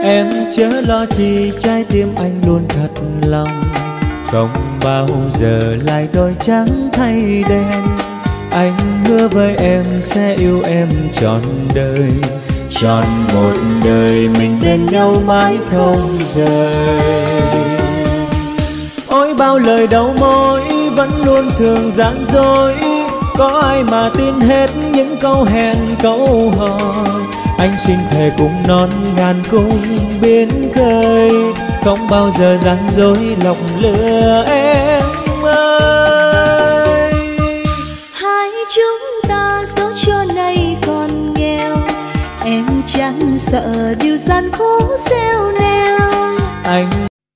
Em chớ lo chi, trái tim anh luôn thật lòng, không bao giờ lại đôi trắng thay đen. Anh hứa với em sẽ yêu em trọn đời, trọn một đời mình bên nhau mãi không rời. Ôi bao lời đầu môi vẫn luôn thường gian dối, có ai mà tin hết những câu hẹn câu hò. Anh xin thề cùng non ngàn cung biến khơi, không bao giờ gian dối lọc lừa em ơi. Hai chúng ta dẫu cho nay còn nghèo, em chẳng sợ điều gian khổ gieo neo. Anh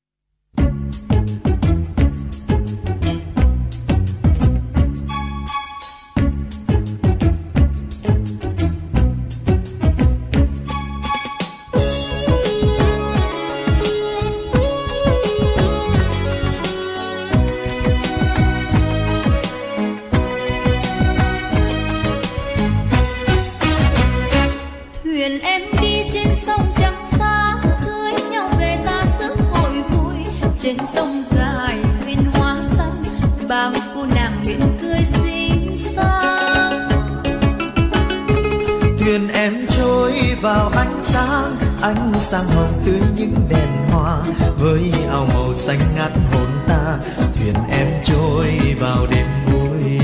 sang hồng tươi những đèn hoa, với áo màu xanh ngát hồn ta. Thuyền em trôi vào đêm vui.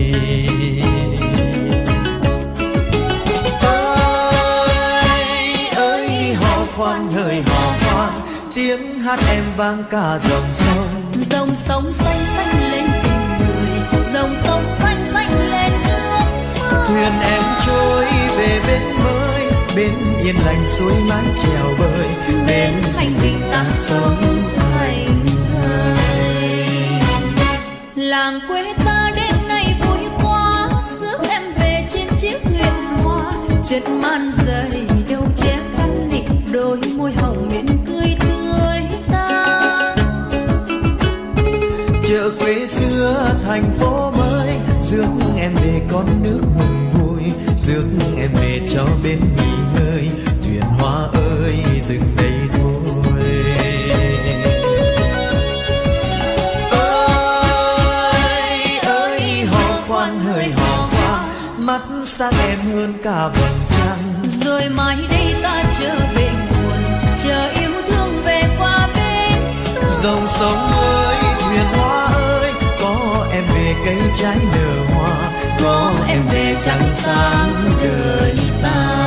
Ơi hò khoan hỡi hò khoan, tiếng hát em vang cả dòng sông. Dòng sông xanh xanh lên tình người, dòng sông xanh xanh lên nước mơ. Thuyền em trôi về bên mới, bên yên lành suối mái chèo bơi, bên thanh bình ta sống thành thời. Làng quê ta đêm nay vui quá, rước em về trên chiếc thuyền hoa. Chất man dày đâu che khăn định, đôi môi hồng miễn cười tươi ta. Chợ quê xưa thành phố mới, rước em về con nước mừng vui, rước em về cho bên nghỉ ngơi. Thuyền hoa ơi dừng đây thôi. Ơi hò khoan hỡi hò khoan, mắt sang em hơn cả vầng trăng. Rồi mai đây ta trở về nguồn, chờ yêu thương về qua bên sông. Dòng sông ơi thuyền hoa ơi, có em về cây trái nở hoa, có em về trăng sáng đời ta.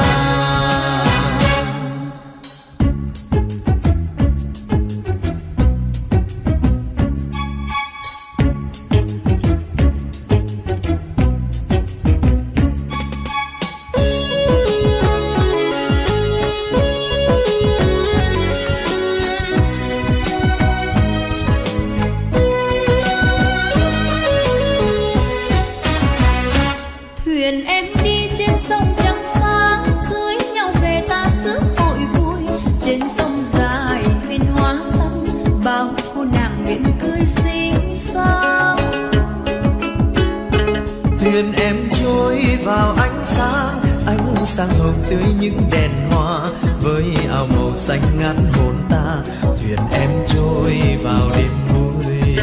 Thuyền em trôi vào ánh sáng, ánh sáng hồng tươi những đèn hoa, với áo màu xanh ngát hồn ta. Thuyền em trôi vào đêm vui.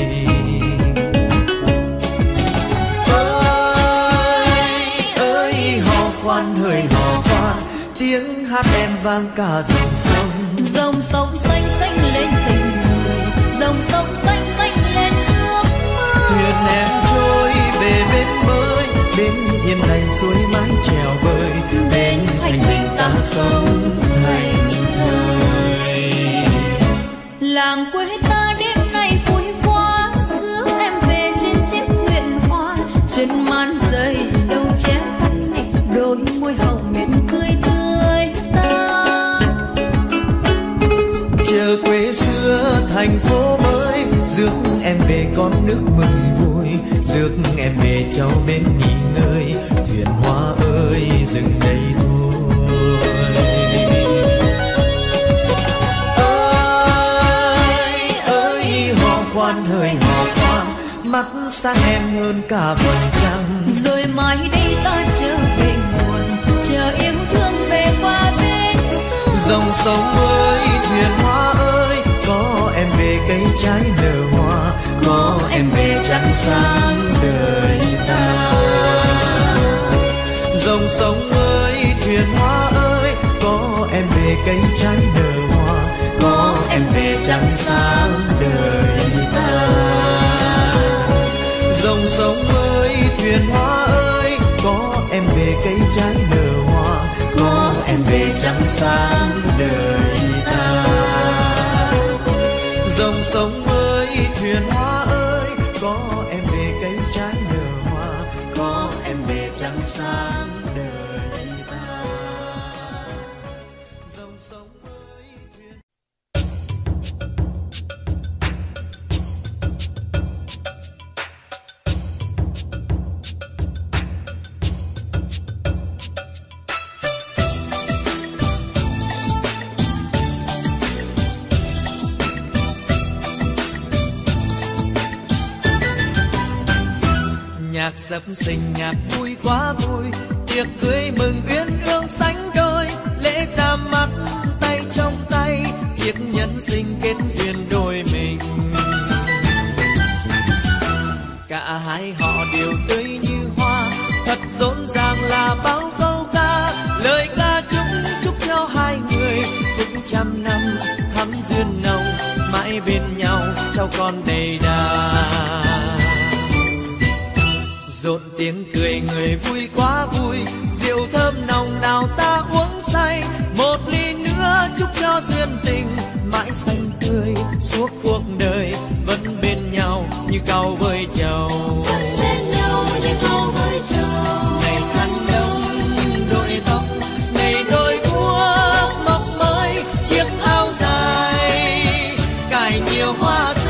Ơi hò khoan hỡi hò khoan, tiếng hát em vang cả dòng sông. Dòng sông xanh xanh lên tình người, dòng sông xanh xanh lên nước mơ. Thuyền em trôi về bên mới, bên yên lành suối mái chèo bơi, bên thanh bình ta sống thành thời. Làng quê ta đêm nay vui quá, rước em về trên chiếc thuyền hoa. Chân man dày đâu che khăn định, đôi môi hồng miễn cười tươi ta. Chợ quê xưa thành phố mới, rước em về con nước mừng vui, rước em về cháu bên nghỉ ngơi. Thuyền hoa ơi dừng đây thôi. Ơi hò khoan hỡi hò khoan, mắt sang em hơn cả vầng trăng. Rồi mai đây ta trở về nguồn, chờ yêu thương về qua bên sông. Dòng sông ơi thuyền hoa ơi, có em về cây trái nở hoa, có em về trăng sáng đời ta. Dòng sông ơi thuyền hoa ơi, có em về cây trái nở hoa, có em về trăng sáng đời ta. Dòng sông ơi thuyền hoa ơi, có em về cây trái nở hoa, có em về trăng sáng đời ta. Dòng sông ơi thuyền hoa ơi, có em về cây trái nở hoa, có em về trăng sáng đời ta. Dòng sông ơi thuyền... Nhạc dập sinh nhạc vui quá vui, tiệc cưới mừng uyên ương sánh đôi, lễ ra mắt tay trong tay, chiếc nhẫn sinh kết duyên đôi mình. Cả hai họ đều tươi như hoa, thật rộn ràng là bao câu ca, lời ca chúc cho hai người phúc trăm năm thắm duyên nồng, mãi bên nhau cháu con đầy đà. Rộn tiếng cười người vui quá vui, rượu thơm nồng nào ta uống say, một ly nữa chúc cho duyên tình mãi xanh tươi suốt cuộc đời, vẫn bên nhau như cau với trầu. Này khăn đông đội tóc, này đôi guốc mọc mới, chiếc áo dài cài nhiều hoa xinh.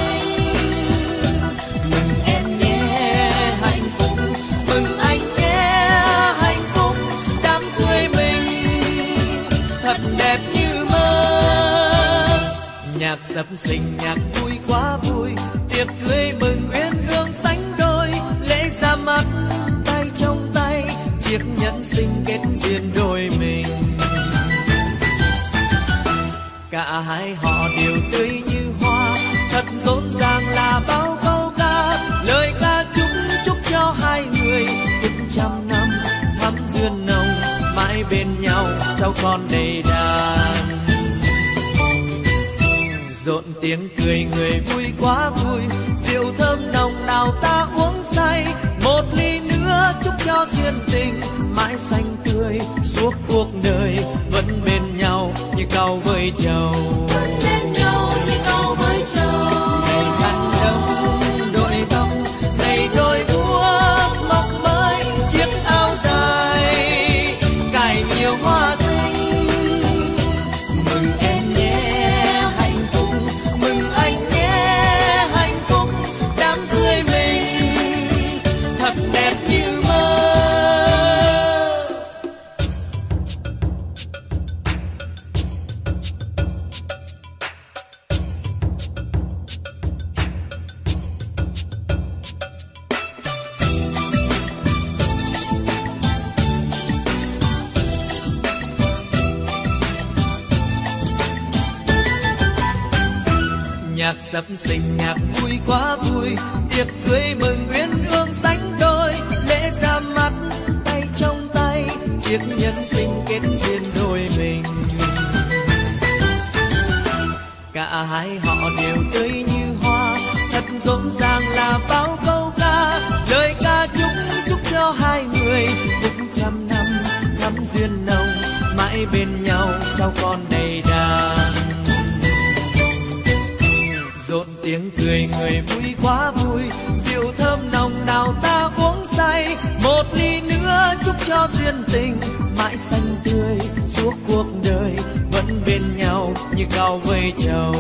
Mừng em nhé hạnh phúc, mừng anh nhé hạnh phúc, đám cưới mình thật đẹp như mơ. Nhạc dập sinh nhạc vui quá vui, tiệc cưới mừng uyên ương sánh đôi, lễ ra mắt tay trong tay, chiếc nhẫn sinh kết duyên đôi mình. Cả hai họ đều tươi như hoa, thật rộn ràng là bao câu ca, lời ca chúc cho hai người phúc trăm năm thắm duyên nồng, mãi bên nhau cháu con đầy đàn. Rộn tiếng cười người vui quá vui, rượu thơm nồng nào ta uống say, một ly nữa chúc cho duyên tình mãi xanh tươi suốt cuộc đời, vẫn bên nhau như cau với trầu. Này khăn đông đội tóc, này đôi guốc mọc mới, chiếc áo dài cài nhiều hoa xinh. Mừng em nhé hạnh phúc, mừng anh nhé hạnh phúc, đám cưới mình thật đẹp như mơ. Nhạc dập sinh nhạc vui quá vui, tiệc cưới mừng uyên ương sánh đôi, lễ ra mắt tay trong tay, chiếc nhẫn sinh kết duyên đôi mình. Cả hai họ đều tươi như hoa, thật rộn ràng là bao câu ca, lời ca chúc cho hai người phúc trăm năm thắm duyên nồng, mãi bên nhau cháu con đầy đàn. Rộn tiếng cười người vui quá vui, rượu thơm nồng nào ta uống say, một ly nữa chúc cho duyên tình mãi xanh tươi suốt cuộc đời, vẫn bên nhau như cau với trầu.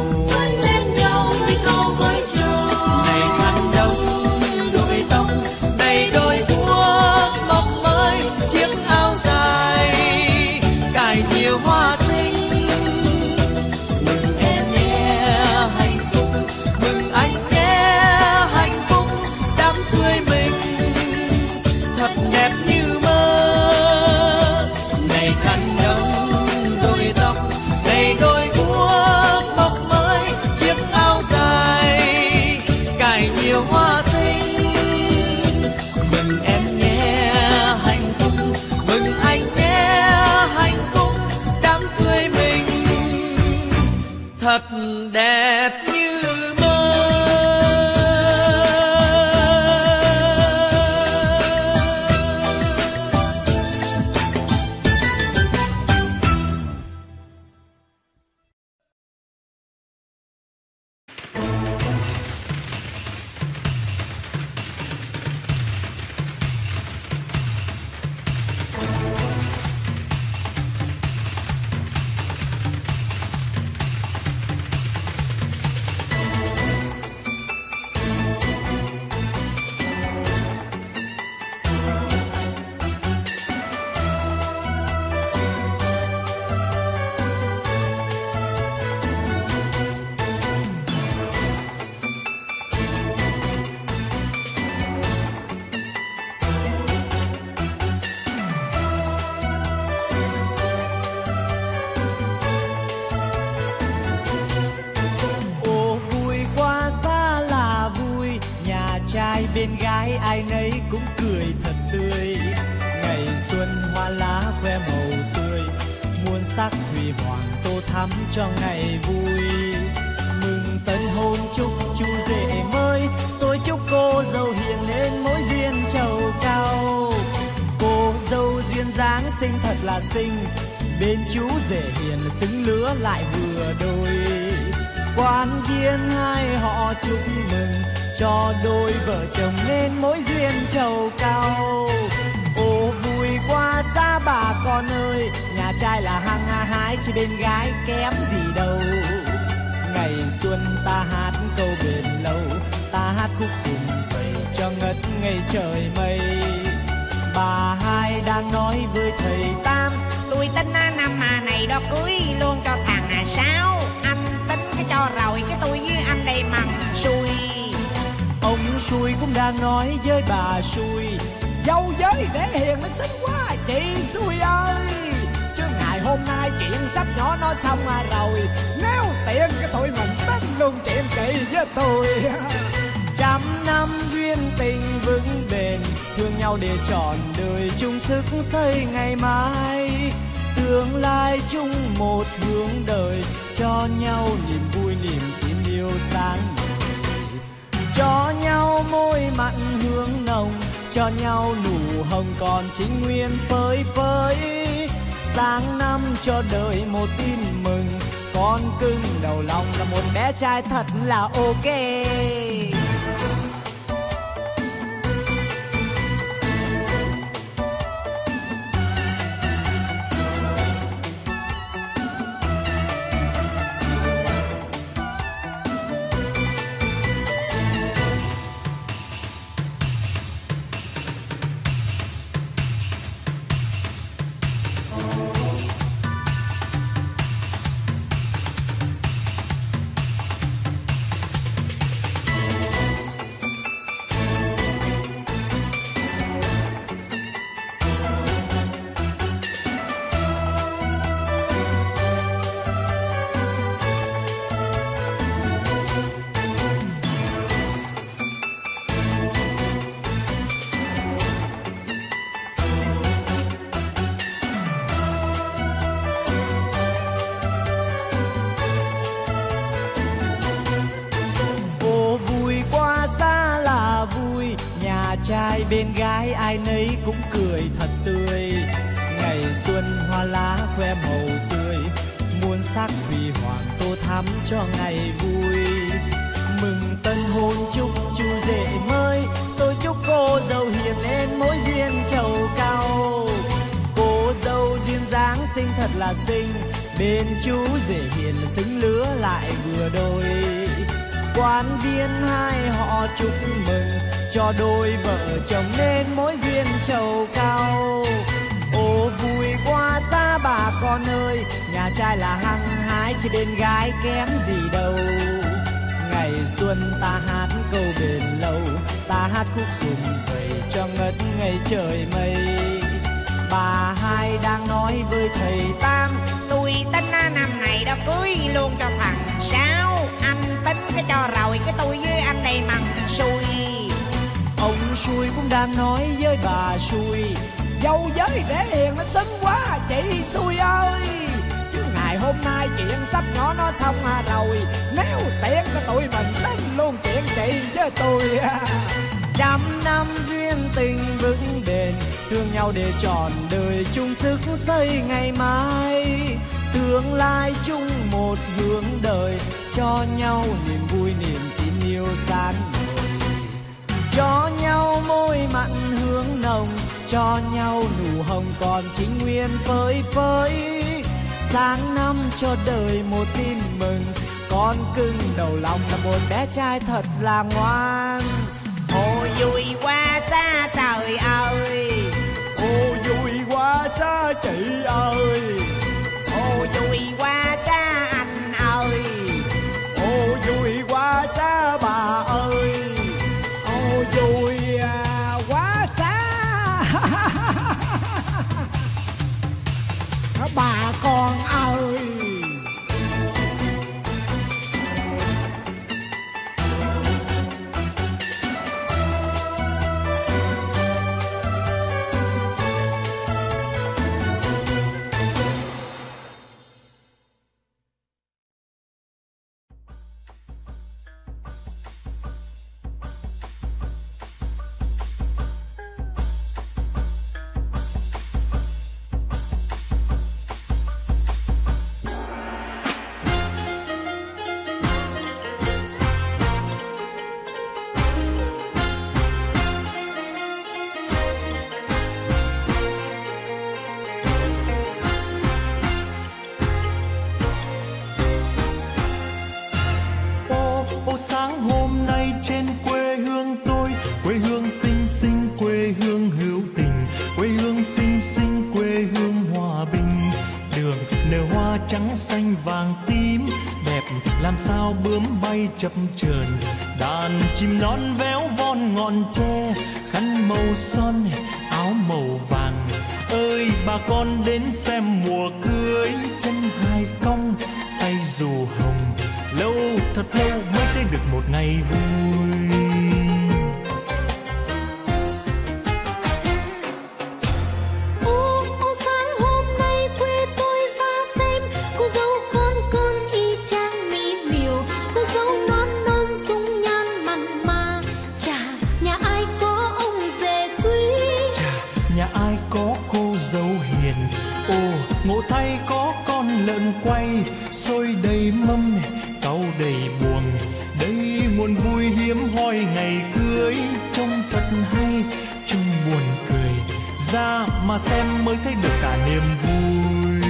Này khăn đông đội tóc, này đôi guốc mọc mới, chiếc áo dài cài nhiều hoa xinh. Mừng em nhé hạnh phúc, mừng anh nhé hạnh phúc, đám cưới mình thật đẹp như mơ. Này khăn đông đội tóc, thật đẹp như mơ. Bên gái ai nấy cũng cười thật tươi, ngày xuân hoa lá khoe màu tươi, muôn sắc huy hoàng tô thắm cho ngày vui. Mừng tân hôn chúc chú rể mới, tôi chúc cô dâu hiền nên mối duyên trầu cao. Cô dâu duyên dáng xinh thật là xinh, bên chú rể hiền xứng lứa lại vừa đôi. Quan viên hai họ chúc mừng cho đôi vợ chồng nên mối duyên trầu cao. Ô vui quá xa bà con ơi, nhà trai là hăng hái chứ bên gái kém gì đâu. Ngày xuân ta hát câu bền lâu, ta hát khúc sum vầy cho ngất ngây trời mây. Bà hai đang nói với thầy Tam, tôi tính năm này đó cưới luôn cho thằng Sáu. Anh tính cái cho rồi cái tôi với anh đây mằng xui. Ông xui cũng đang nói với bà xui, dâu với để hiền nó xinh quá chị xui ơi. Chứ ngày hôm nay chuyện sắp nhỏ nó xong rồi, nếu tiện cái tôi ngừng tính luôn chuyện chị với tôi. Trăm năm duyên tình vững bền, thương nhau để trọn đời chung sức xây ngày mai. Tương lai chung một hướng đời, cho nhau niềm vui niềm tin yêu sáng ngời. Cho nhau môi mặn hương nồng, cho nhau nụ hồng còn chính nguyên phơi phới. Sáng năm cho đời một tin mừng, con cưng đầu lòng là một bé trai thật là ok. Trai bên gái ai nấy cũng cười thật tươi, ngày xuân hoa lá khoe màu tươi, muôn sắc huy hoàng tô thắm cho ngày vui. Mừng tân hôn chúc chú rể mới, tôi chúc cô dâu hiền nên mối duyên trầu cao. Cô dâu duyên dáng xinh thật là xinh, bên chú rể hiền xứng lứa lại vừa đôi. Quan viên hai họ chúc mừng cho đôi vợ chồng nên mối duyên trầu cao. Ô vui quá xa bà con ơi, nhà trai là hăng hái chứ bên gái kém gì đâu. Ngày xuân ta hát câu bền lâu, ta hát khúc sum vầy cho ngất ngây trời mây. Bà hai đang nói với thầy Tam, tôi tính năm này đó cưới luôn cho thằng Sáu. Anh tính cái cho rồi cái tôi với anh đây mằng xui. Ông xui cũng đang nói với bà xui, dâu với để hiền nó xinh quá chị xui ơi. Chứ ngày hôm nay chuyện sắp nhỏ nó xong rồi. Nếu tiện cho tụi mình tính luôn chuyện chị với tôi. Trăm năm duyên tình vững bền, thương nhau để trọn đời chung sức xây ngày mai. Tương lai chung một hướng đời, cho nhau niềm vui niềm tin yêu san nổi. Cho nhau môi mặn hương nồng, cho nhau nụ hồng còn chính nguyên phơi phới. Sáng năm cho đời một tin mừng, con cưng đầu lòng là một bé trai thật là ngoan. Ô vui quá xa trời ơi, ô vui quá xa chị ơi, ô vui quá xa anh ơi, ô vui quá xa bà ơi, ô vui quá xa bà con ơi. Sáng hôm nay trên quê hương tôi, quê hương xinh xinh, quê hương hữu tình, quê hương xinh xinh, quê hương hòa bình. Đường nở hoa trắng xanh vàng tím, đẹp làm sao bướm bay chập chờn. Đàn chim non véo von ngọn tre, khăn màu son áo màu vàng. Ơi bà con đến xem mùa cưới, chân hai cong tay dù hồng. Lâu thật lâu mới thấy được một ngày vui. Ô sáng hôm nay quê tôi ra xem, cô dâu con y chang mỹ miều, cô dâu non non dung nhan mặn mà. Chà nhà ai có ông rể quý, Chà nhà ai có cô dâu hiền. Ồ ngộ thay có con lợn quay, xôi đầy mâm cau đầy buồng. Đây nguồn vui hiếm hoi ngày cưới, trông thật hay trông buồn cười. Ra mà xem mới thấy được cả niềm vui.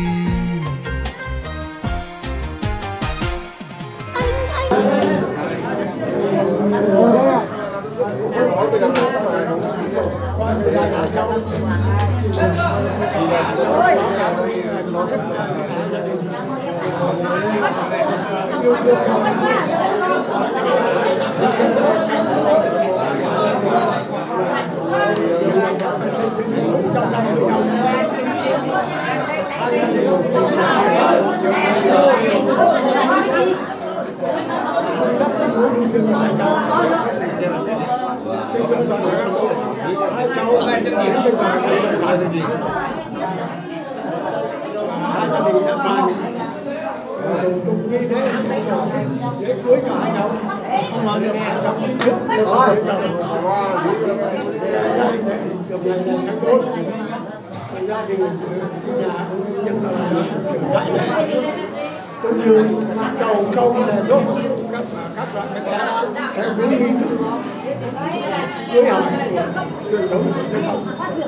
Gia đình nhà cũng như là đại lễ cũng như cầu câu là giúp các loại các theo đúng nghi thức cưới hỏi truyền thống của dân tộc.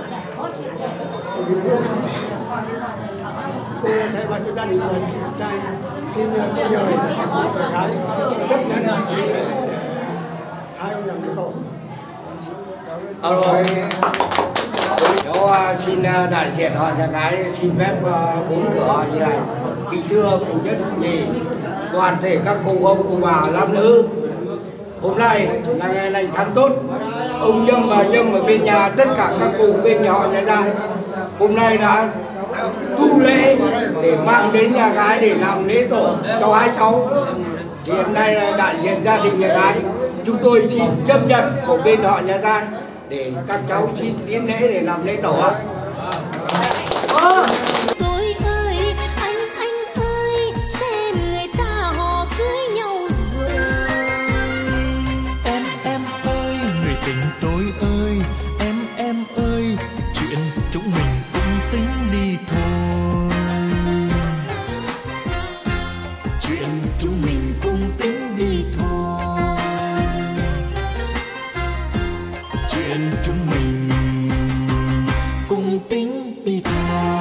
Tôi thay mặt cho gia đình người trai xin cô nhờ cái chấp nhận hai ông làm cái tổ. Rồi, cháu xin đại diện họ nhà gái xin phép bốn cửa như này. Kính thưa cụ nhất nhì, toàn thể các cụ ông cụ bà nam nữ, hôm nay là ngày lành tháng tốt. Ông Nhâm và Nhâm ở bên nhà, tất cả các cụ bên nhà họ nhà gia hôm nay đã tu lễ để mang đến nhà gái để làm lễ tổ cho hai cháu. Thì hiện nay là đại diện gia đình nhà gái, chúng tôi xin chấp nhận của bên họ nhà gia để các cháu xin tiến lễ để làm lễ tổ ạ. Tôi ơi anh chuyện chúng mình cùng tính đi thôi. Chuyện chúng mình cùng tính đi thôi.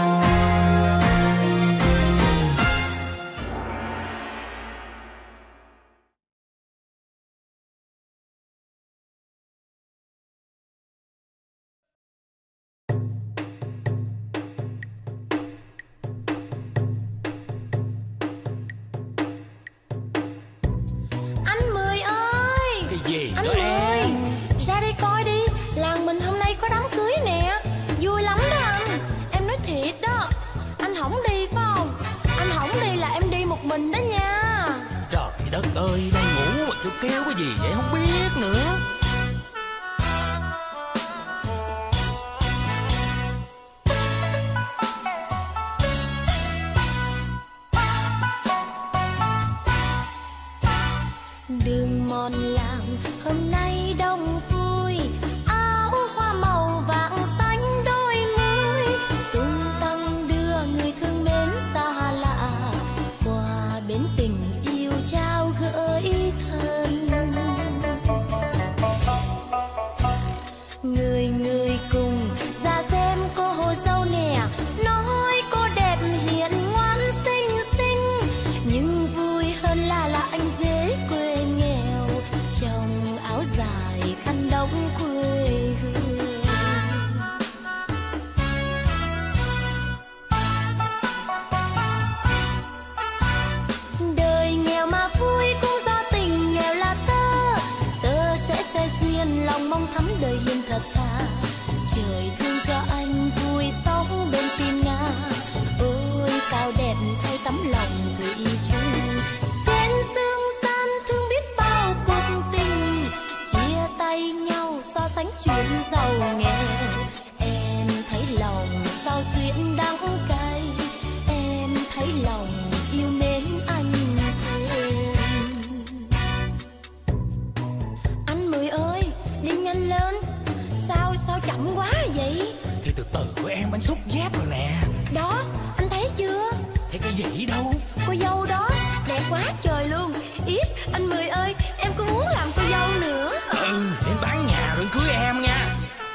Anh Mười ơi! Cái gì Anh đó Mười! em? Ra đây coi đi, làng mình hôm nay có đám cưới nè. Vui lắm đó anh. Em nói thiệt đó. Anh không đi phải không? Anh không đi là em đi một mình đó nha. Trời đất ơi, đang ngủ mà kêu kêu cái gì vậy không biết nữa. Đường mòn làng hôm nay đông vui, áo hoa màu vàng xanh đôi mươi, tung tăng đưa người thương mến xa lạ, qua bến tình yêu trao gửi thân. Người người cùng ra xem cô hồ dâu nè, nói cô đẹp hiền ngoan xinh xinh, nhưng vui hơn là anh dễ quê nghèo, trong áo dài khăn đóng quê hương. Đời nghèo mà vui cũng do tình nghèo là tơ, tơ sẽ duyên lòng mong thắm đời hiền thật thà. Trời thương cho anh vui sống bên Pin Nga, ôi cao đẹp thay tấm lòng thủy chung. Trên dương gian thương biết bao cuộc tình, chia tay nhau so sánh chuyện giàu nghèo. Em thấy lòng sao duyên đắng cay, em thấy lòng yêu mến anh thêm. Anh Mười ơi, đi nhanh lên. Sao chậm quá vậy? Thì từ từ của em, anh xúc giác rồi nè. Đó, anh thấy chưa? Thấy cái gì đâu? Cô dâu đó, đẹp quá trời luôn. Ý, anh Mười ơi, em cũng muốn làm cô dâu nữa. Ừ, đến bán nhà rồi cưới em nha.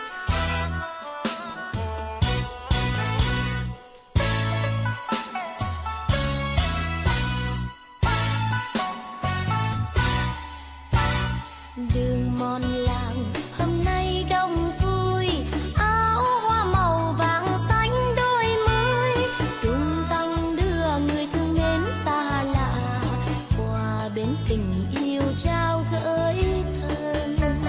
Đường mòn làng hôm nay đông vui, áo hoa màu vàng xanh đôi mươi, tung tăng đưa người thương mến xa lạ, qua bến tình yêu trao gửi thân.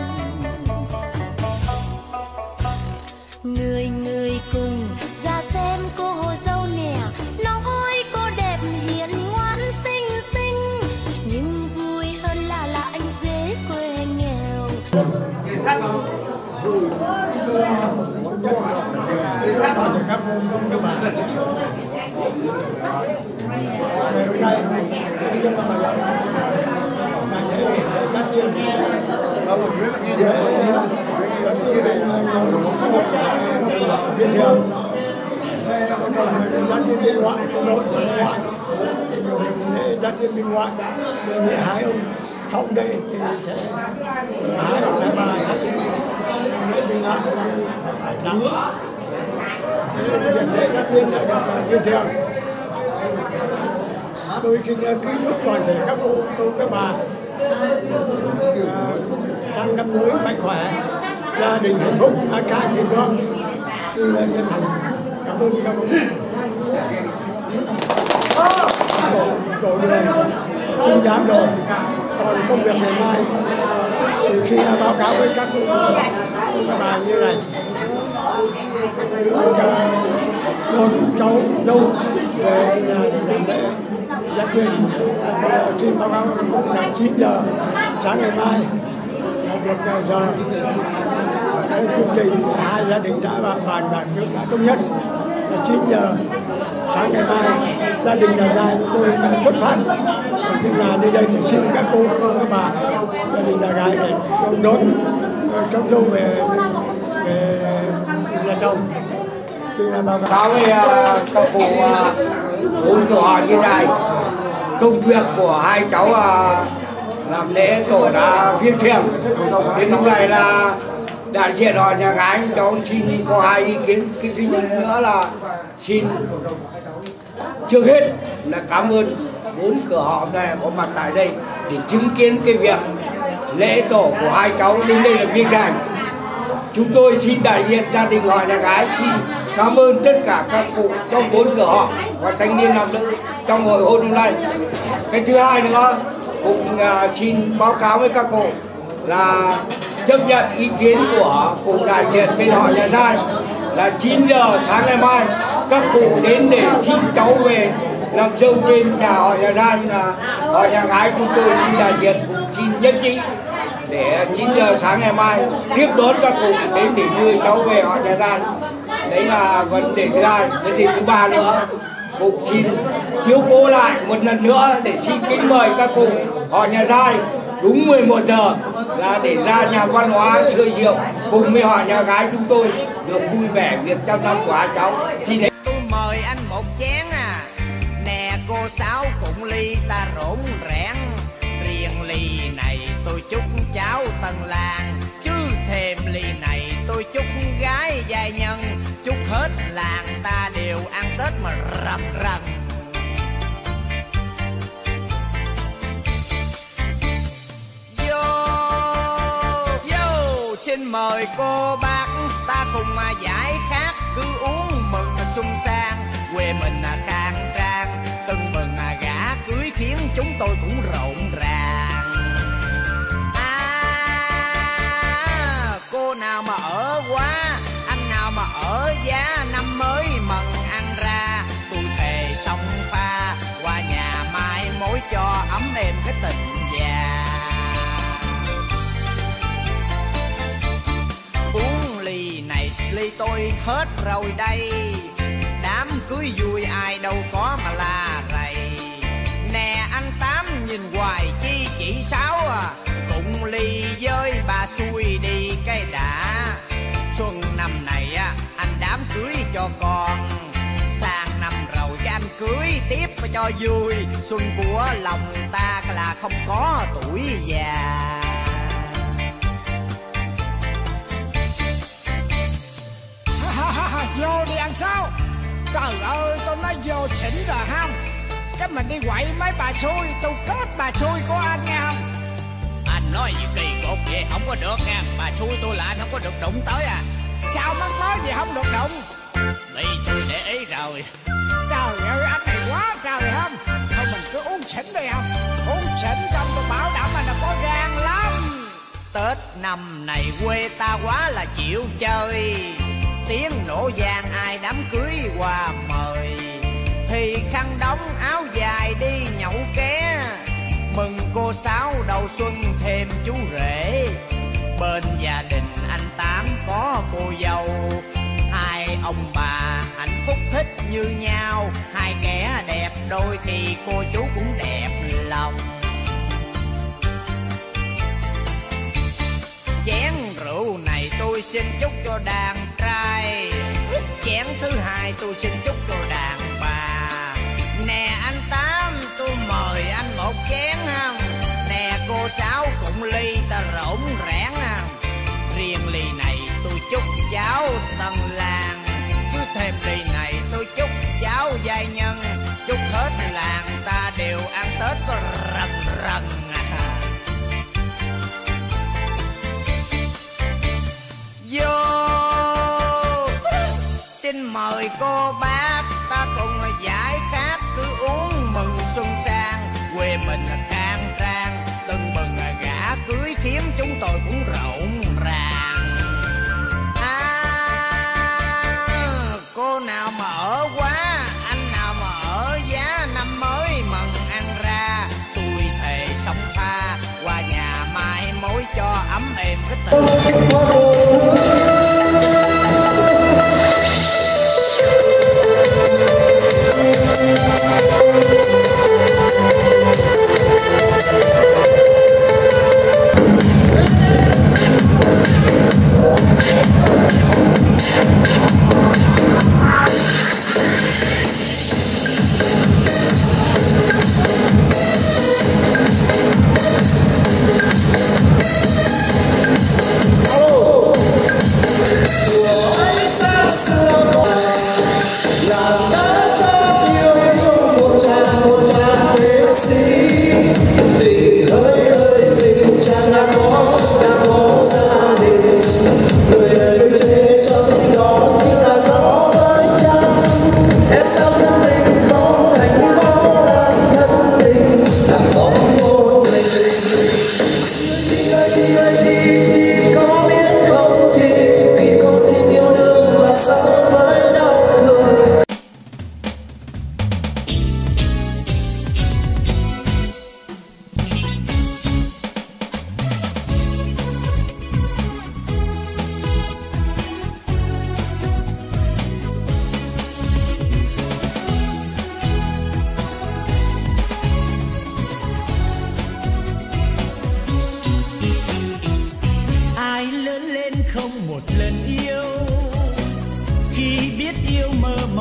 Người người cùng ra xem cô hồ dâu nè, nói cô đẹp hiền ngoan xinh xinh, nhưng vui hơn là anh dễ quê nghèo. Sát vào các vùng đông các bạn. Ngày hôm nay dân là bà ngày lễ Giáp Tiên, Biên Thường, Giáp Tiên biên ngoại, nội ngoại, Giáp Tiên biên ngoại, đề nghị hai ông xong đây thì sẽ hai ông đại bà sẽ đi lại phải đắng. Chuyện lễ Giáp Tiên đã được Biên Thường. Tôi xin kính chúc toàn thể các cô các bà sang năm mới mạnh khỏe, gia đình hạnh phúc, an khang thịnh vượng. Tôi chân thành cảm ơn các tổ đường không dám rồi. Còn công việc ngày mai thì khi báo cáo với các cô các bà như này, đón cháu dâu về nhà để làm lễ Giáp Tiên. Xin báo cáo cũng là 9 giờ sáng ngày mai là được giờ. Cái chương trình hai gia đình đã bàn bạc trước đã thống nhất là 9 giờ sáng ngày mai gia đình nhà dài của tôi đã xuất phát từ nhà đi đây để xin các cô các bà gia đình nhà gái để đón cháu dâu về nhà chồng. Sao với các cụ bốn cửa như dài công việc của hai cháu làm lễ tổ đã phiên xem. Thế lúc này là đại diện họ nhà gái cháu xin có hai ý kiến. Cái thứ nhất nữa là xin trước hết là cảm ơn 4 cửa họ này có mặt tại đây để chứng kiến cái việc lễ tổ của hai cháu đến đây là viên tràng. Chúng tôi xin đại diện gia đình họ nhà gái xin cảm ơn tất cả các cụ trong 4 cửa họ và thanh niên nam nữ trong hội hôn hôm nay. Cái thứ hai nữa cũng xin báo cáo với các cụ là chấp nhận ý kiến của cụ đại diện bên họ nhà trai là 9 giờ sáng ngày mai các cụ đến để xin cháu về làm dâu bên nhà họ nhà trai, là họ nhà gái chúng tôi xin đại diện xin nhất trí để 9 giờ sáng ngày mai tiếp đón các cụ đến để đưa cháu về họ nhà trai. Đấy là vấn đề thứ hai. Vấn đề thứ ba nữa cũng xin chiếu cố lại một lần nữa để xin kính mời các cụ họ nhà trai đúng 11 giờ là để ra nhà văn hóa chơi rượu cùng với họ nhà gái chúng tôi được vui vẻ việc trăm năm của hai cháu. Xin để tôi mời anh một chén nè cô Sáu cùng ly ta rỗn rẽn, riêng ly này tôi chúc cháu tân làng, chứ thêm ly này tôi chúc gái giai nhân, chúc hết làng ta đều ăn Tết mà rầm rầm. Xin mời cô bác ta cùng mà giải khát, cứ uống mừng xuân sang, quê mình khang trang, tưng bừng gả cưới khiến chúng tôi cũng rộn ràng. Cô nào mà ở quá, anh nào mà ở giá, năm mới mừng ăn ra, tôi thề song pha qua nhà mai mối cho ấm êm cái tình già. Uống ly này ly tôi hết rồi đây, đám cưới vui ai đâu có mà la rầy. Nè anh Tám nhìn hoài chi chỉ Sáu cùng ly với bà xui đi cái đã. Xuân năm này anh đám cưới cho con, sang năm rồi cái anh cưới tiếp cho vui. Xuân của lòng ta là không có tuổi già. Vô đi ăn sao? Trời ơi, tôi nói vô xỉn rồi không? Cái mình đi quậy mấy bà xui, tôi kết bà xui của anh nghe không? Anh nói gì kỳ cục vậy, không có được nha. Bà xui tôi là anh không có được đụng tới à. Sao mắc mới gì không được đụng? Bị tôi để ý rồi. Trời ơi, anh này quá trời không? Thôi mình cứ uống xỉn đi không? Uống xỉn xong tôi bảo đảm anh là có gan lắm. Tết năm này quê ta quá là chịu chơi, tiếng nổ vang ai đám cưới qua mời, thì khăn đóng áo dài đi nhậu ké, mừng cô Sáu đầu xuân thêm chú rể. Bên gia đình anh Tám có cô dâu, hai ông bà hạnh phúc thích như nhau, hai kẻ đẹp đôi thì cô chú cũng đẹp lòng. Chén rượu này tôi xin chúc cho đàn trai, chén thứ hai tôi xin chúc cho đàn bà. Nè anh Tám tôi mời anh một chén không? Nè cô Sáu cũng ly ta rỗn rẽn không? Riêng ly này tôi chúc cháu tân làng, chứ thêm ly này tôi chúc cháu giai nhân, chúc hết làng ta đều ăn Tết có rần rần. Vô xin mời cô bác ta cùng giải khát, cứ uống mừng xuân sang, quê mình khang trang, tưng bừng gả cưới khiến chúng tôi cũng rộn ràng. Cô nào mà ở quá, anh nào mà ở giá, năm mới mừng ăn ra, tôi thề song pha qua nhà mai mối cho ấm êm cái tình.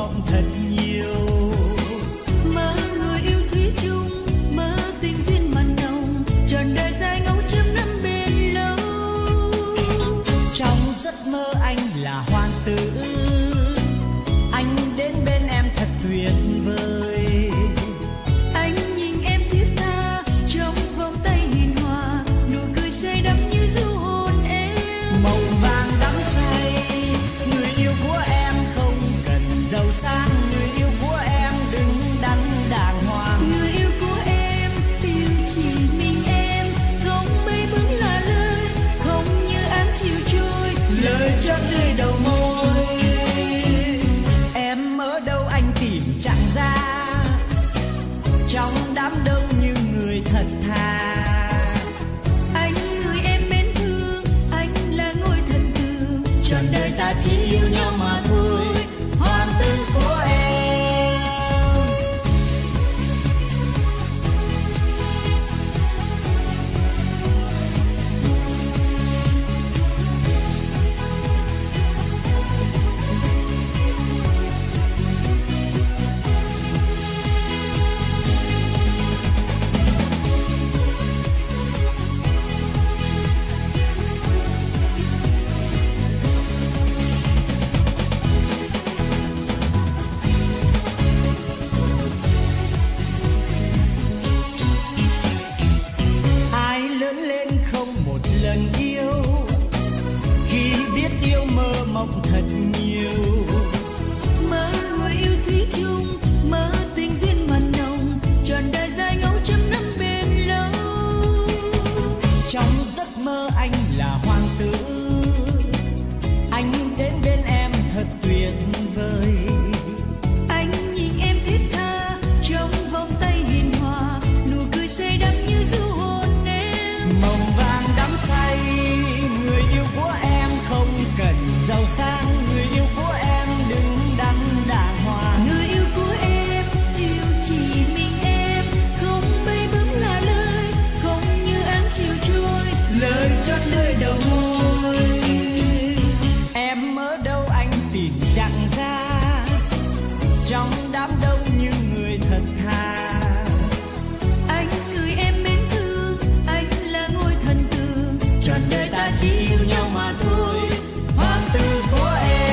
mộng thật nhiều. Mơ người yêu thủy chung, mơ tình duyên mặn nồng, trọn đời dài ngóng trăm năm bền lâu. Trong giấc mơ anh là hoàng tử, anh đến bên em thật tuyệt vời. Anh nhìn em thiết tha trong vòng tay hiền hòa, nụ cười say đắm như du hồn em. Màu vàng đắm say, người yêu của em không cần giàu sang, người yêu của em đứng đắn đàng hoàng. Người yêu của em yêu chỉ mình em, không mây bướm là lời, không như áng chiều trôi, Lời chót lưỡi đầu môi. Em ở đâu anh tìm chẳng ra, trong đám đông như người thật thà. Anh người em mến thương, anh là ngôi thần tượng, Trọn đời ta chỉ yêu nhau mà thôi, hoàng tử của em. Ai lớn lên không một lần yêu, khi biết yêu mơ mộng thật nhiều. mơ người yêu thủy chung, mơ tình duyên mặn nồng, trọn đời dài ngóng trăm năm bền lâu. Trong giấc mơ anh là hoàng tử, anh đến bên em thật tuyệt vời. Anh nhìn em thiết tha trong vòng tay hiền hòa, nụ cười say đắm như du hồn em. Mộng vàng đắm say, người yêu của em không cần giàu sang, người yêu của em đứng đắn đàng hoàng. Người yêu của em yêu chỉ mình em, không mây bướm là lời, không như áng chiều trôi, Lời chót lưỡi đầu môi. Em ở đâu anh tìm chẳng ra, trong đám đông như người thật thà. anh người em mến thương, anh là ngôi thần tượng, Trọn đời ta chỉ yêu nhau mà thôi, hoàng tử của em.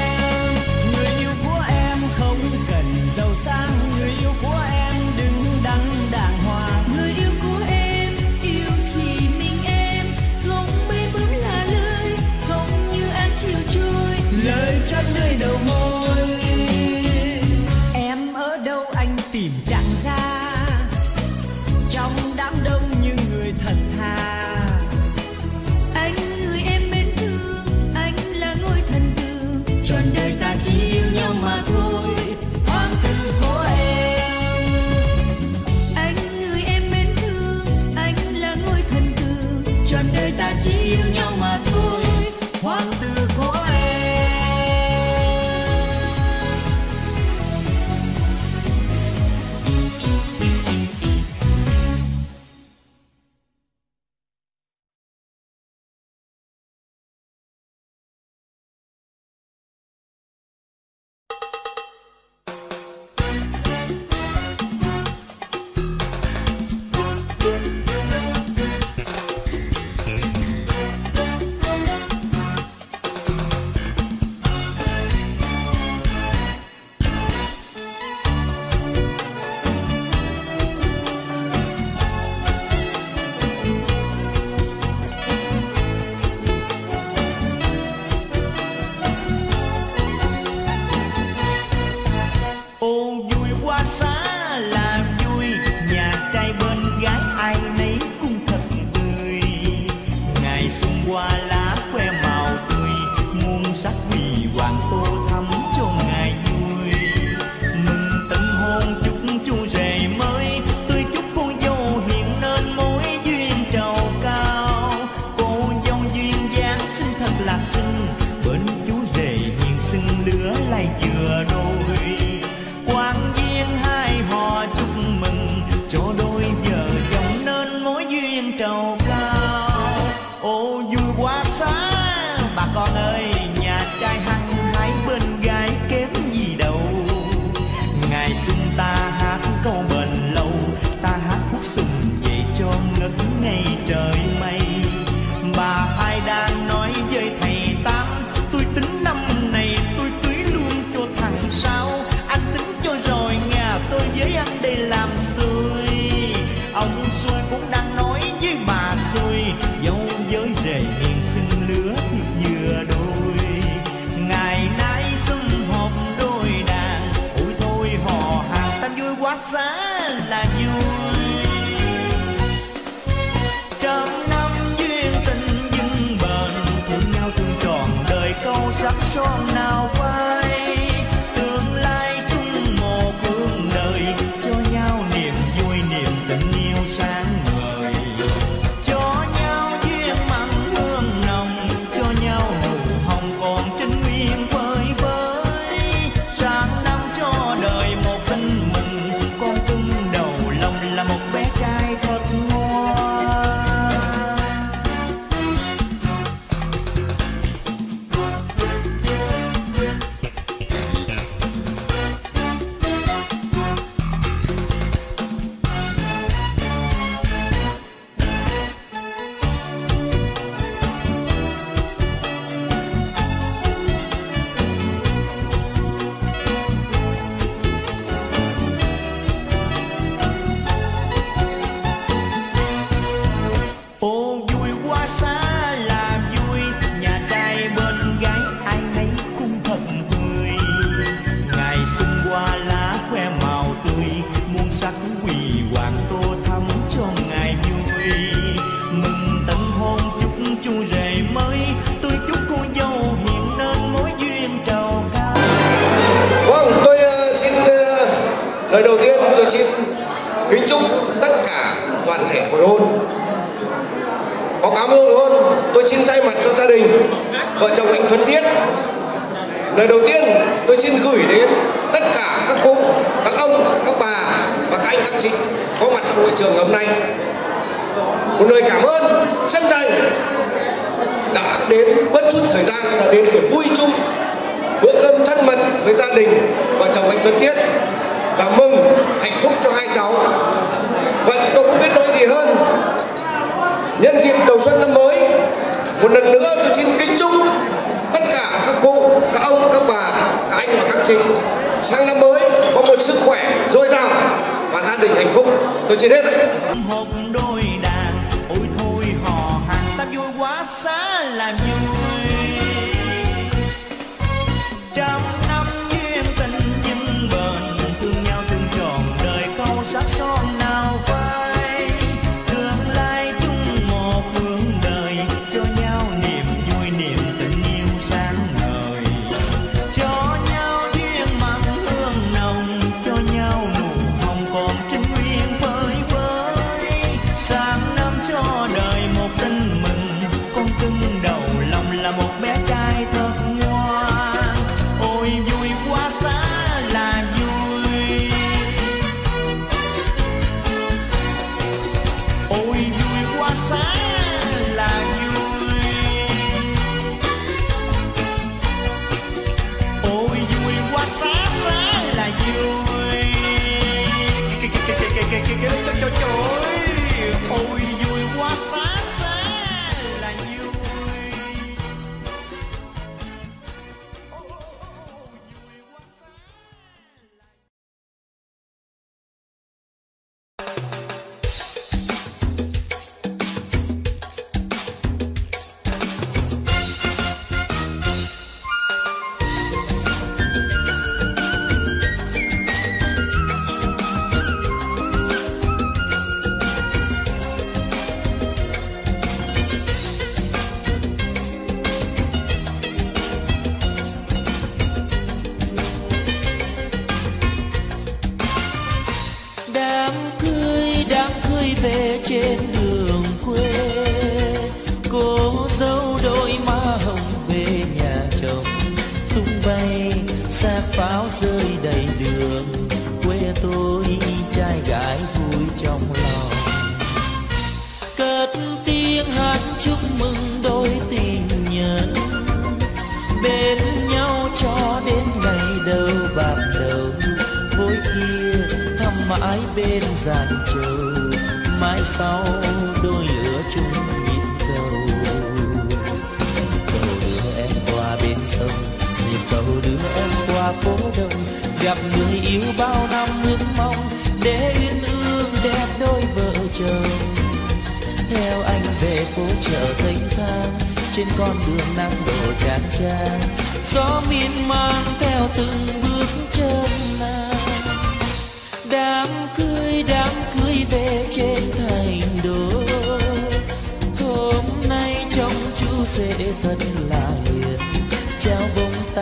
son nào phai, tương lai chung một hướng đời, cho nhau niềm vui niềm tình yêu sáng ngời, cho nhau duyên mặn hương nồng, cho nhau nụ hồng còn trinh nguyên vơi vơi. Sang năm cho đời một tin mừng, con cưng đầu lòng là một bé trai thật ngoan. Ô vui quá xa là vui, nhà trai bên gái ai nấy cũng thật tươi. Ngày xuân qua lá khoe màu tươi, muôn sắc huy hoàng tô thắm cho ngày vui. Mừng tận hôn chúc chu rể mới, tôi chúc cô dâu hiện nên mối duyên trầu cao. Vâng, tôi xin lời đầu tiên tôi xin kính chúc tất cả toàn thể hội hôn. Có cảm ơn hội hôn, tôi xin thay mặt cho gia đình vợ chồng anh Thuấn Thiết. Lời đầu tiên tôi xin gửi đến tất cả các cụ, các ông, các bà và các anh các chị có mặt trong hội trường hôm nay một lời cảm ơn chân thành đã đến bất chút thời gian, đã đến để vui chung bữa cơm thân mật với gia đình vợ chồng anh Tuấn Thiết và mừng hạnh phúc cho hai cháu. Vậy tôi không biết nói gì hơn. Nhân dịp đầu xuân năm mới, một lần nữa tôi xin kính chúc tất cả các cụ, các ông, các bà, các anh và các chị sang năm mới có một sức khỏe dồi dào và gia đình hạnh phúc. Tôi xin hết đấy. Một đôi đàn, ôi thôi hò hàng ta vui quá xá là vui. Trăm năm duyên tình vinh bền, thương nhau thương tròn đời câu sắc son nào phai. Tương lai chung một hướng đời, cho nhau niềm vui niềm tình yêu sáng ngời, cho nhau duyên mặn hương nồng, cho nhau nụ hồng còn trinh nguyên vơi vơi. Sang năm cho đời một tin mừng, con cưng đầu lòng là một bé trai thật ngoan. Ôi vui quá xá là vui, ôi vui quá xá là vui, ôi vui quá xá xá là vui. Ôi vui quá xá xá là vui. Đám cưới về trên đường quê, cô dâu đôi má hồng về nhà chồng. Tung bay xác pháo rơi đầy đường, quê tôi trai gái vui trong lòng. Cất tiếng hát chúc mừng đôi tình nhân, bên nhau cho đến ngày đầu bạc đầu. Vối kia thăm mãi bên giàn trầu, mai sau đôi lửa chung nhịp cầu. Cầu đưa em qua bên sông, nhịp cầu đưa em qua phố đông. Gặp người yêu bao năm ước mong, để uyên ương đẹp đôi vợ chồng. Theo anh về phố chợ thênh thang, trên con đường nắng đổ chang chang. Gió miên man theo từng bước chân nàng. Đám cưới về trên thành đô, hôm nay trông chú rể thật là hiền. Trao bông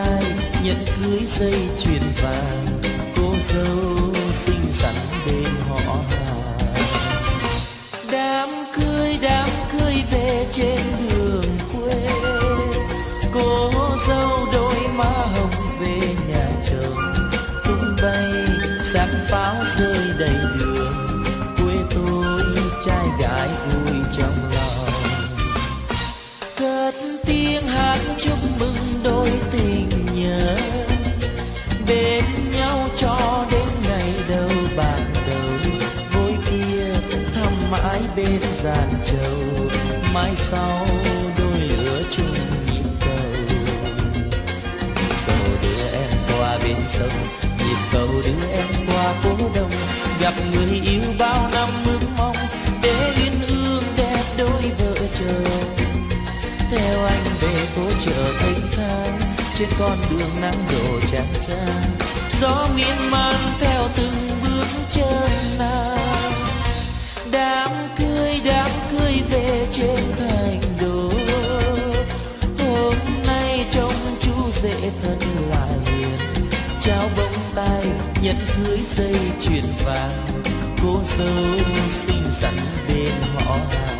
dây chuyền vàng, cô dâu xinh xắn bên họ hàng. Đám cưới về trên đường quê, cô dâu đôi má hồng về nhà chồng. Tung bay sắc pháo rơi đầy đường, quê tôi trai gái vui trong lòng. Cất tiếng hát chúc mừng đôi tình nhớ, bên nhau cho đến ngày đầu ban đầu. Vôi kia thăm mãi bên giàn trầu, mai sau đôi lứa chung nhịp cầu. Cầu đưa em qua bên sông, nhịp cầu đưa em qua phố đông. Gặp người yêu bao năm ước mong, để uyên ương đẹp đôi vợ chồng. Theo anh về phố chợ thênh thang, trên con đường nắng đổ chang chang. Gió miên man theo từng bước chân nàng. Đám cưới về trên thành đô. Hôm nay trông chú rể thân là hiền, trao bông tai nhẫn cưới dây chuyền vàng, cô dâu xinh xắn bên họ hàng.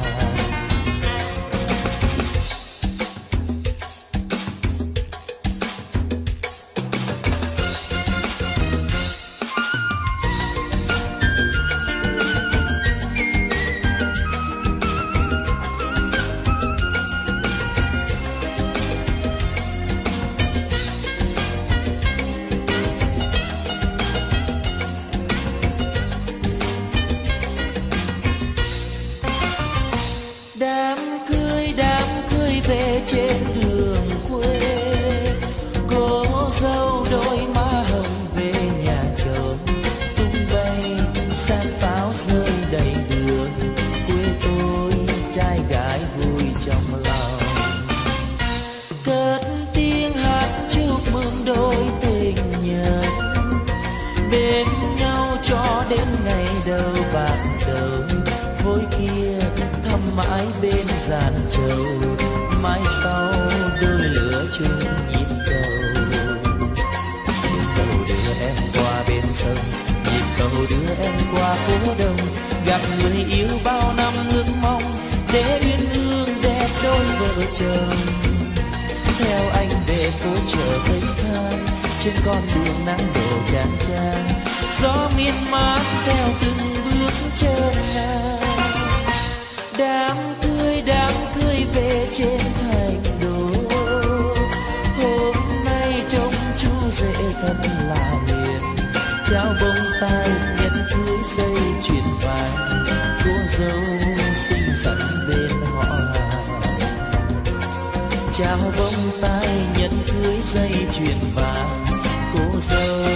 Đám cưới về trên đường quê, cô dâu đôi má hồng về nhà chồng. Tung bay san pháo rơi đầy đường, quê tôi trai gái vui trong lòng. Cất tiếng hát chúc mừng đôi tình nhân, bên nhau cho đến ngày đầu ban đầu. Vôi kia thăm mãi bên giàn trầu, mai sau đôi lứa chung nhịp cầu. Cầu đưa em qua bên sông, nhịp cầu đưa em qua phố đông. Gặp người yêu bao năm ước mong, để uyên ương đẹp đôi vợ chồng. Theo anh về phố chợ thênh thang, trên con đường nắng đổ chang chang. Gió miên man theo từng bước chân nàng. Đám cưới về trên thành đô. Hôm nay trông chú rể thật là hiền, trao bông tai nhẫn cưới dây chuyền vàng, cô dâu xinh xắn bên họ hàng. Trao bông tai nhẫn cưới dây chuyền vàng, cô dâu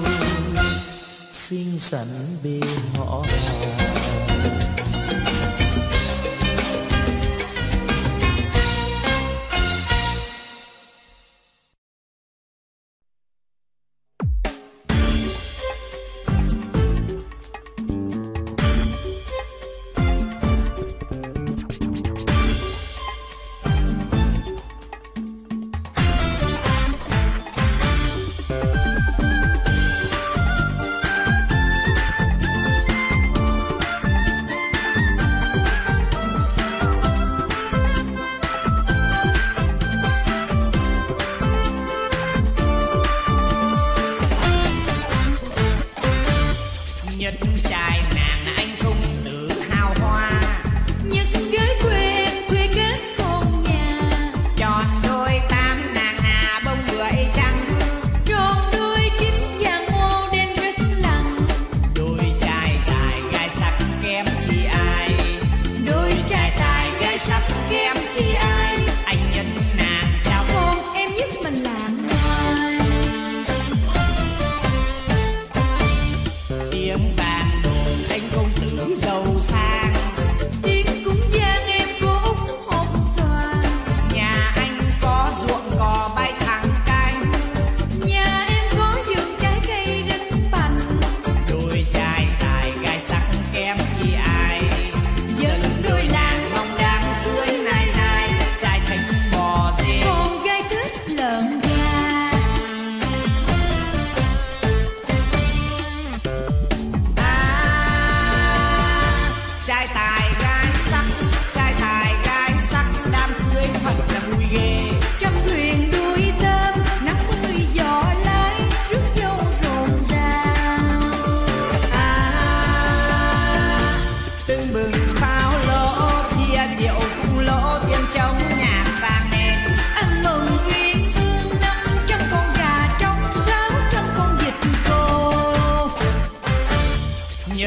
xinh xắn bên họ hàng.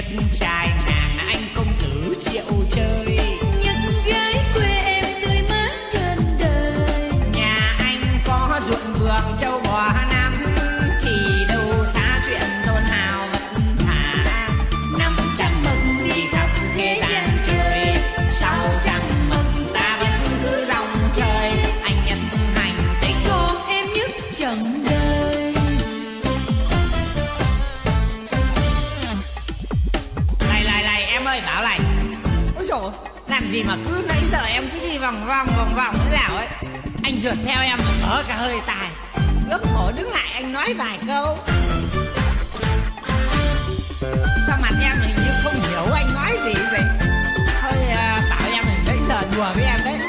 trai nàng anh công tử triệu chơi. Những gái quê em tươi mát trên đời. Nhà anh có ruộng vườn châu bò năm, thì đâu xa chuyện thôn hào vật thả. 500 mừng đi khắp thế gian chơi, 600 mừng ta vẫn cứ dòng chơi. Anh nhất hành tình Còn em nhất trọn đời. Này em ơi, bảo này. Ôi dồi, làm gì mà cứ nãy giờ em cứ đi vòng vòng thế nào ấy. Anh rượt theo em ở cả hơi tài. Ướp cổ đứng lại anh nói vài câu. Sao mặt em hình như không hiểu anh nói gì vậy. Thôi bảo em nãy giờ đùa với em đấy.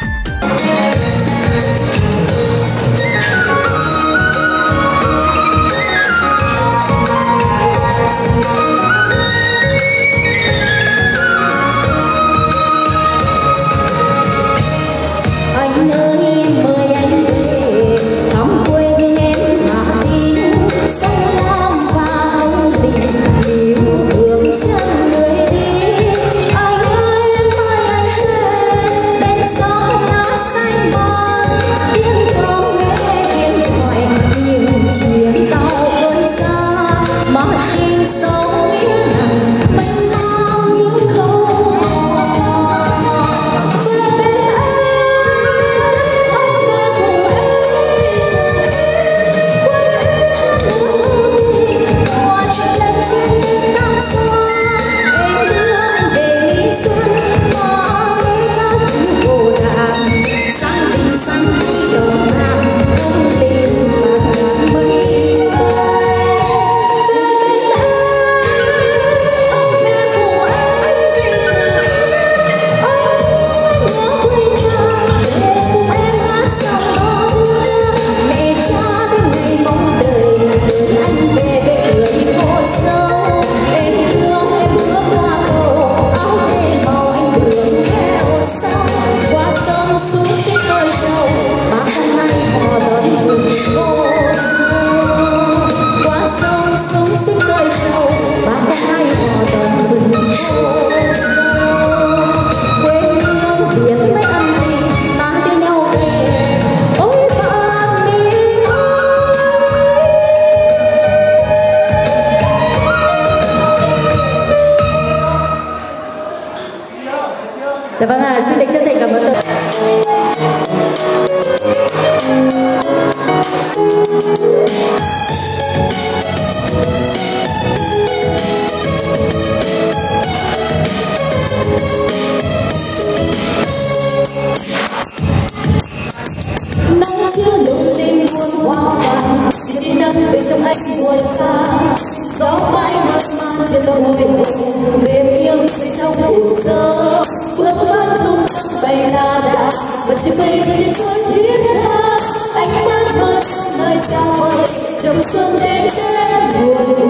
Anh ơi mời anh về thăm quê hương em Hà Tĩnh, sông Lam và âu tình yêu thương chân người đi. Anh ơi mời anh về bên sông lá xanh mòn, tiếng con nghe tiếng thoại nhiều chuyến tàu vơi xa, mà tình sâu nghĩa nặng mênh mang những câu hò. Về bên Dạ vâng ạ, xin được chân thành cảm ơn tất nắng chưa lung linh muôn hoa vàng, chỉ đi nắng về trong anh buồn xa. Gió mãi mơ man trên tóc môi hồng, về yêu về trong cuộc sống. Bước bắt lung bay la đà, và chiếc mây vẫn như trôi thiên tha. Ánh mắt mơ nơi xa vời, trong xuân đến em buồn.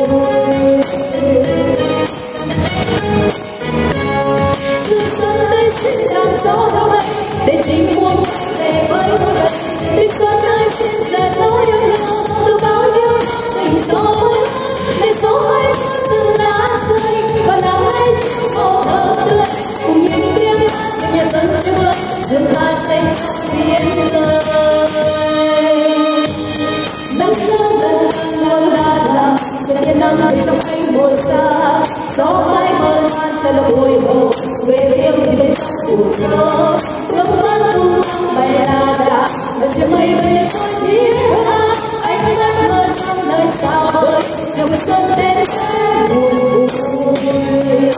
Sự xuân tới xin làm gió đâu bay, để chim muôn về với muôn đời. Tình xuân ơi xin dệt nỗi yêu thương từ bao nhiêu tình gió mới. Để gió ấy từng lá rơi và nắng ấy chiều màu thơm tươi, cùng những tiếng hát nhà dân chưa mưa rừng ta xây trong thiên lời. Nắng trơn lần la trên thiên nắng về trong anh mùa xa. Gió mãi mơ man trên lòng bồi hồi, về yêu thì bên trong cuộc sống. Gấm mắt tung bay la đà, và chiều mây vẫn như trôi thiên tha. Ánh mắt mơ trong nơi xa vời, trong xuân đến em buồn vui.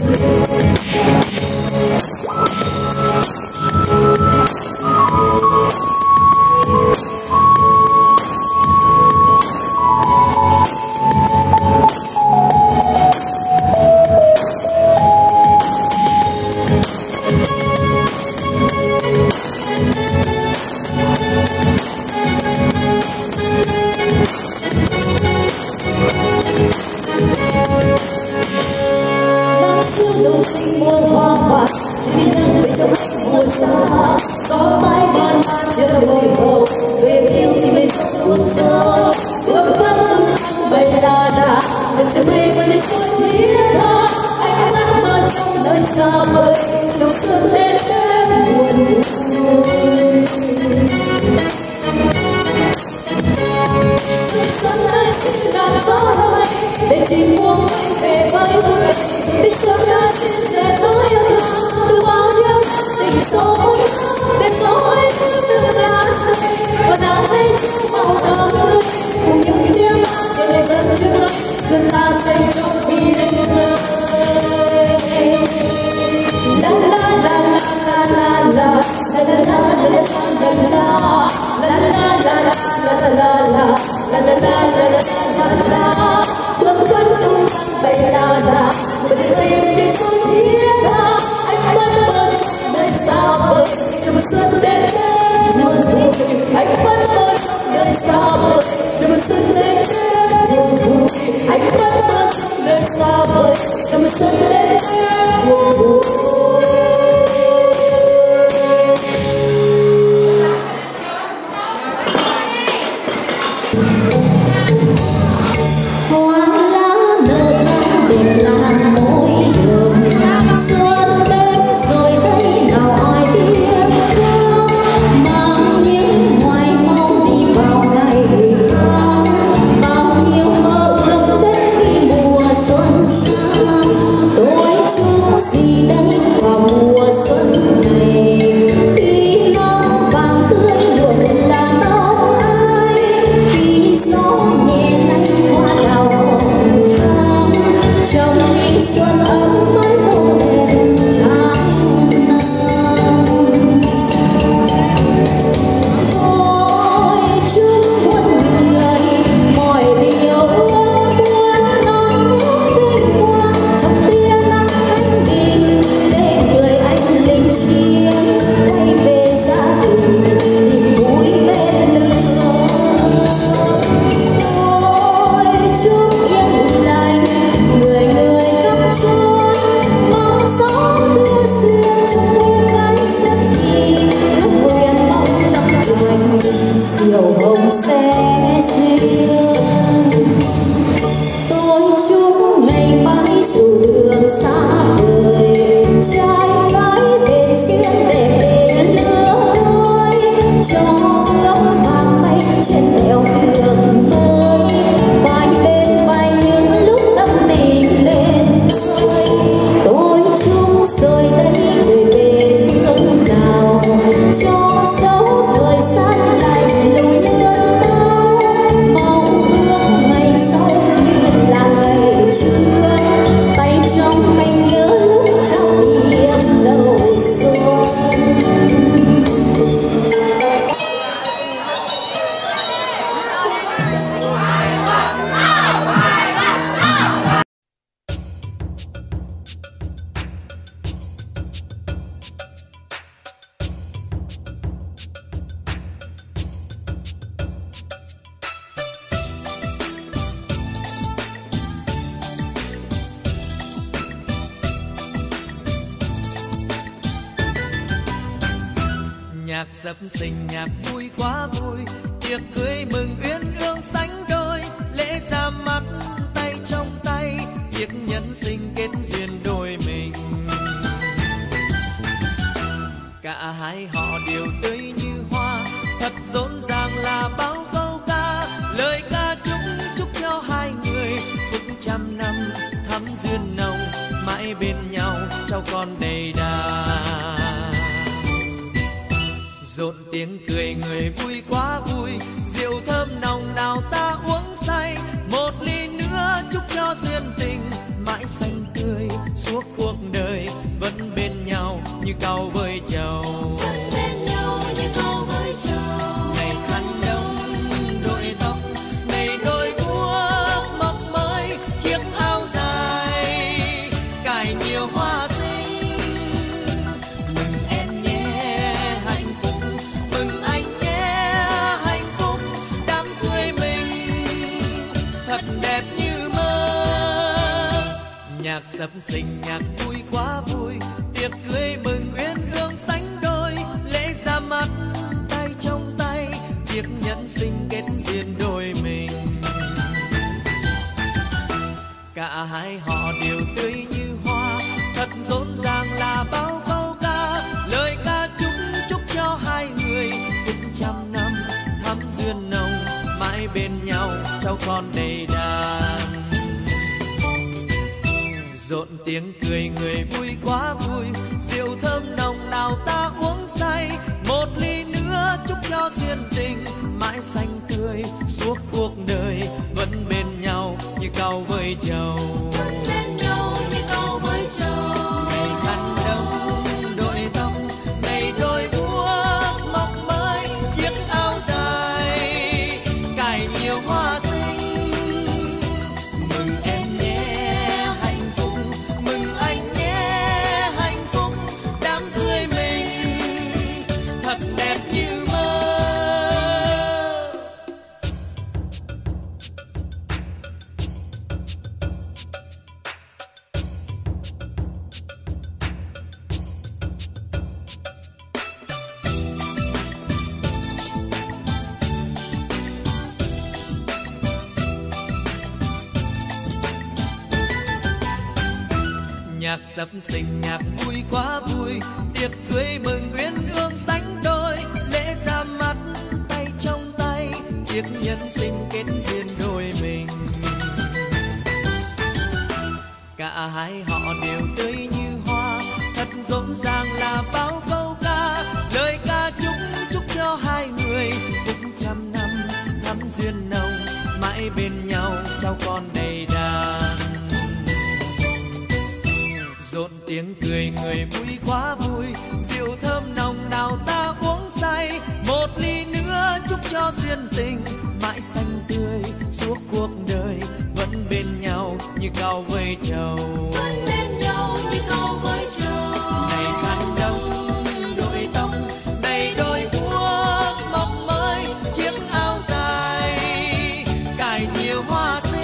lung linh muôn hoa vàng, chỉ đi nắng về trong anh mùa xa. Gió mãi man man trên bồi hồi, về yêu thì về trong cuộc sống. Bước bắt tung bay la đà, và trời mây vẫn như trôi thiên. vời trong xuân đến em buồn vui. Xuân ơi xin làm gió thơm ấy để chim muông về với muôn đời. Tình xuân ơi xin dệt nỗi yêu thương từ bao nhiêu tình dối. Đêm gió ấy từng lá rơi và nàng thấy chiếc màu đỏ tươi cùng những tiếng hát về ngày dân chưa xuân ta xây trong biển khơi. La la la la la la la la la la la la. Xuân vẫn tung bay la la và trái tim như trôi xiết ra. Anh vẫn mơ trong đời xa vời cho một xuân đến em buồn vui. Anh vẫn mơ trong đời xa vời cho một xuân đến em buồn vui. Anh vẫn mơ trong đời xa vời cho một xuân đến em buồn vui. Nhạc sập sình nhạc vui quá vui, tiệc cưới mừng uyên ương sánh đôi, lễ ra mắt tay trong tay, chiếc nhẫn sinh kết duyên đôi mình. Cả hai họ đều tươi như hoa, thật rộn ràng là bao câu ca, lời ca chúc cho hai người phúc trăm năm thắm duyên nồng, mãi bên nhau cháu con đầy đà. Rộn tiếng cười người vui quá vui, rượu thơm nồng nào ta uống say, một ly nữa chúc cho duyên tình mãi xanh tươi suốt cuộc đời, vẫn bên nhau như cau với trầu. Ngày khăn đông đội tóc, ngày đôi guốc mọc mới, chiếc áo dài cài nhiều hoa xinh. Mừng em nhé hạnh phúc, mừng anh nhé hạnh phúc, đám cưới mình thật đẹp như mơ. Nhạc sập sình nhạc vui quá vui, tiệc cưới mừng uyên ương sánh đôi, lễ ra mắt tay trong tay, chiếc nhẫn sinh kết duyên đôi mình. Cả hai họ đều tươi như hoa, thật rộn ràng là bao con đầy đàn. Rộn tiếng cười người vui quá vui, rượu thơm nồng nào ta uống say. Một ly nữa chúc cho duyên tình mãi xanh tươi suốt cuộc đời, vẫn bên nhau như cau với trầu. Ngày khăn đông đội tóc, ngày đôi guốc mọc mới chiếc áo dài cài nhiều hoa xinh. Mừng em nhé hạnh phúc, mừng anh nhé hạnh phúc, đám cưới mình thật đẹp như mơ. Nhạc sập sình nhạc vui quá vui, tiệc cưới mừng uyên ương sánh đôi. Lễ ra mắt tay trong tay, chiếc nhân sinh kết duyên đôi mình. Cả hai họ đều tươi như hoa, thật rộn ràng là bao câu ca. Lời ca chúc cho hai người phúc trăm năm thắm duyên nồng, mãi bên nhau cháu con đầy đàn. Rộn tiếng cười người vui quá vui, rượu thơm nồng nào ta uống say. Một ly nữa chúc cho duyên tình mãi xanh tươi suốt cuộc đời, vẫn bên nhau như cau với trầu. Ngày khăn đông đội tóc, ngày đôi guốc mọc mới chiếc áo dài cài nhiều hoa xinh.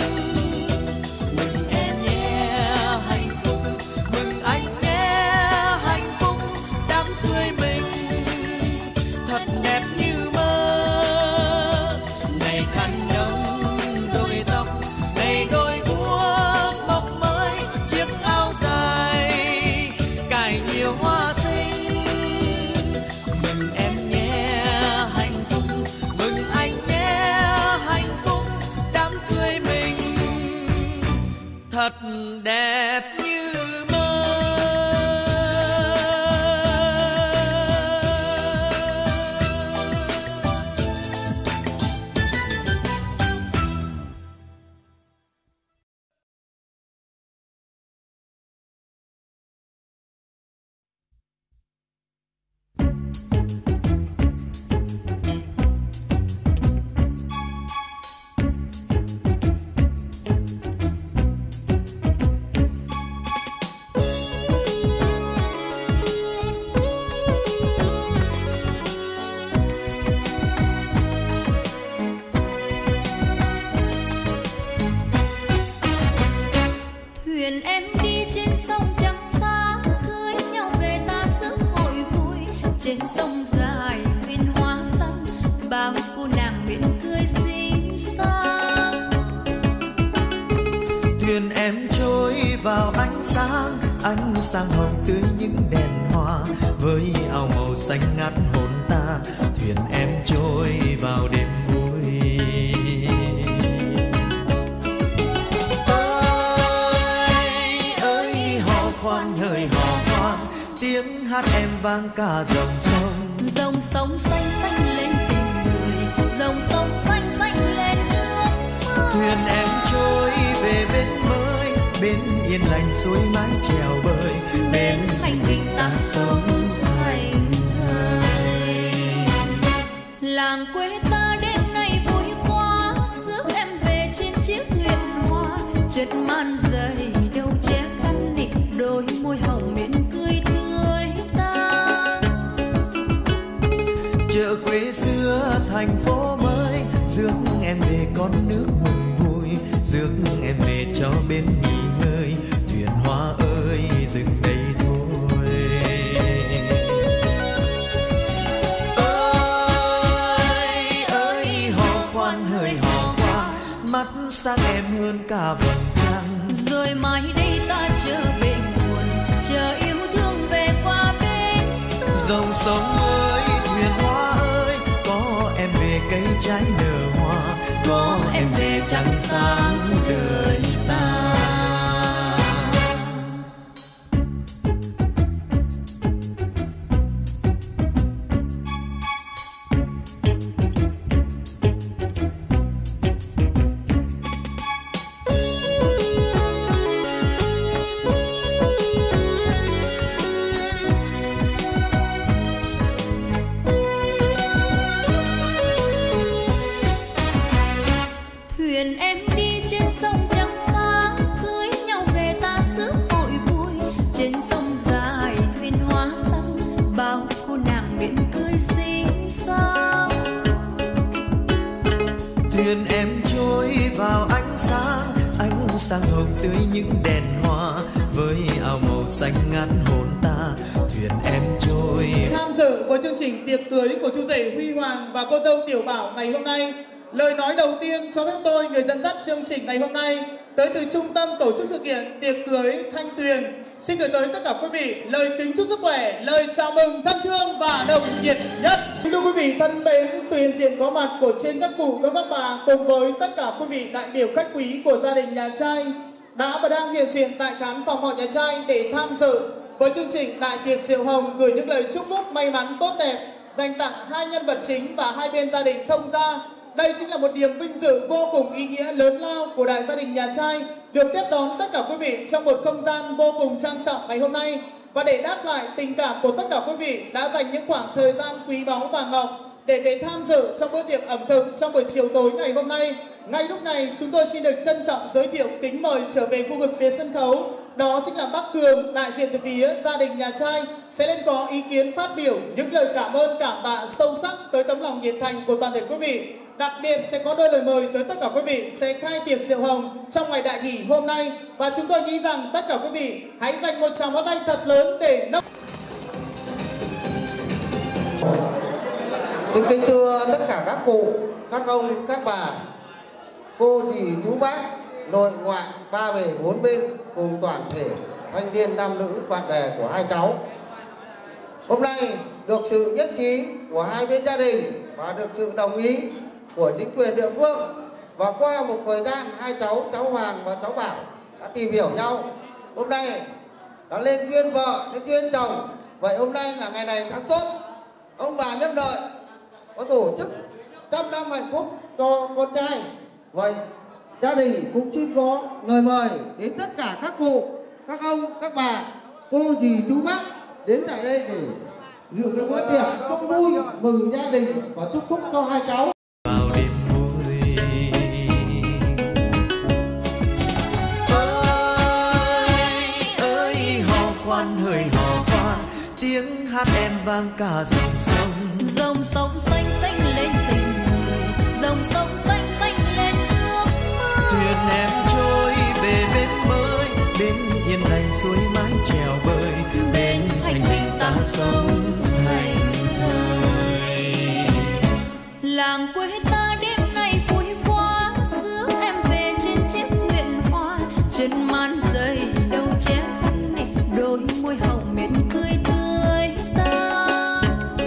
Mừng em nhé hạnh phúc, mừng anh nhé hạnh phúc, đám cưới mình thật đẹp như mơ. Ngày khăn đông đội tóc, ngày đôi guốc mọc mới chiếc áo dài cài nhiều hoa xinh. Mừng em nhé hạnh phúc, mừng anh nhé hạnh phúc, đám cưới mình thật đẹp như mơ. Thuyền em đi trên sông trắng sáng, cưới nhau về ta sớm hội vui. Trên sông dài thuyền hoa xanh, bao cô nàng miệng cười xinh xắn. Thuyền em trôi vào ánh sáng hồng tươi những đèn hoa. Với áo màu xanh ngát hồn ta, thuyền em trôi vào đêm vui. Ơi hò khoan hỡi hò khoan, tiếng hát em vang cả dòng sông. Dòng sông xanh xanh lên tình người, dòng sông xanh xanh lên nước mơ. Thuyền em trôi về bên mới, bên yên lành suối mái chèo bơi, bên thành bình ta sống thành thơi. Làng quê ta đêm nay vui quá, rước em về trên chiếc thuyền hoa. Chất man dày đâu che căn định, đôi môi hồng mỉm cười tươi ta. Chợ quê xưa thành phố mới, rước em về con nước mừng vui, rước em về cho bên nghỉ ngơi. Thuyền hoa ơi dừng đây thôi. Ơi hò khoan hỡi hò khoan, mắt sáng em hơn cả vầng trăng. Rồi mai đây ta trở về nguồn, chờ yêu thương về qua bên sông. Dòng sông ơi thuyền hoa ơi, có em về cây trái nở hoa, có em về trăng sáng đời ta. Thuyền em đi trên sông trắng sáng, cưới nhau về ta xứ hội vui. Trên sông dài thuyền hoa xanh, bao cô nàng miệng cười xinh xắn. Thuyền em trôi vào ánh sáng hồng tươi những đèn hoa, với áo màu xanh ngát hồn ta. Thuyền em trôi. Tham dự với chương trình tiệc cưới của chú rể Huy Hoàng và cô dâu Tiểu Bảo ngày hôm nay, lời nói đầu tiên cho phép tôi, người dẫn dắt chương trình ngày hôm nay, tới từ trung tâm tổ chức sự kiện tiệc cưới Thanh Tuyền, xin gửi tới tất cả quý vị lời kính chúc sức khỏe, lời chào mừng thân thương và nồng nhiệt nhất. Thưa quý vị thân mến, sự hiện diện có mặt của trên các cụ các bà cùng với tất cả quý vị đại biểu khách quý của gia đình nhà trai đã và đang hiện diện tại khán phòng họ nhà trai để tham dự với chương trình đại tiệc rượu hồng, gửi những lời chúc phúc may mắn tốt đẹp dành tặng hai nhân vật chính và hai bên gia đình thông gia. Đây chính là một niềm vinh dự vô cùng ý nghĩa lớn lao của đại gia đình nhà trai được tiếp đón tất cả quý vị trong một không gian vô cùng trang trọng ngày hôm nay. Và để đáp lại tình cảm của tất cả quý vị đã dành những khoảng thời gian quý báu và ngọc để về tham dự trong bữa tiệc ẩm thực trong buổi chiều tối ngày hôm nay. Ngay lúc này chúng tôi xin được trân trọng giới thiệu kính mời trở về khu vực phía sân khấu. Đó chính là bác Cường, đại diện từ phía gia đình nhà trai sẽ lên có ý kiến phát biểu những lời cảm ơn cảm tạ sâu sắc tới tấm lòng nhiệt thành của toàn thể quý vị. Đặc biệt sẽ có đôi lời mời tới tất cả quý vị sẽ khai tiệc rượu hồng trong ngày đại hỷ hôm nay. Và chúng tôi nghĩ rằng tất cả quý vị hãy dành một tràng pháo tay thật lớn để nâng. Xin kính thưa tất cả các cụ, các ông, các bà, cô dì, chú bác, nội ngoại, ba bề bốn bên cùng toàn thể thanh niên nam nữ bạn bè của hai cháu. Hôm nay được sự nhất trí của hai bên gia đình và được sự đồng ý của chính quyền địa phương, và qua một thời gian hai cháu Hoàng và cháu Bảo đã tìm hiểu nhau, hôm nay đã lên duyên vợ đến duyên chồng. Vậy hôm nay là ngày này tháng tốt, ông bà nhân lợi có tổ chức 100 năm hạnh phúc cho con trai. Vậy gia đình cũng xin có lời mời đến tất cả các cụ, các ông, các bà, cô dì, chú bác đến tại đây để dự cái bữa tiệc chúc vui mừng gia đình và chúc phúc cho hai cháu. Vào đêm vui ơi hò khoan hỡi hò khoan, tiếng hát em vang cả dòng sông. Dòng sông xanh xanh lên tình người, dòng sông xanh xanh lên nước mơ. Thuyền em trôi về bên mới, bên yên lành suối mái chèo bơi, bên thanh bình ta sống thành thời. Làng quê ta đêm nay vui quá, rước em về trên chiếc thuyền hoa. Chân man dây đầu che khăn này, đôi môi hồng miệng cười tươi ta.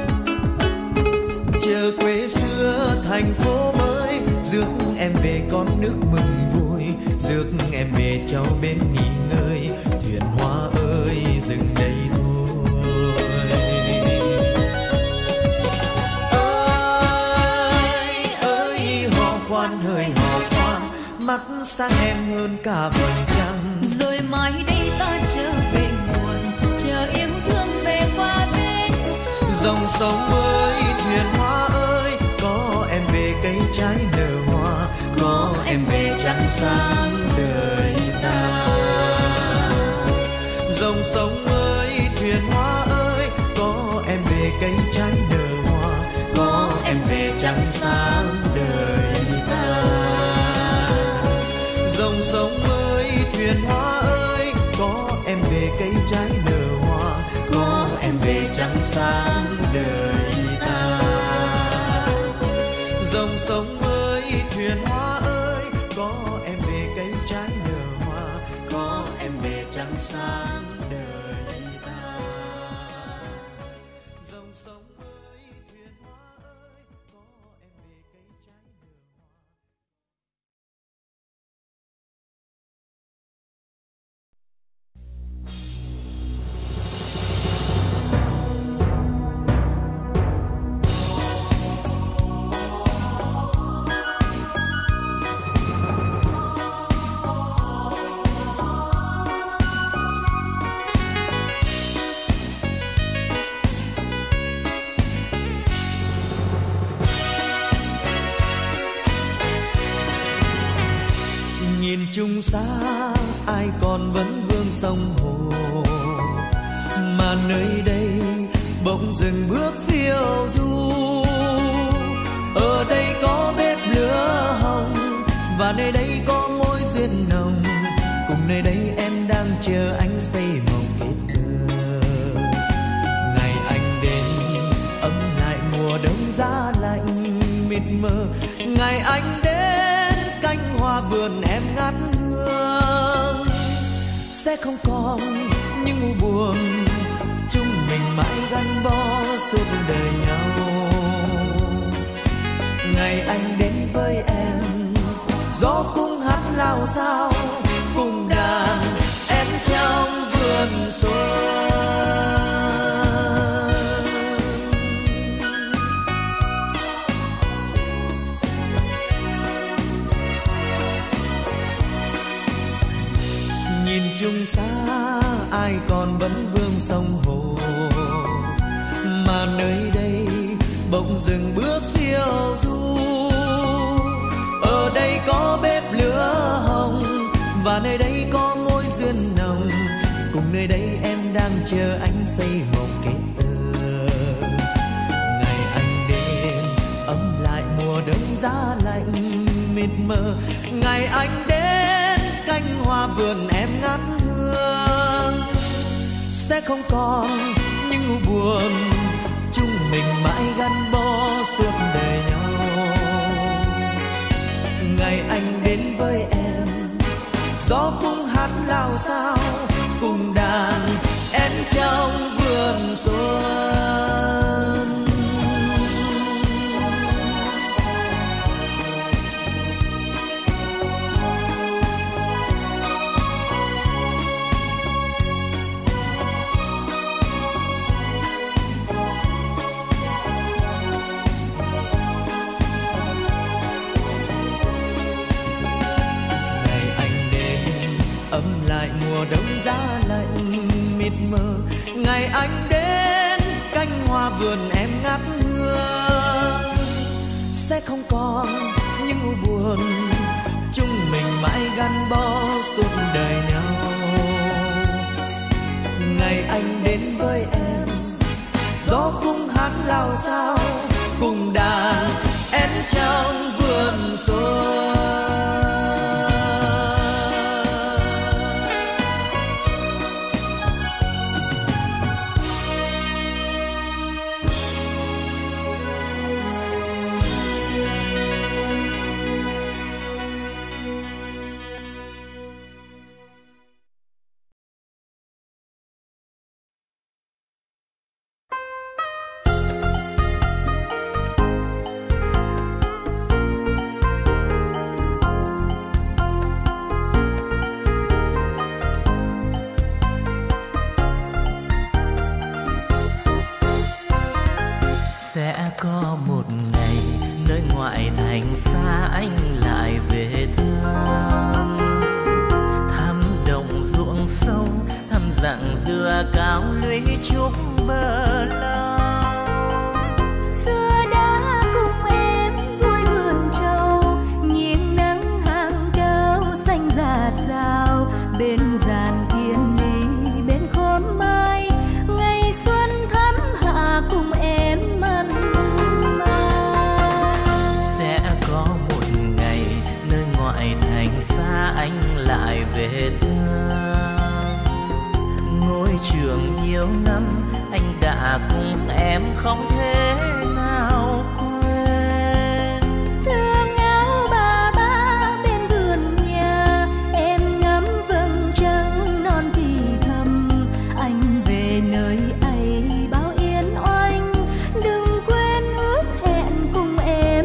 Chờ quê xưa thành phố mới, rước em về con nước mừng vui, rước em về cháu bên nghỉ ngơi. Thuyền hoa ơi dừng đây thôi. Ơi hò khoan hỡi hò khoan, mắt sáng em hơn cả vầng trăng. Rồi mai đây ta trở về nguồn, chờ yêu thương về qua bên sông. Dòng sông ơi thuyền hoa ơi, có em về cây trái nở hoa, có em về trăng sáng đời ta. Dòng sông ơi thuyền hoa ơi, có em về cây trái nở hoa, có em về trăng sáng đời ta. Dòng sông ơi thuyền hoa ơi, có em về cây trái nở hoa, có em về trăng sáng đời ta. Dòng sông ơi thuyền hoa ơi, có em về cây trái nở hoa, có em về trăng sáng đời ta. Dòng sông chung xa ai còn vẫn vương sông hồ, mà nơi đây bỗng dừng bước phiêu du. Ở đây có bếp lửa hồng và nơi đây có mối duyên nồng, cùng nơi đây em đang chờ anh xây mộng kết thơ. Ngày anh đến ấm lại mùa đông giá lạnh mịt mờ, ngày anh đến cánh hoa vườn em ngát hương. Sẽ không còn những u buồn, chúng mình mãi gắn bó suốt đời nhau. Ngày anh đến với em, gió cũng hát lao sao cùng đàn em trong vườn xuân. Nhìn chung xa ai còn vẫn vương sông hồ, mà nơi đây bỗng dừng bước phiêu du. Ở đây có bếp lửa hồng và nơi đây có mối duyên nồng, cùng nơi đây em đang chờ anh xây mộng kết tơ. Ngày anh đến ấm lại mùa đông giá lạnh mịt mờ, ngày anh đến cánh hoa vườn em ngát hương. Sẽ không còn những u buồn, chúng mình mãi gắn bó suốt đời nhau. Ngày anh đến với em, gió cũng hát lao sao cùng đàn em trong vườn xuân. Ấm lại mùa đông giá lạnh mịt mờ, ngày anh đến cánh hoa vườn em ngát hương. Sẽ không còn những u buồn, chúng mình mãi gắn bó suốt đời nhau. Ngày anh đến với em, gió cũng hát lao sao cùng đàn em trong vườn xuân. Sẽ có một ngày nơi ngoại thành xa anh lại về thăm, thăm đồng ruộng sâu, thăm dặng dừa cao lũy trúc bờ lao. Xưa đã cùng em vui vườn trầu, nhìn nắng hàng cao xanh rạt rào, bên giàn thiên lý bên khóm mai, ngày xuân thắm hạ cùng em. Ngoại thành xa anh lại về thăm, ngôi trường nhiều năm anh đã cùng em không thể nào quên. Thương áo bà ba bên vườn nhà, em ngắm vầng trăng non thì thầm, anh về nơi ấy bao yên oanh, đừng quên ước hẹn cùng em.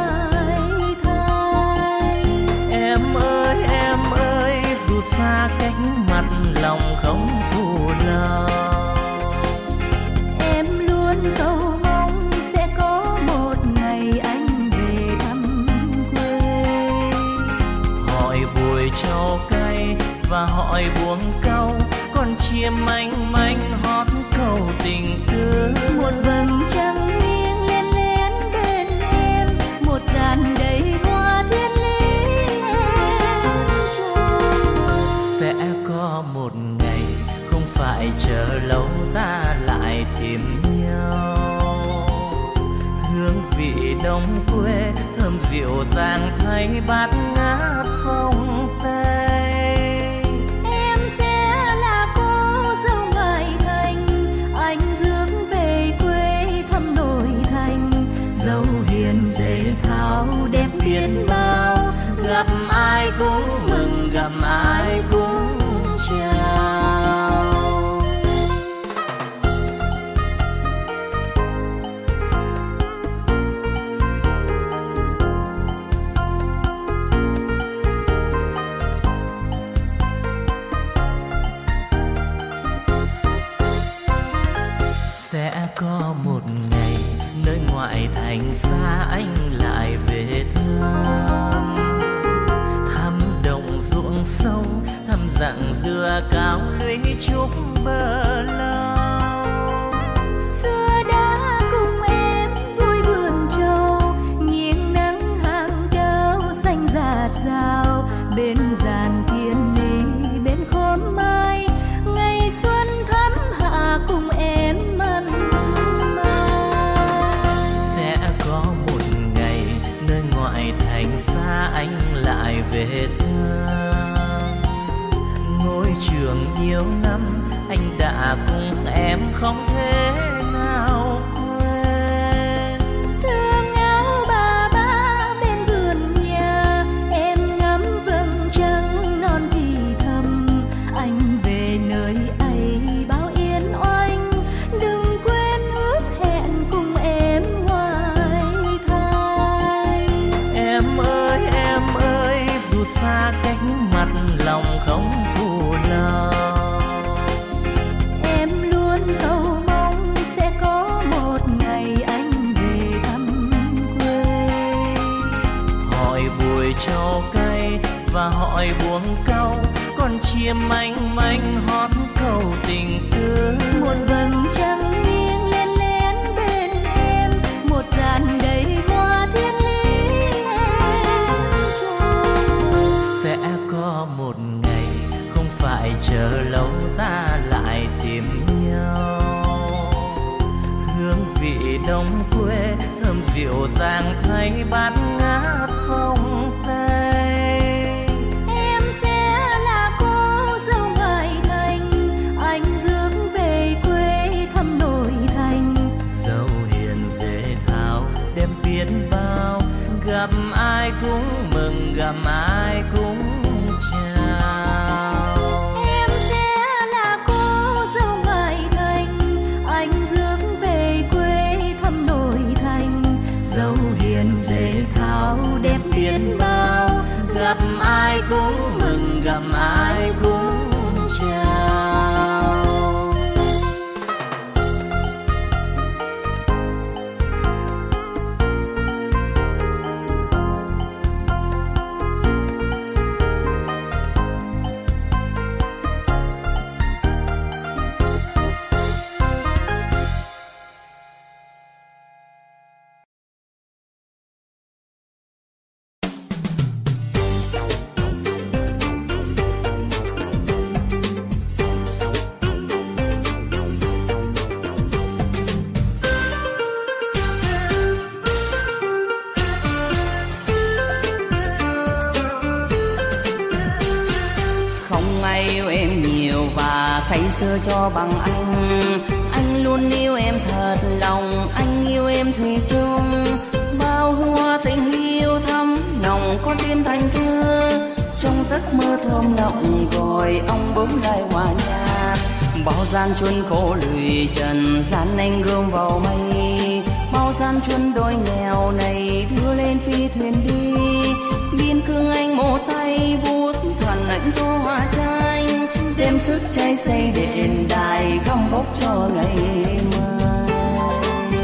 Dù xa cách mặt lòng không phụ lòng, em luôn cầu mong sẽ đồng quê thơm rượu ràng thay bát ngát phong tây. Em sẽ là cô dâu ngoại thành, anh rước về quê thăm nội thành. Dâu hiền dễ thao đẹp biết bao, gặp ai cũng mừng gặp ai cũng chào. Sẽ có một ngày nơi ngoại thành xa anh lại về thăm, thăm đồng ruộng sâu, thăm dặng dừa cao lũy trúc bờ lao. Xưa đã cùng em vui vườn trầu, nghiêng nắng hàng cao xanh rạt rào. Bên giàn thiên lý bên khóm mai, ngày xuân thắm hạ cùng em mặn mà. Sẽ có một ngày nơi ngoại thành xa anh lại về thăm, ngôi trường nhiều năm anh đã cùng em không thể nào quên. Thương áo bà ba bên vườn nhà, em ngắm vầng trăng non thì thầm. Anh về nơi ấy bao yên oanh, đừng quên ước hẹn cùng em ngoài thành. Em ơi dù xa cách mặt lòng không phụ lòng. Em luôn cầu mong sẽ có một ngày anh về thăm quê. Hỏi buổi trầu cây và hỏi buông cau, con chim manh manh hót câu tình tứ. Một vầng trăng nghiêng lên lén bên em, một dàn đầy hoa thiên lý em trồng. Sẽ có một ngày không phải chờ lâu ta lại tìm nhau, hương vị đồng quê thơm rượu ràng thay bát ngát phong tây. Em sẽ là cô dâu ngoại thành, anh rước về quê thăm nội thành. Dâu hiền dễ thao đẹp biết bao, gặp ai cũng mừng gặp ai cũng chào. Em sẽ là cô dâu ngoại thành, anh rước về quê thăm nội thành. Dâu hiền dễ thao đẹp biết bao, gặp ai cũng mừng gặp ai cũng chào. Say sưa cho bằng anh luôn yêu em thật lòng, anh yêu em thủy chung. Bao hoa tình yêu thắm nồng con tim thành thơ, trong giấc mơ thơm nồng gọi ông bướm lại hòa nhạc. Bao gian chuân khổ lụy trần gian anh gươm vào mây, bao gian chuân đôi nghèo này đưa lên phi thuyền đi. Biên cương anh một tay bút thần anh tô hoa tranh, đem sức cháy xây đền đài gom góp cho ngày mai.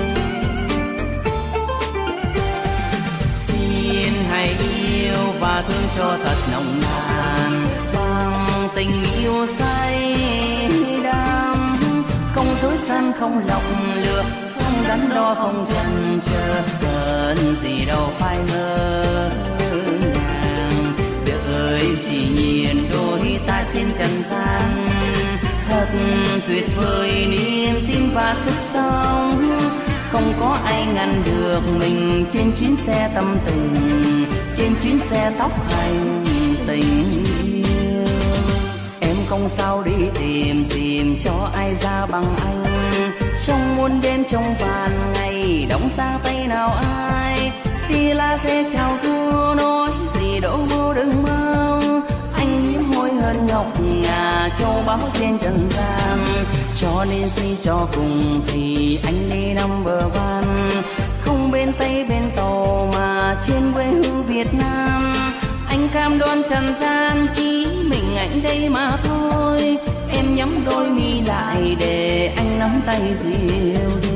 Xin hãy yêu và thương cho thật nồng nàn, bằng tình yêu say đắm, không dối gian không lộng lừa, không đắn đo không chần chờ, cần gì đâu phải ngờ ngàng. Đời chỉ nhìn đôi ta trên trần gian, thật tuyệt vời niềm tin và sức sống. không có ai ngăn được mình trên chuyến xe tâm tình, trên chuyến xe tốc hành tình yêu. Em không sao đi tìm cho ai ra bằng anh, trong muôn đêm trong vàn ngày đóng sang tay nào ai. Tia la sẽ chào thua nói gì đâu vô đừng mong, anh hiếm hoi hơn ngọc ngà châu báu trên trần gian. Cho nên suy cho cùng thì anh đi number one, không bên Tây bên Tàu mà trên quê hương Việt Nam. Anh cam đoan trần gian chỉ mình anh đây mà thôi, em nhắm đôi mi lại để anh nắm tay dịu đi.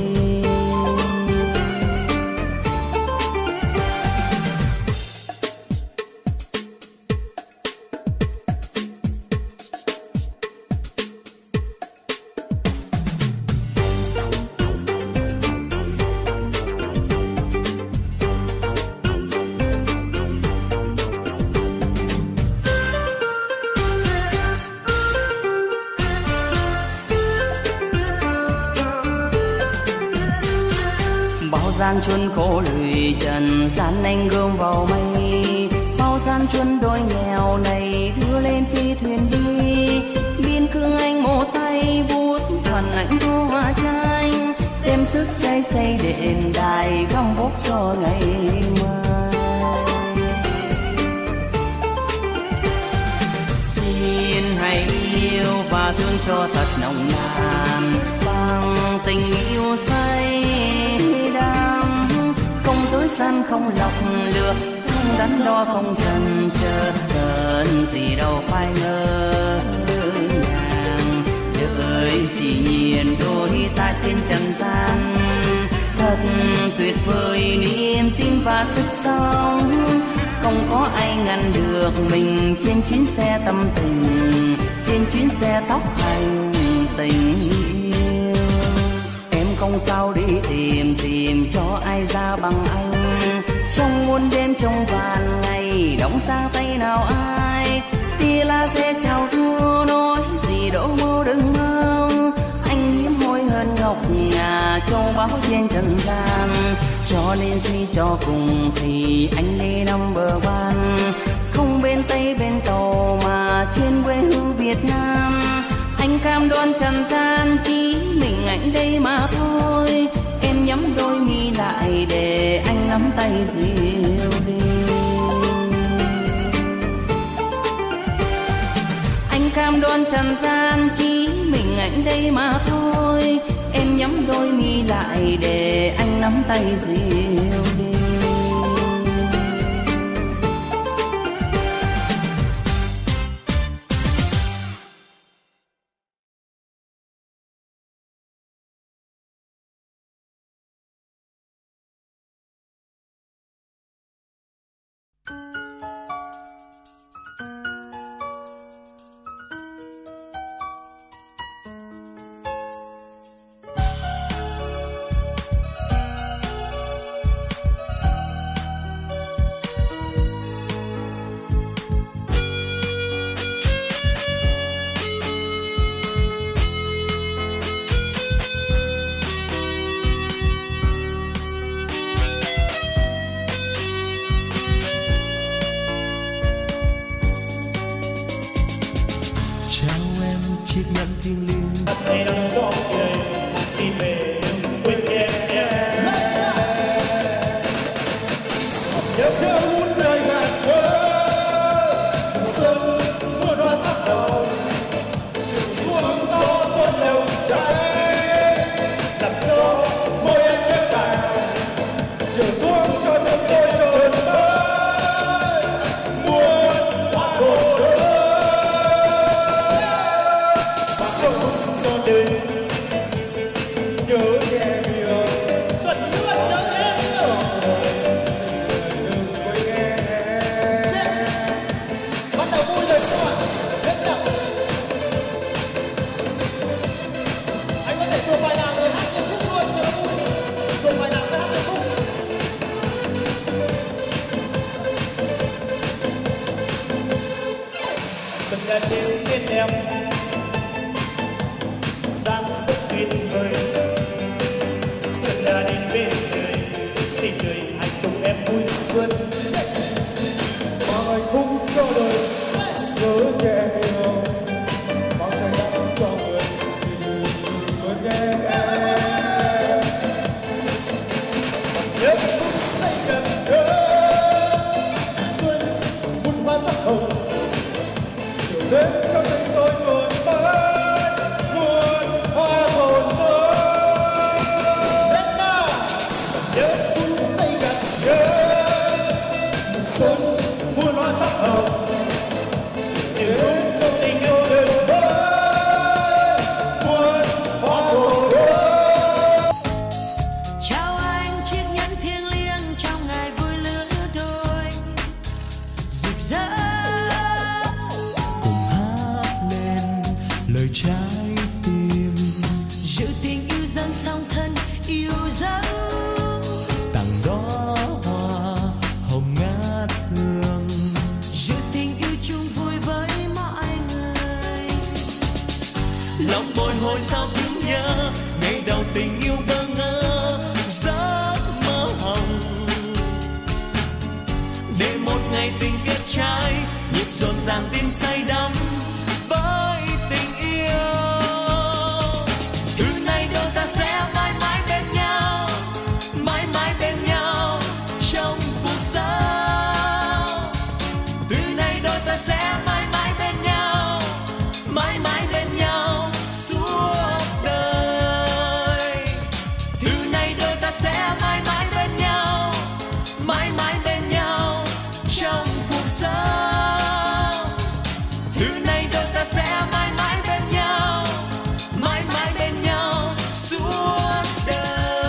Gian chuân khổ lụy trần gian anh gom vào mây, bao gian chuân đôi nghèo này đưa lên phi thuyền đi. Biên cương anh một tay bút thuần anh thu hoa tranh, đem sức cháy xây đền đài gom góp cho ngày mai. Xin hãy yêu và thương cho thật nồng nàn, bằng tình yêu say đắm, không dối gian không lọc lừa, không đắn đo không chần chờ, cần gì đâu phải ngờ ngàng. Đời chỉ nhìn đôi ta trên trần gian, thật tuyệt vời niềm tin và sức sống, không có ai ngăn được mình trên chuyến xe tâm tình, trên chuyến xe tốc hành tình yêu. Em không sao đi tìm cho ai ra bằng anh, trong muôn đêm trong vàn ngày đóng sang tay nào ai. Tia la sẽ chào thua nói gì đâu mơ đừng mong, anh hiếm hoi hơn ngọc ngà châu báu trên trần gian. Cho nên suy cho cùng thì anh đi number one, không bên Tây bên Tàu mà trên quê hương Việt Nam. Anh cam đoan trần gian chỉ mình anh đây mà thôi, em nhắm đôi mi lại để anh nắm tay dịu đi. Anh cam đoan trần gian chỉ mình anh đây mà thôi, em nhắm đôi mi lại để anh nắm tay dịu đi. Sáng suốt tuyệt vời, xuân đã đến song thân yêu dấu. Tặng đó hoa hồng ngát hương, giữ tình yêu chung vui với mọi người. lòng bồi hồi sao thương nhớ ngày đầu tình yêu bơ ngơ giấc mơ hồng, để một ngày tình kết trái nhịp rộn ràng tin say đắm với tình yêu. Từ nay đôi ta sẽ mãi mãi bên nhau, mãi mãi bên nhau trong cuộc sống. Từ nay đôi ta sẽ mãi mãi bên nhau, mãi mãi bên nhau suốt đời. Từ nay đôi ta sẽ mãi mãi bên nhau, mãi mãi bên nhau trong cuộc sống. Từ nay đôi ta sẽ mãi mãi bên nhau, mãi mãi bên nhau suốt đời.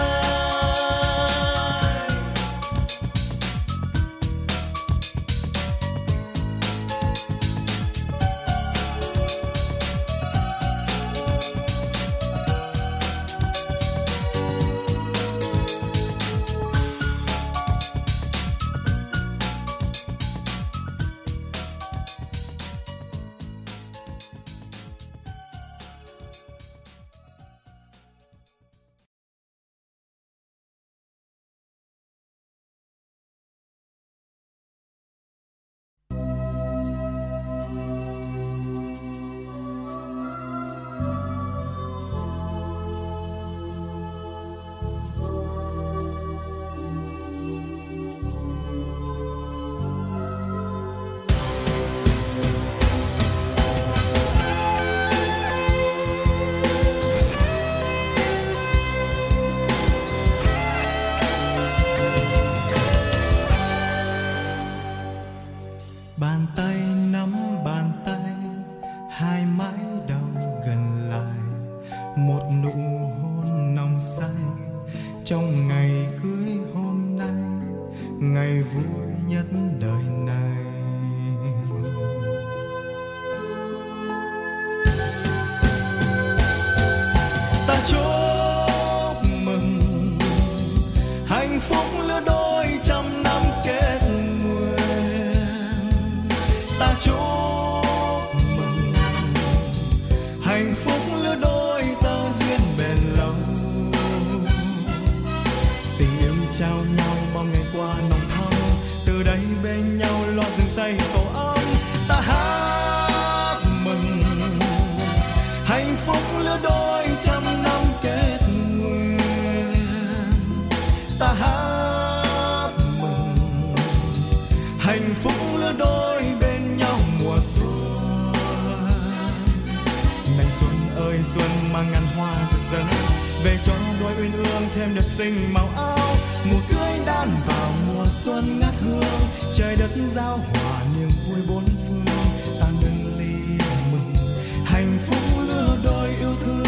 Bàn tay nắm bàn tay, hai mái đầu gần lại, một nụ hôn nồng say trong ngày cưới hôm nay, ngày vui nhất đời này. Ta chúc mừng hạnh phúc lứa đôi trăm năm kết nguyện. Ta chúc mừng hạnh phúc lứa đôi tơ duyên bền lâu. Tình yêu trao nhau bao ngày qua nồng thắm, từ đây bên nhau lo rừng xây tổ ấm. Ta hát mừng hạnh phúc lứa đôi trăm năm kết nguyện. Ta hát mừng hạnh phúc lứa đôi bên nhau mùa xuân. Này xuân ơi xuân mang ngàn hoa rực rỡ, về cho đôi uyên ương thêm đẹp xinh màu áo. Mùa cưới đan vào mùa xuân ngát hương, trời đất giao hòa niềm vui bốn phương. Ta nâng ly mừng hạnh phúc lứa đôi yêu thương.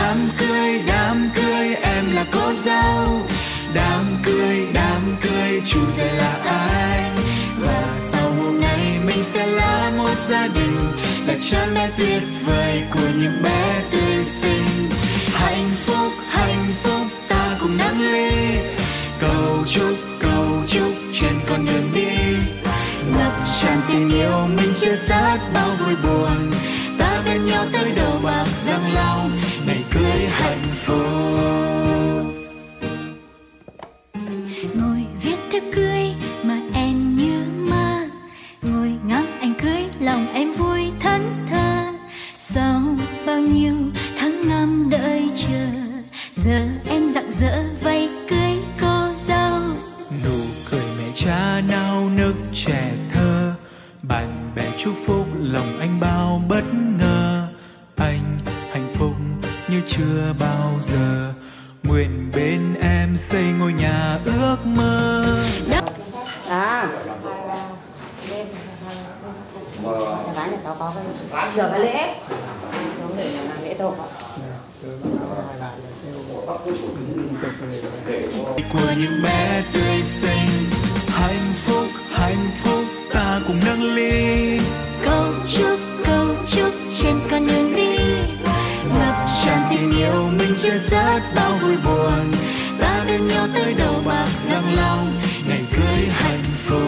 đám cưới em là cô dâu. Đám cưới chủ rể là anh. Và sau hôm nay mình sẽ là một gia đình, là cha mẹ tuyệt vời của những bé tươi xinh. Hạnh phúc ta cùng nắm ly, cầu chúc trên con đường đi. Ngập tràn tình yêu mình chia sẻ bao vui buồn, ta bên nhau tới đầu bạc răng long, ngày cưới hạnh phúc. Ngồi viết thiếp cưới mà em như mơ, ngồi ngắm anh cưới lòng em vui thẫn thờ. Sau bao nhiêu tháng năm đợi chờ, giờ em rạng rỡ vây cưới cô dâu. Nụ cười mẹ cha nao nức trẻ thơ, bạn bè chúc phúc lòng anh bao bất ngờ. Anh hạnh phúc như chưa bao giờ, nguyện bên em xây ngôi nhà ước mơ. Gái nhà cháu có cái giờ cái lễ giống để làm lễ tổ của những bé tươi xinh. Hạnh phúc ta cùng nâng ly, câu chúc trên con đường đi. Ngập tràn tình yêu mình chia sẻ bao vui buồn, ta bên nhau tới đầu bạc răng long, ngày cưới hạnh phúc.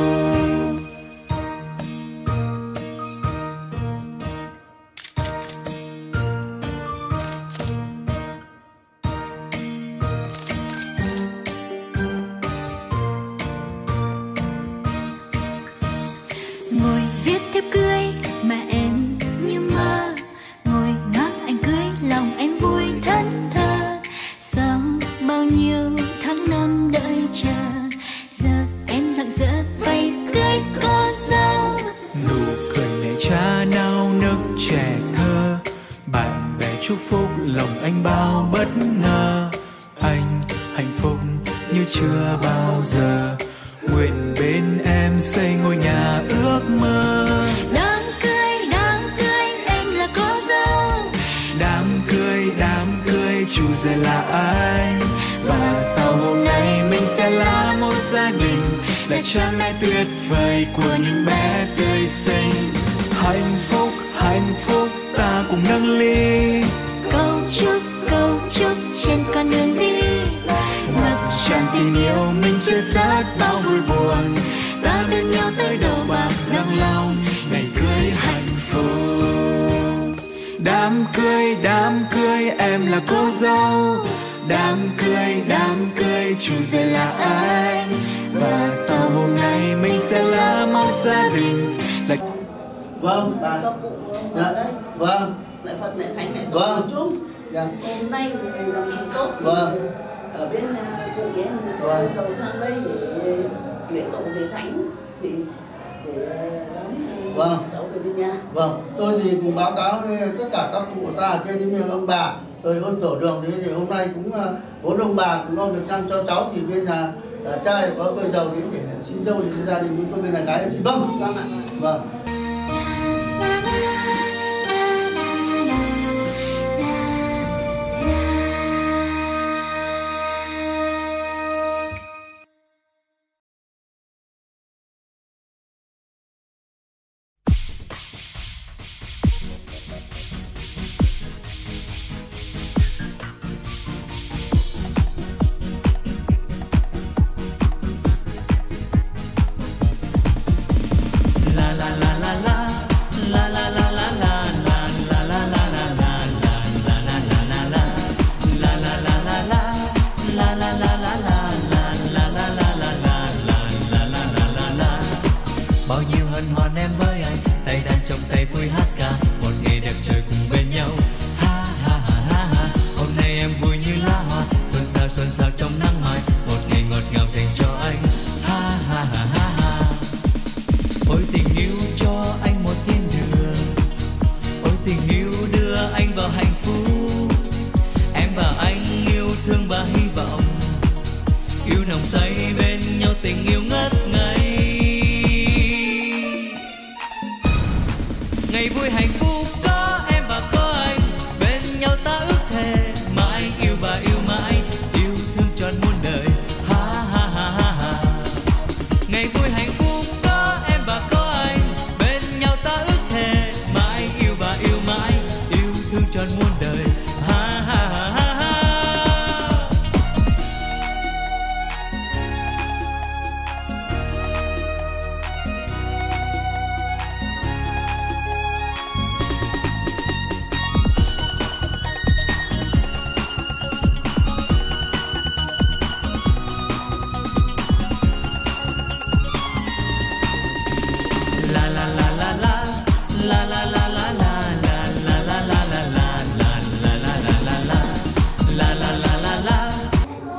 Ngồi viết thiếp cưới mà em như mơ, ngồi ngắm anh cưới lòng em vui thẫn thờ. Sau bao nhiêu tháng năm đợi chờ, giờ em rạng rỡ vây cưới cô dâu. Nụ cười mẹ cha nao nức trẻ thơ, bạn bè chúc phúc lòng anh bao bất ngờ. Anh hạnh phúc như chưa bao giờ, nguyện bên em xây ngôi nhà ước mơ. Đám cưới em là cô dâu. Đám cưới chủ rể là anh. Và sau hôm nay mình sẽ là một gia đình, là cha mẹ tuyệt vời của những bé tươi xinh. Hạnh phúc ta cùng nâng ly, câu chúc trên con đường đi. Ngập tràn tình yêu mình chia sẻ bao vui buồn, ta bên nhau tới đầu bạc răng long, ngày cưới hạnh phúc. Đám cưới em là cô dâu. Đám cưới chủ rể là anh. Và sau hôm nay mình sẽ là một gia đình, là... Vâng, bà. Dạ, vâng. Lễ Phật lễ Thánh lễ tổ Vâng. chung. Dạ. Hôm nay thì ngày rằm tháng tốt. Vâng. Ở bên cụ nghĩa Vâng. giàu sang đây để lễ tổ lễ Thánh để đón Vâng. cháu về bên nhà. Vâng, tôi thì cũng báo cáo với tất cả các cụ ta ở trên những ông bà rồi ôn tổ đường thì hôm nay cũng 4 ông bà cũng lo việc làm cho cháu, thì bên nhà trai có cô dâu đến để xin dâu thì gia đình chúng tôi bên nhà gái xin vâng. Vâng ạ. Vâng. Bao nhiêu hân hoan em với anh, tay đàn trong tay vui hát ca, một ngày đẹp trời cùng bên nhau. Ha ha ha ha ha. Hôm nay em vui như lá hoa, xuân sao trong nắng mai, một ngày ngọt ngào dành cho anh. Ha ha ha ha ha. Ôi tình yêu cho anh một thiên đường, ôi tình yêu đưa anh vào hạnh phúc. Em và anh yêu thương và hy vọng, yêu nồng say bên nhau, tình yêu ngất ngây. Ngày vui hạnh phúc có em và có anh, bên nhau ta ước thề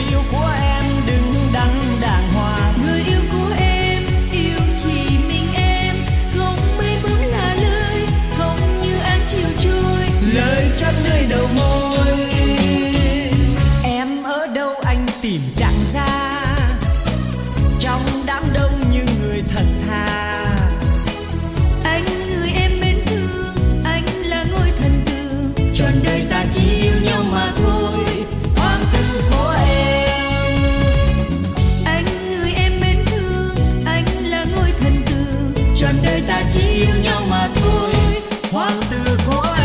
Người yêu của em đứng đắn đàng hoàng. Người yêu của em yêu chỉ mình em, không mấy bước là lời, không như ánh chiều trôi, lời chót nơi đầu môi. Em ở đâu anh tìm chẳng ra, trong đám đông như người thật thà. Anh người em mến thương, anh là ngôi thần tượng, trọn đời ta chỉ yêu nhau mà thôi, hoàng tử của em. Anh người em mến thương, anh là ngôi thần tượng, trọn đời ta chỉ yêu nhau mà thôi, hoàng tử của em.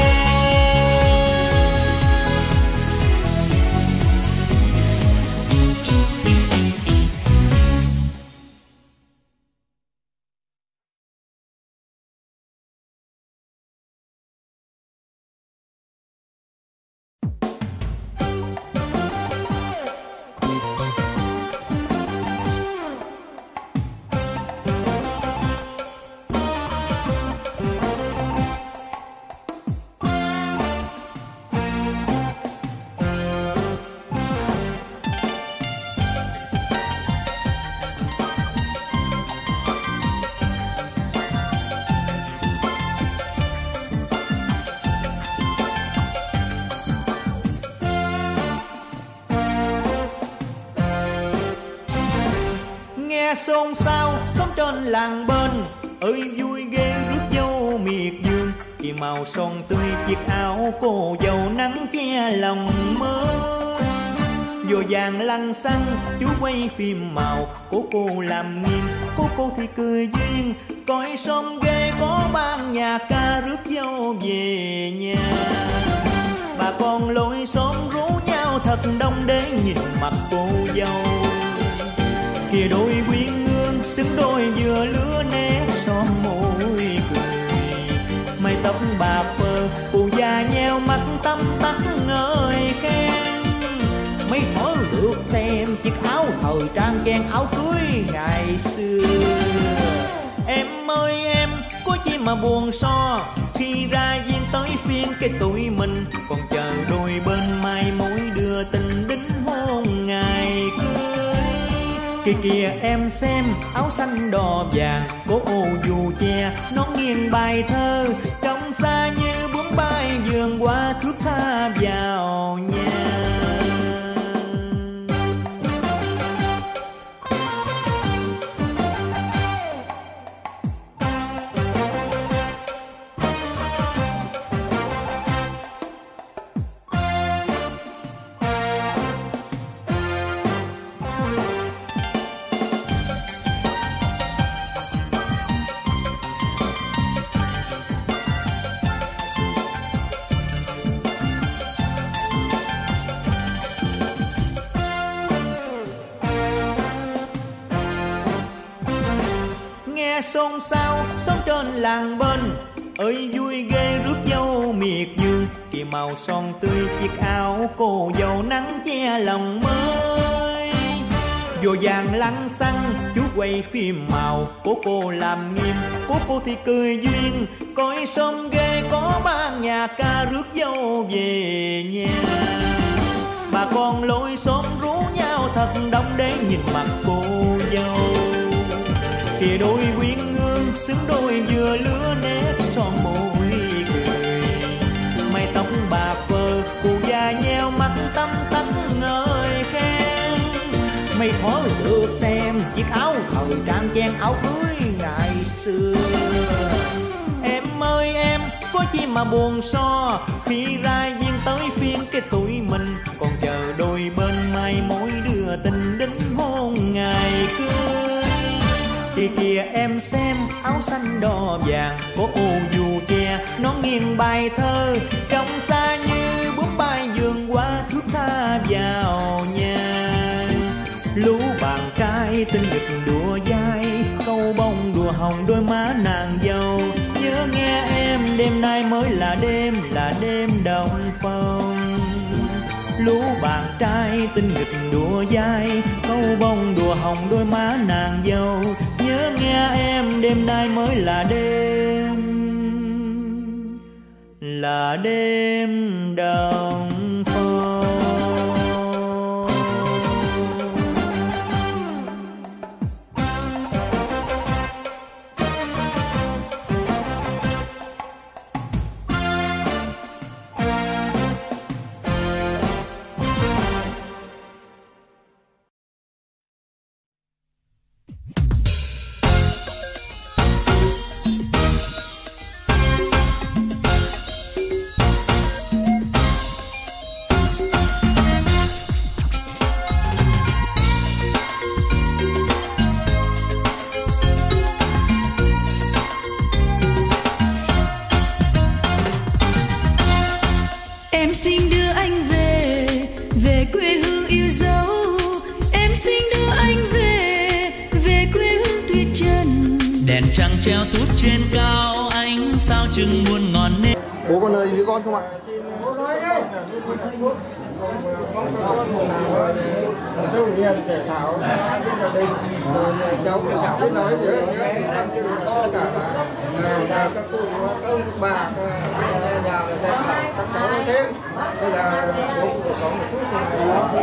Xôn xao sống trên làng bên, ơi vui ghê rước dâu miệt vườn. Chỉ màu son tươi chiếc áo cô dâu nắng che lòng mơ. Vô vàng lăng xăng chú quay phim màu, cô làm nghiêm, cô thì cười duyên. Coi son ghê có ban nhà ca rước dâu về nhà. Bà con lối xóm rú nhau thật đông để nhìn mặt cô dâu. Kìa đôi quyến ngương xứng đôi vừa lứa nét son môi cười. Mái tóc bạc phơ cụ già nheo mắt tăm tắt ngời khen. Mấy thở được xem chiếc áo thời trang trang áo cưới ngày xưa. Em ơi em có chi mà buồn so, khi ra duyên tới phiên cái tụi mình còn chờ đôi bên mai mối đưa tình đính hôn ngày cưới. Kìa em xem áo xanh đò vàng, cô ô dù che nón nghiêng bài thơ, trông xa như bướm bay vườn qua thước tha vào nhà. Xôn xao sống trên làng bên, ơi vui ghê rước dâu miệt vườn. Kìa màu son tươi chiếc áo cô dâu nắng che lòng mới. Vô vàng lăng xăng chú quay phim màu, cô làm nghiêm, cô thì cười duyên. Coi son ghê có ban nhà ca rước dâu về nhà. Bà con lối xóm rú nhau thật đông để nhìn mặt cô dâu. Kìa đôi quyến ngương xứng đôi vừa lứa nét son môi cười. Mái tóc bạc phơ cụ già nheo mắt tăm tắt ngời khen. Mày thó được xem chiếc áo thời trang trang áo cưới ngày xưa. Em ơi em có chi mà buồn so, khi ra duyên tới phiên cái tụi mình còn chờ đôi bên mai mối đưa tình đính hôn ngày cưới. Kìa em xem áo xanh đò vàng, có ô dù che nón nghiêng bài thơ, trông xa như bướm bay vườn qua thước tha vào nhà. Lũ bạn trai tinh nghịch đùa dai, câu bông đùa hồng đôi má nàng dâu. Nhớ nghe em đêm nay mới là đêm đồng phong. Lũ bạn trai tinh nghịch đùa dai, câu bông đùa hồng đôi má nàng dâu. Nhớ nghe em đêm nay mới là đêm đồng phong. đèn trăng treo tút trên cao, ánh sao chừng muôn ngọn nến. Bố có lời với con không ạ? Cháu hiền trẻ thảo gia đình, cháu cũng chẳng biết nói gì nữa, tham dự tất cả các cụ, các ông, các bà, nhà là dạy bảo các cháu thêm. Bây giờ bố cũng có một chút thì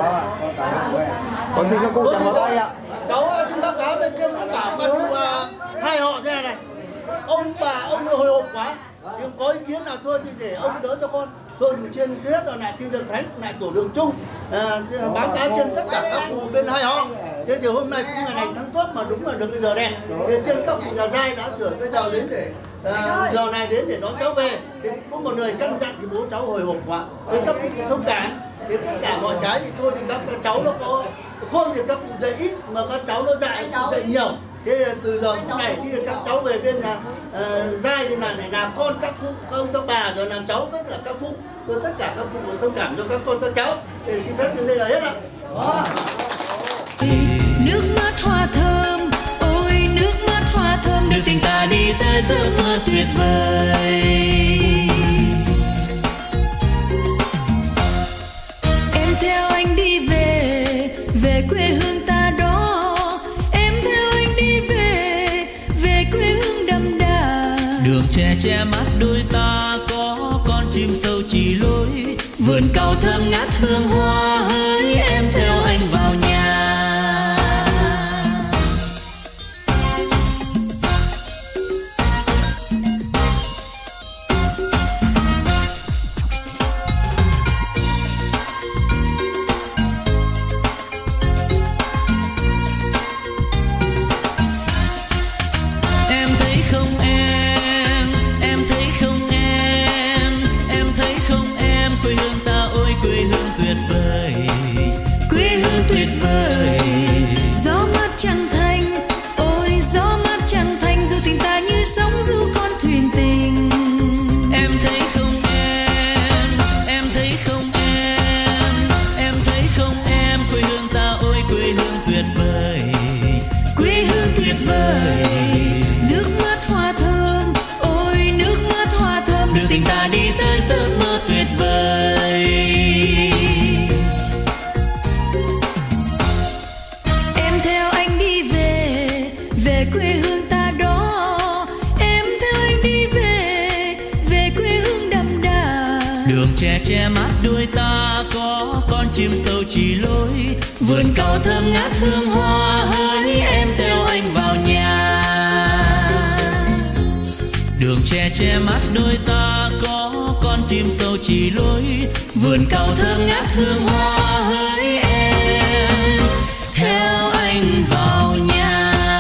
con xin các cụ chào vào tay ạ. Cháu xin báo cáo lên trên tất cả các cụ hai họ thế này. Ông bà, ông hồi hộp quá. Nhưng có ý kiến nào thôi thì để ông đỡ cho con. Thôi thì trên hết rồi lại thiên đường thánh, lại tổ đường chung, báo cáo trên tất cả các cụ bên hai họ. Thế thì hôm nay cũng ngày này tháng tốt mà đúng là được cái giờ đẹp. Thì trên các cụ nhà giai đã sửa cái giờ đến để giờ này đến để đón cháu về. Thì có một người căn dặn thì bố cháu hồi hộp quá. Thì các cụ thông cảm. Thì tất cả mọi cái thì thôi thì các cháu nó có khôn thì các cụ dạy ít mà các cháu nó dạy nhiều. Thế từ giờ phút này khi các cháu về bên nhà giai thì lại làm con các cụ, các ông các bà rồi làm cháu tất cả các cụ, rồi tất cả các cụ thông cảm cho các con các cháu. Thì xin phép đến đây là hết ạ. Nước mắt hoa thơm, ôi nước mắt hoa thơm, đưa tình ta đi tới giấc mơ tuyệt vời. Em theo anh đi về, về quê hương ta đó. Em theo anh đi về, về quê hương đậm đà. Đường tre che mắt đôi ta, có con chim sâu chỉ lối. Vườn cau thơm ngát hương hoa, hỡi em theo anh vào nhà. Che mắt đôi ta, có con chim sâu chỉ lối. Vườn cau thơm ngát hương hoa, hỡi em theo anh vào nhà. Đường tre che mắt đôi ta, có con chim sâu chỉ lối. Vườn cau thơm ngát hương hoa, hỡi em theo anh vào nhà.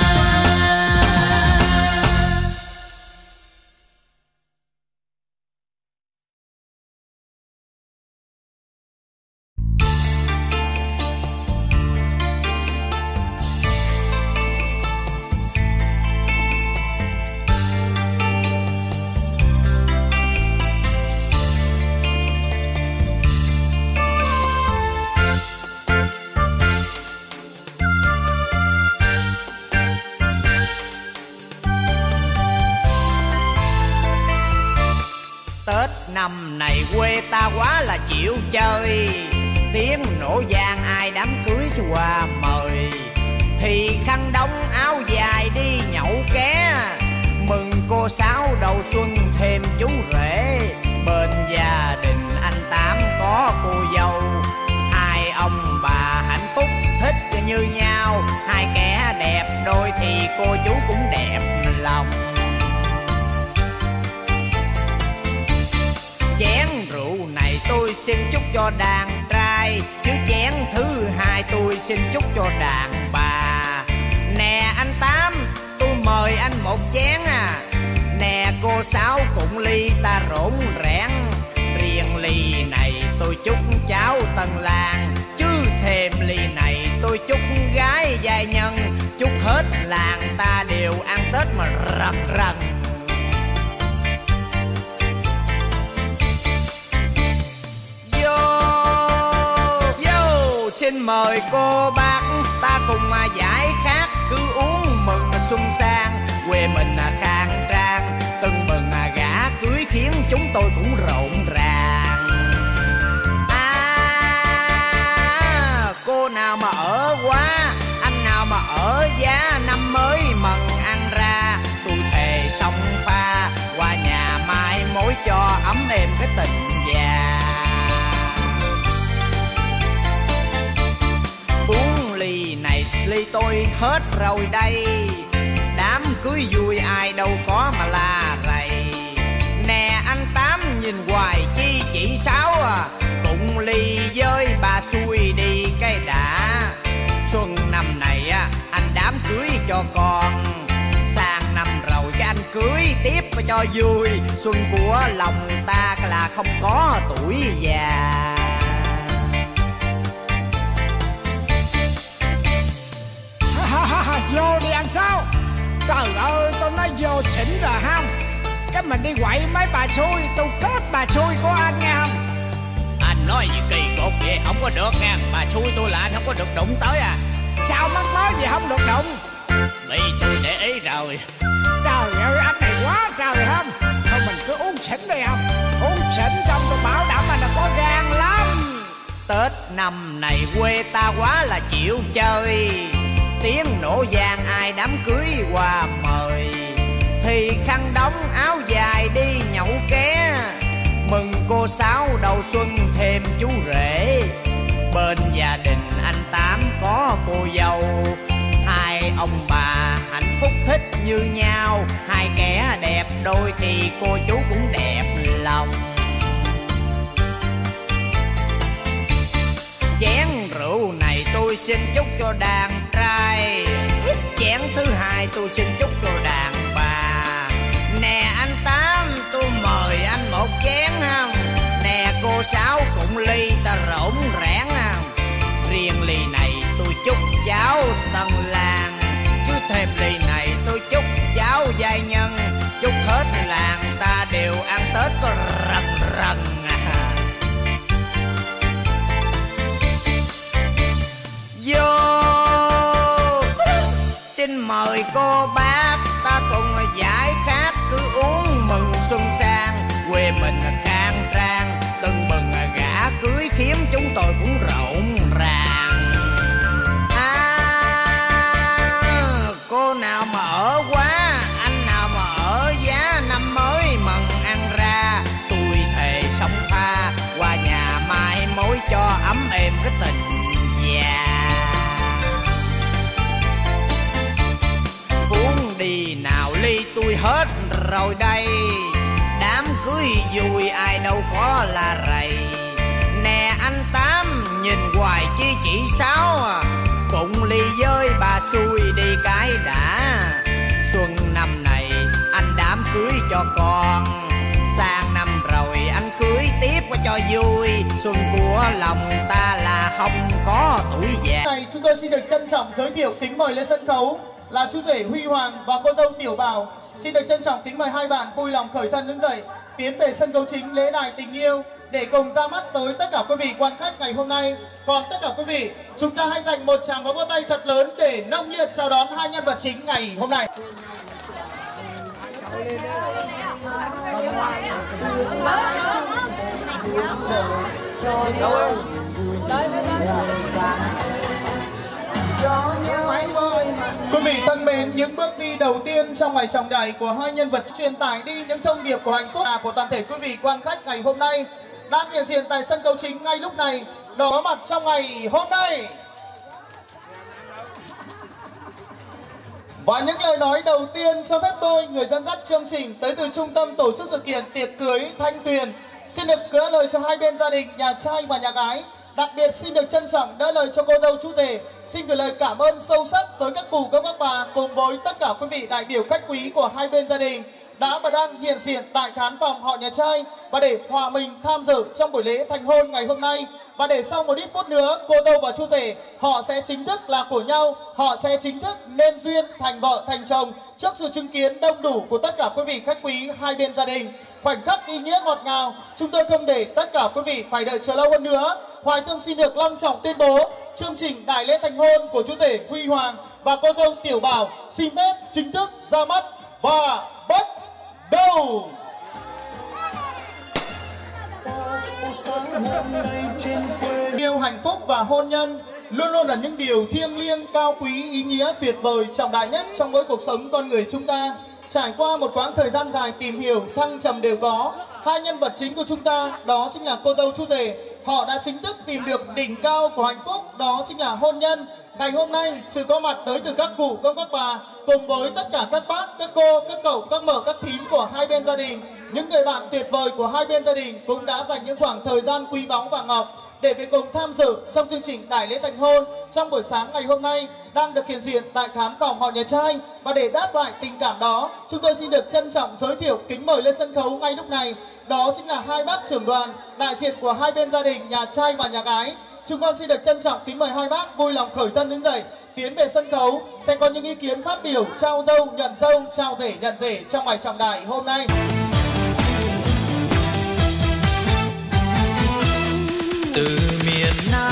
Năm này quê ta quá là chịu chơi, tiếng nổ vang ai đám cưới cho qua mời. Thì khăn đóng áo dài đi nhậu ké, mừng cô Sáu đầu xuân thêm chú rể. Bên gia đình anh Tám có cô dâu, hai ông bà hạnh phúc thích như nhau. Hai kẻ đẹp đôi thì cô chú cũng đẹp lòng. Chén rượu này tôi xin chúc cho đàn trai, chứ chén thứ hai tôi xin chúc cho đàn bà. Nè anh Tám, tôi mời anh một chén à. Nè cô Sáu cũng ly ta rỗn rẽn. Riêng ly này tôi chúc cháu tân lang, chứ thêm ly này tôi chúc gái giai nhân. Chúc hết làng ta đều ăn Tết mà rần rần. Xin mời cô bác ta cùng giải khát, cứ uống mừng xuân sang. quê mình khang trang, tưng bừng gả cưới khiến chúng tôi cũng rộn ràng. Cô nào mà ở quá, anh nào mà ở giá, năm mới mần ăn ra, tôi thề song pha qua nhà mai mối cho ấm êm cái tình già. Uống ly này ly tôi hết rồi đây, đám cưới vui ai đâu có mà la rầy. Nè anh Tám nhìn hoài chi chỉ Sáu cùng ly với bà xui đi cái đã. Xuân năm này anh đám cưới cho con, sang năm rồi cái anh cưới tiếp cho vui. Xuân của lòng ta là không có tuổi già. Vô đi anh sao? Trời ơi tôi nói vô xỉn rồi không? Cái mình đi quậy mấy bà xui, tôi kết bà xui của anh nghe không? Anh nói gì kỳ cục vậy không có được nha. Bà xui tôi là anh không có được đụng tới à. Sao mắc nói gì không được đụng? Bị tôi để ý rồi. Trời ơi anh này quá trời không? Thôi mình cứ uống xỉn đi không? Uống xỉn xong tôi bảo đảm anh là có gan lắm. Tết năm này quê ta quá là chịu chơi, tiếng nổ vang ai đám cưới qua mời. Thì khăn đóng áo dài đi nhậu ké, mừng cô Sáu đầu xuân thêm chú rể. Bên gia đình anh Tám có cô dâu, hai ông bà hạnh phúc thích như nhau. Hai kẻ đẹp đôi thì cô chú cũng đẹp lòng. Chén rượu này tôi xin chúc cho đàn trai, chén thứ hai tôi xin chúc cho đàn bà. Nè anh Tám tôi mời anh một chén không? Nè cô Sáu cũng ly ta rỗn rẽn không? Riêng ly này tôi chúc cháu Tân Lan, chứ thêm ly này tôi chúc cháu giai nhân. Chúc hết làng ta đều ăn Tết có rần rần à. Vô xin mời cô bác ta cùng giải khát, cứ uống mừng xuân sang. Quê mình khang trang, tưng bừng gả cưới khiến chúng tôi cũng rộn ràng. Cô nào mà ở quá, anh nào mà ở giá, năm mới mừng ăn ra. Tôi thề song pha qua nhà mai mối cho ấm êm cái tình già. Uống đi nào ly tôi hết rồi đây, đám cưới vui ai đâu có là rầy. Nè anh Tám nhìn hoài chi chỉ Sáu cùng ly với bà xui đi cái đã. Xuân năm này anh đám cưới cho con, sang năm rồi anh cưới tiếp cho vui. Xuân của lòng ta là không có tuổi già. Này chúng tôi xin được trân trọng giới thiệu kính mời lên sân khấu là chú rể Huy Hoàng và cô dâu Tiểu Bảo. Xin được trân trọng kính mời hai bạn vui lòng khởi thân đứng dậy, tiến về sân khấu chính lễ đài tình yêu để cùng ra mắt tới tất cả quý vị quan khách ngày hôm nay. Còn tất cả quý vị, chúng ta hãy dành một tràng pháo vỗ tay thật lớn để nồng nhiệt chào đón hai nhân vật chính ngày hôm nay. Quý vị thân mến, những bước đi đầu tiên trong ngày trọng đại của hai nhân vật truyền tải đi những thông điệp của hạnh phúc của toàn thể quý vị quan khách ngày hôm nay đang hiện diện tại sân khấu chính ngay lúc này, đó có mặt trong ngày hôm nay. Và những lời nói đầu tiên cho phép tôi, người dẫn dắt chương trình tới từ trung tâm tổ chức sự kiện tiệc cưới Thanh Tuyền, xin được gửi lời cho hai bên gia đình, nhà trai và nhà gái. Đặc biệt xin được trân trọng đỡ lời cho cô dâu chú rể. Xin gửi lời cảm ơn sâu sắc tới các cụ các bà cùng với tất cả quý vị đại biểu khách quý của hai bên gia đình đã và đang hiện diện tại khán phòng họ nhà trai và để hòa mình tham dự trong buổi lễ thành hôn ngày hôm nay. Và để sau một ít phút nữa, cô dâu và chú rể họ sẽ chính thức là của nhau, họ sẽ chính thức nên duyên thành vợ thành chồng trước sự chứng kiến đông đủ của tất cả quý vị khách quý hai bên gia đình. Khoảnh khắc ý nghĩa ngọt ngào, chúng tôi không để tất cả quý vị phải đợi chờ lâu hơn nữa. Hoài Thương xin được long trọng tuyên bố chương trình đại lễ thành hôn của chú rể Huy Hoàng và cô dâu Tiểu Bảo xin phép chính thức ra mắt. và bắt đầu. Yêu hạnh phúc và hôn nhân luôn luôn là những điều thiêng liêng, cao quý, ý nghĩa, tuyệt vời, trọng đại nhất trong mỗi cuộc sống con người chúng ta. Trải qua một quãng thời gian dài tìm hiểu, thăng trầm đều có, hai nhân vật chính của chúng ta đó chính là cô dâu chú rể. Họ đã chính thức tìm được đỉnh cao của hạnh phúc, đó chính là hôn nhân. Ngày hôm nay, sự có mặt tới từ các cụ, các bà cùng với tất cả các bác, các cô, các cậu, các mợ, các thím của hai bên gia đình, những người bạn tuyệt vời của hai bên gia đình cũng đã dành những khoảng thời gian quý báu và ngọc để về cùng tham dự trong chương trình đại lễ thành hôn trong buổi sáng ngày hôm nay đang được hiện diện tại khán phòng họ nhà trai. Và để đáp lại tình cảm đó, chúng tôi xin được trân trọng giới thiệu kính mời lên sân khấu ngay lúc này, đó chính là hai bác trưởng đoàn đại diện của hai bên gia đình nhà trai và nhà gái. Chúng con xin được trân trọng kính mời hai bác vui lòng khởi thân đứng dậy, tiến về sân khấu sẽ có những ý kiến phát biểu trao dâu, trao rể, nhận rể trong ngày trọng đại hôm nay. Từ miền Nam.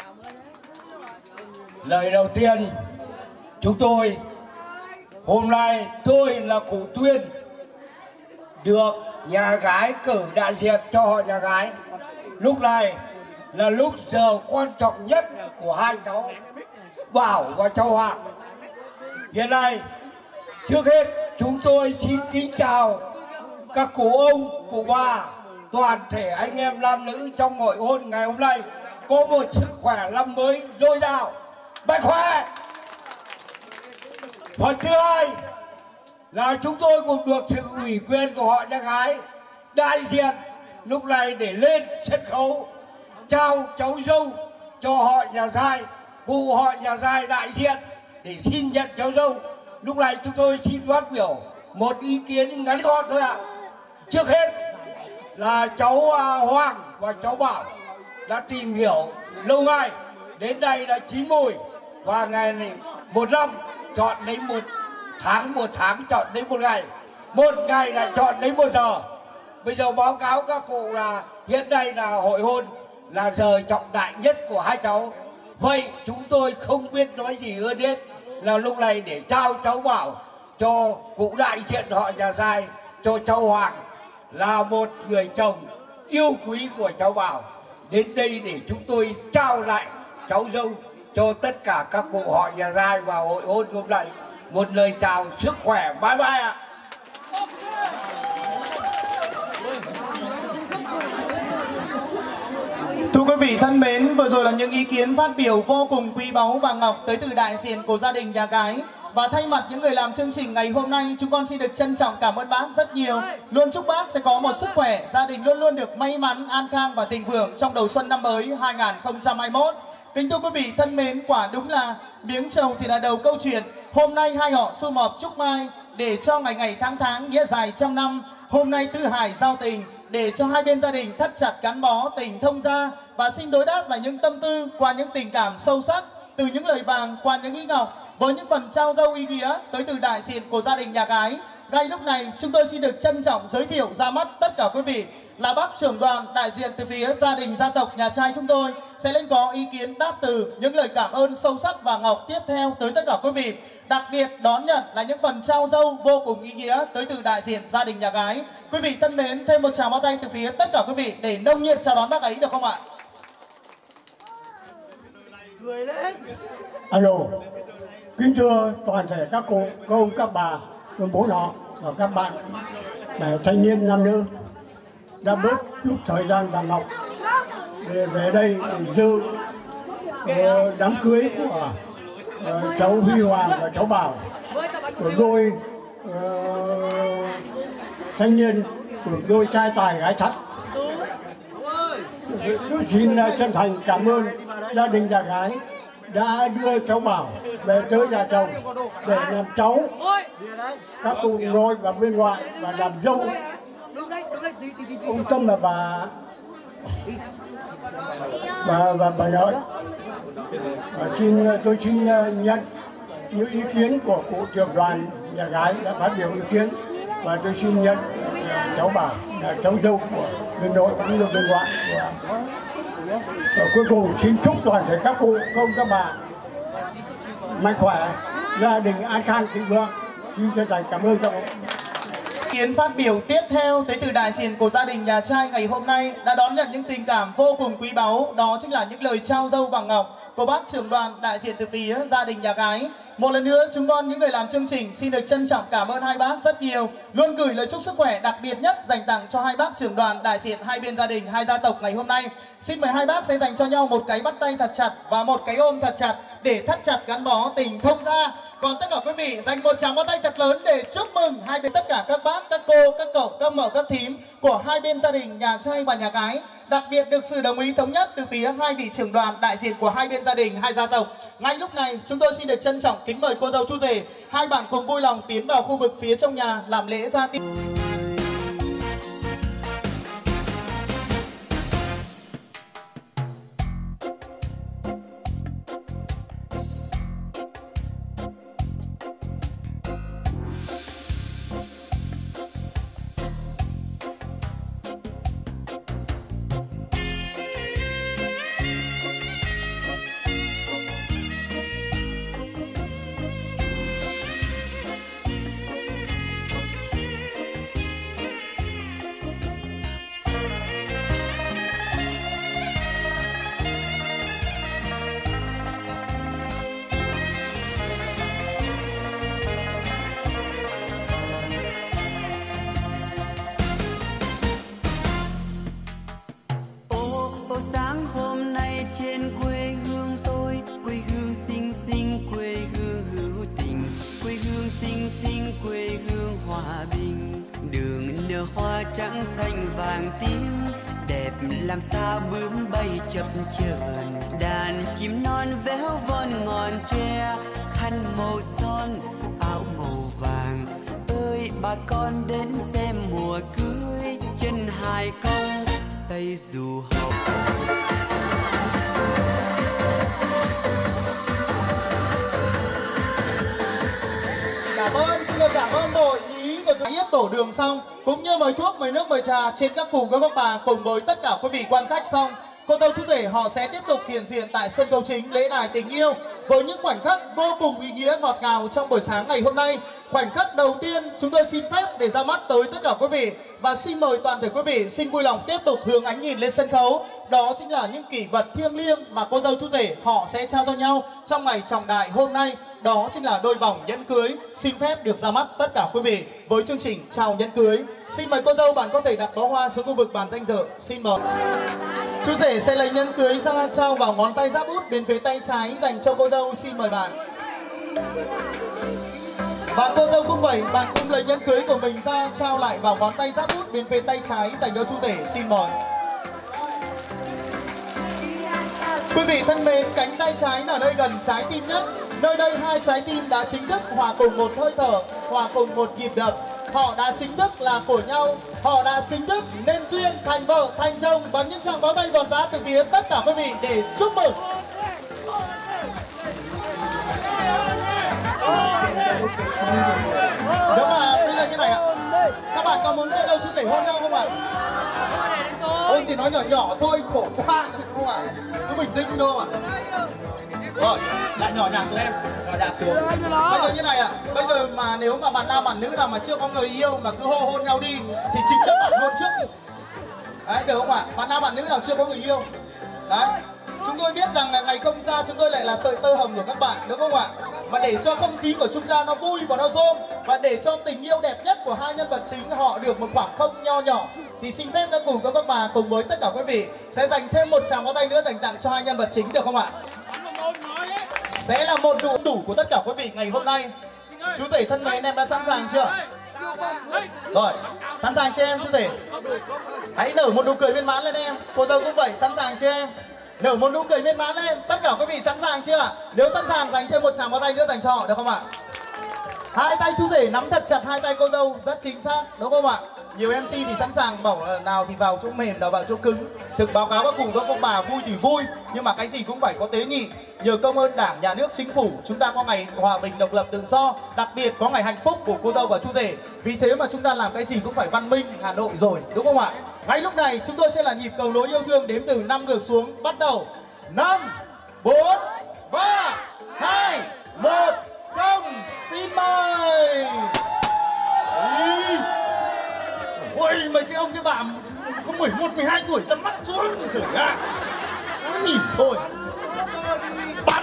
Lời đầu tiên, chúng tôi hôm nay tôi là cụ Tuyên được nhà gái cử đại diện cho họ nhà gái. Lúc này là lúc giờ quan trọng nhất của hai cháu Bảo và cháu Hoàng. Hiện nay, trước hết chúng tôi xin kính chào các cụ ông, cụ bà, toàn thể anh em nam nữ trong hội hôn ngày hôm nay có một sức khỏe năm mới dồi dào, mạnh khỏe. Phần thứ hai là chúng tôi cũng được sự ủy quyền của họ nhà gái đại diện lúc này để lên sân khấu trao cháu dâu cho họ nhà trai, cụ họ nhà trai đại diện để xin nhận cháu dâu. Lúc này chúng tôi xin phát biểu một ý kiến ngắn gọn thôi ạ. Trước hết là cháu Hoàng và cháu Bảo đã tìm hiểu lâu ngày, đến đây đã chín mùi và ngày này một năm chọn lấy một tháng chọn lấy một ngày lại chọn lấy một giờ. Bây giờ báo cáo các cụ là hiện nay là hội hôn là giờ trọng đại nhất của hai cháu. Vậy chúng tôi không biết nói gì hơn hết là lúc này để trao cháu Bảo cho cụ đại diện họ nhà trai, cho cháu Hoàng là một người chồng yêu quý của cháu Bảo đến đây để chúng tôi trao lại cháu dâu cho tất cả các cụ họ nhà trai vào hội hôn hôm nay. Một lời chào sức khỏe, bye bye ạ. Thưa quý vị thân mến, vừa rồi là những ý kiến phát biểu vô cùng quý báu và ngọc tới từ đại diện của gia đình nhà gái. Và thay mặt những người làm chương trình ngày hôm nay, chúng con xin được trân trọng cảm ơn bác rất nhiều. Luôn chúc bác sẽ có một sức khỏe, gia đình luôn luôn được may mắn, an khang và thịnh vượng trong đầu xuân năm mới 2021. Kính thưa quý vị thân mến, quả đúng là miếng trầu thì là đầu câu chuyện. Hôm nay hai họ sum họp chúc mai để cho ngày ngày tháng tháng nghĩa dài trăm năm. Hôm nay tư hài giao tình để cho hai bên gia đình thắt chặt gắn bó tình thông gia và xin đối đáp lại những tâm tư qua những tình cảm sâu sắc, từ những lời vàng qua những ý ngọc, với những phần trao dâu ý nghĩa tới từ đại diện của gia đình nhà gái. Ngay lúc này chúng tôi xin được trân trọng giới thiệu ra mắt tất cả quý vị là bác trưởng đoàn đại diện từ phía gia đình gia tộc nhà trai chúng tôi sẽ lên có ý kiến đáp từ những lời cảm ơn sâu sắc và ngọc tiếp theo tới tất cả quý vị. Đặc biệt đón nhận là những phần trao dâu vô cùng ý nghĩa tới từ đại diện gia đình nhà gái. Quý vị thân mến, thêm một tràng pháo tay từ phía tất cả quý vị để nồng nhiệt chào đón bác ấy được không ạ? Cười lên. Alo, kính thưa toàn thể các cô, các ông, các bà, bố họ và các bạn thanh niên nam nữ đã bớt chút thời gian vàng ngọc để về đây để dự đám cưới của cháu Huy Hoàng và cháu Bảo, của đôi thanh niên, của đôi trai tài gái sắc. Tôi xin chân thành cảm ơn gia đình nhà gái đã đưa cháu Bảo về tới nhà chồng để làm cháu, các cụ nội và bên ngoại và làm dâu. Ông Tâm là bà nội. Tôi xin nhận những ý kiến của cụ trưởng đoàn nhà gái đã phát biểu ý kiến, và tôi xin nhận cháu Bảo là cháu dâu của bên nội cũng như bên ngoại. Và cuối cùng xin chúc toàn thể các cụ, các ông, các bà mạnh khỏe, gia đình an khang thịnh vượng. xin chân thành cảm ơn các ông. Kiến phát biểu tiếp theo tới từ đại diện của gia đình nhà trai ngày hôm nay đã đón nhận những tình cảm vô cùng quý báu, đó chính là những lời trao dâu vàng ngọc của bác trưởng đoàn đại diện từ phía gia đình nhà gái. Một lần nữa chúng con những người làm chương trình xin được trân trọng cảm ơn hai bác rất nhiều, luôn gửi lời chúc sức khỏe đặc biệt nhất dành tặng cho hai bác trưởng đoàn đại diện hai bên gia đình, hai gia tộc ngày hôm nay. Xin mời hai bác sẽ dành cho nhau một cái bắt tay thật chặt và một cái ôm thật chặt để thắt chặt gắn bó tình thông gia. Còn tất cả quý vị dành một tràng bắt tay thật lớn để chúc mừng hai bên, tất cả các bác, các cô, các cậu, các mợ, các thím của hai bên gia đình nhà trai và nhà gái. Đặc biệt được sự đồng ý thống nhất từ phía hai vị trưởng đoàn đại diện của hai bên gia đình, hai gia tộc. Ngay lúc này chúng tôi xin được trân trọng kính mời cô dâu chú rể, hai bạn cùng vui lòng tiến vào khu vực phía trong nhà làm lễ gia tiên. Hoa trắng xanh vàng tím đẹp làm sao bướm bay chập chờn, đàn chim non véo von ngọn tre, khăn màu son áo màu vàng. Ơi bà con đến xem mùa cưới, chân hai cong tay dù hồng. Cảm ơn đội ý của yết tổ đường xong, cũng như mời thuốc, mời nước, mời trà trên các cụ các bà cùng với tất cả quý vị quan khách xong. Cô dâu chú rể họ sẽ tiếp tục hiện diện tại sân khấu chính lễ đài tình yêu với những khoảnh khắc vô cùng ý nghĩa ngọt ngào trong buổi sáng ngày hôm nay. Khoảnh khắc đầu tiên chúng tôi xin phép để ra mắt tới tất cả quý vị và xin mời toàn thể quý vị xin vui lòng tiếp tục hướng ánh nhìn lên sân khấu. Đó chính là những kỷ vật thiêng liêng mà cô dâu chú rể họ sẽ trao cho nhau trong ngày trọng đại hôm nay. Đó chính là đôi vòng nhẫn cưới. Xin phép được ra mắt tất cả quý vị với chương trình chào nhẫn cưới. Xin mời cô dâu bạn có thể đặt bó hoa xuống khu vực bàn danh dự. Xin mời. Chú rể sẽ lấy nhẫn cưới ra trao vào ngón tay giáp út bên phía tay trái dành cho cô dâu. Xin mời bạn. Và cô dâu cũng vậy, bạn cũng lấy nhẫn cưới của mình ra trao lại vào ngón tay giáp út bên phía tay trái dành cho chú rể. Xin mời. Quý vị thân mến, cánh tay trái là nơi gần trái tim nhất. Nơi đây hai trái tim đã chính thức hòa cùng một hơi thở, hòa cùng một nhịp đập. Họ đã chính thức là của nhau, họ đã chính thức nên duyên thành vợ thành chồng. Và những tràng pháo tay giòn giã từ phía tất cả quý vị để chúc mừng. Đúng là bây giờ như này ạ, các bạn có muốn cô dâu chú rể hôn nhau không ạ? Ôi thì nói nhỏ nhỏ thôi, khổ quá không ạ? Cứ bình tĩnh thôi ạ. Rồi, lại nhỏ nhạc xuống em, nhỏ nhạc xuống. Bây giờ như này ạ, bây giờ mà nếu mà bạn nam bạn nữ nào mà chưa có người yêu mà cứ hôn nhau đi thì chính các bạn hôn trước đi. Đấy, được không ạ? Bạn nam bạn nữ nào chưa có người yêu. Đấy, chúng tôi biết rằng là ngày không xa chúng tôi lại là sợi tơ hồng của các bạn, đúng không ạ? Và để cho không khí của chúng ta nó vui và nó rôm, và để cho tình yêu đẹp nhất của hai nhân vật chính họ được một khoảng không nho nhỏ, thì xin phép các cụ các bà cùng với tất cả quý vị sẽ dành thêm một tràng pháo tay nữa dành tặng cho hai nhân vật chính, được không ạ? Sẽ là một đủ của tất cả quý vị ngày hôm nay. Chú rể thân mến, em đã sẵn sàng chưa? Rồi, sẵn sàng chưa em chú rể? Hãy nở một nụ cười viên mãn lên em. Cô dâu cũng vậy, sẵn sàng chưa em? Nở một nụ cười viên mãn lên. Tất cả quý vị sẵn sàng chưa ạ? Nếu sẵn sàng dành thêm một tràng pháo tay nữa dành cho họ, được không ạ? Hai tay chú rể nắm thật chặt hai tay cô dâu, rất chính xác, đúng không ạ? Nhiều MC thì sẵn sàng bảo nào thì vào chỗ mềm, nào vào chỗ cứng. Thực báo cáo các cụ các ông bà vui thì vui, nhưng mà cái gì cũng phải có tế nhị. Nhờ công ơn Đảng, Nhà nước, Chính phủ, chúng ta có ngày hòa bình, độc lập, tự do, đặc biệt có ngày hạnh phúc của cô dâu và chú rể. Vì thế mà chúng ta làm cái gì cũng phải văn minh, Hà Nội rồi, đúng không ạ? Ngay lúc này chúng tôi sẽ là nhịp cầu nối yêu thương đếm từ 5 ngược xuống, bắt đầu. 5, 4, 3, 2, 1, 0, xin mời. bạn có 11, 12 tuổi ra mắt rồi sửa ra. Nó nhìn thôi. Bắn.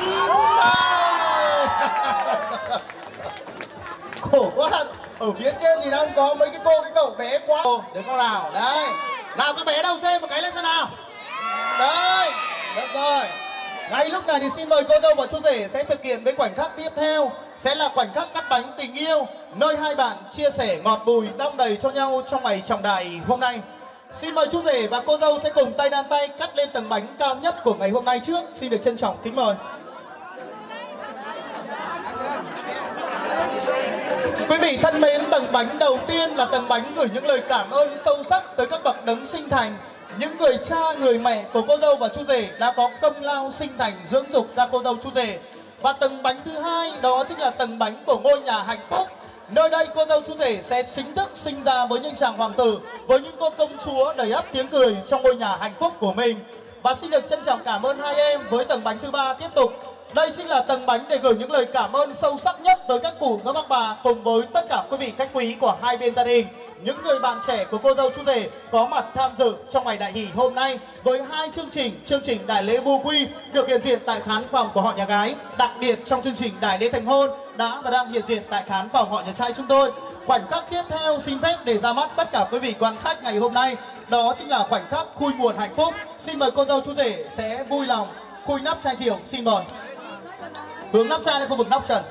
Khổ quá. Ở phía trên thì đang có mấy cái cô cái cậu bé quá. Được không nào? Đấy. Nào các bé đầu dê một cái lên xem nào. Đấy. Được rồi. Ngay lúc này thì xin mời cô dâu và chú rể sẽ thực hiện với khoảnh khắc tiếp theo. Sẽ là khoảnh khắc cắt bánh tình yêu, nơi hai bạn chia sẻ ngọt bùi đong đầy cho nhau trong ngày trọng đại hôm nay. Xin mời chú rể và cô dâu sẽ cùng tay đan tay cắt lên tầng bánh cao nhất của ngày hôm nay trước. Xin được trân trọng kính mời. Quý vị thân mến, tầng bánh đầu tiên là tầng bánh gửi những lời cảm ơn sâu sắc tới các bậc đấng sinh thành, những người cha, người mẹ của cô dâu và chú rể đã có công lao sinh thành dưỡng dục ra cô dâu chú rể. Và tầng bánh thứ hai đó chính là tầng bánh của ngôi nhà hạnh phúc. Nơi đây cô dâu chú rể sẽ chính thức sinh ra với những chàng hoàng tử, với những cô công chúa đầy ắp tiếng cười trong ngôi nhà hạnh phúc của mình. Và xin được trân trọng cảm ơn hai em với tầng bánh thứ ba tiếp tục. Đây chính là tầng bánh để gửi những lời cảm ơn sâu sắc nhất tới các cụ, các bác bà cùng với tất cả quý vị khách quý của hai bên gia đình. Những người bạn trẻ của cô dâu chú rể có mặt tham dự trong ngày đại hỷ hôm nay với hai chương trình đại lễ bu quy được hiện diện tại khán phòng của họ nhà gái, đặc biệt trong chương trình đại lễ thành hôn đã và đang hiện diện tại khán phòng họ nhà trai chúng tôi. Khoảnh khắc tiếp theo xin phép để ra mắt tất cả quý vị quan khách ngày hôm nay đó chính là khoảnh khắc khui nguồn hạnh phúc. Xin mời cô dâu chú rể sẽ vui lòng khui nắp chai rượu, xin mời. Hướng nắp chai lên khu vực nóc trần.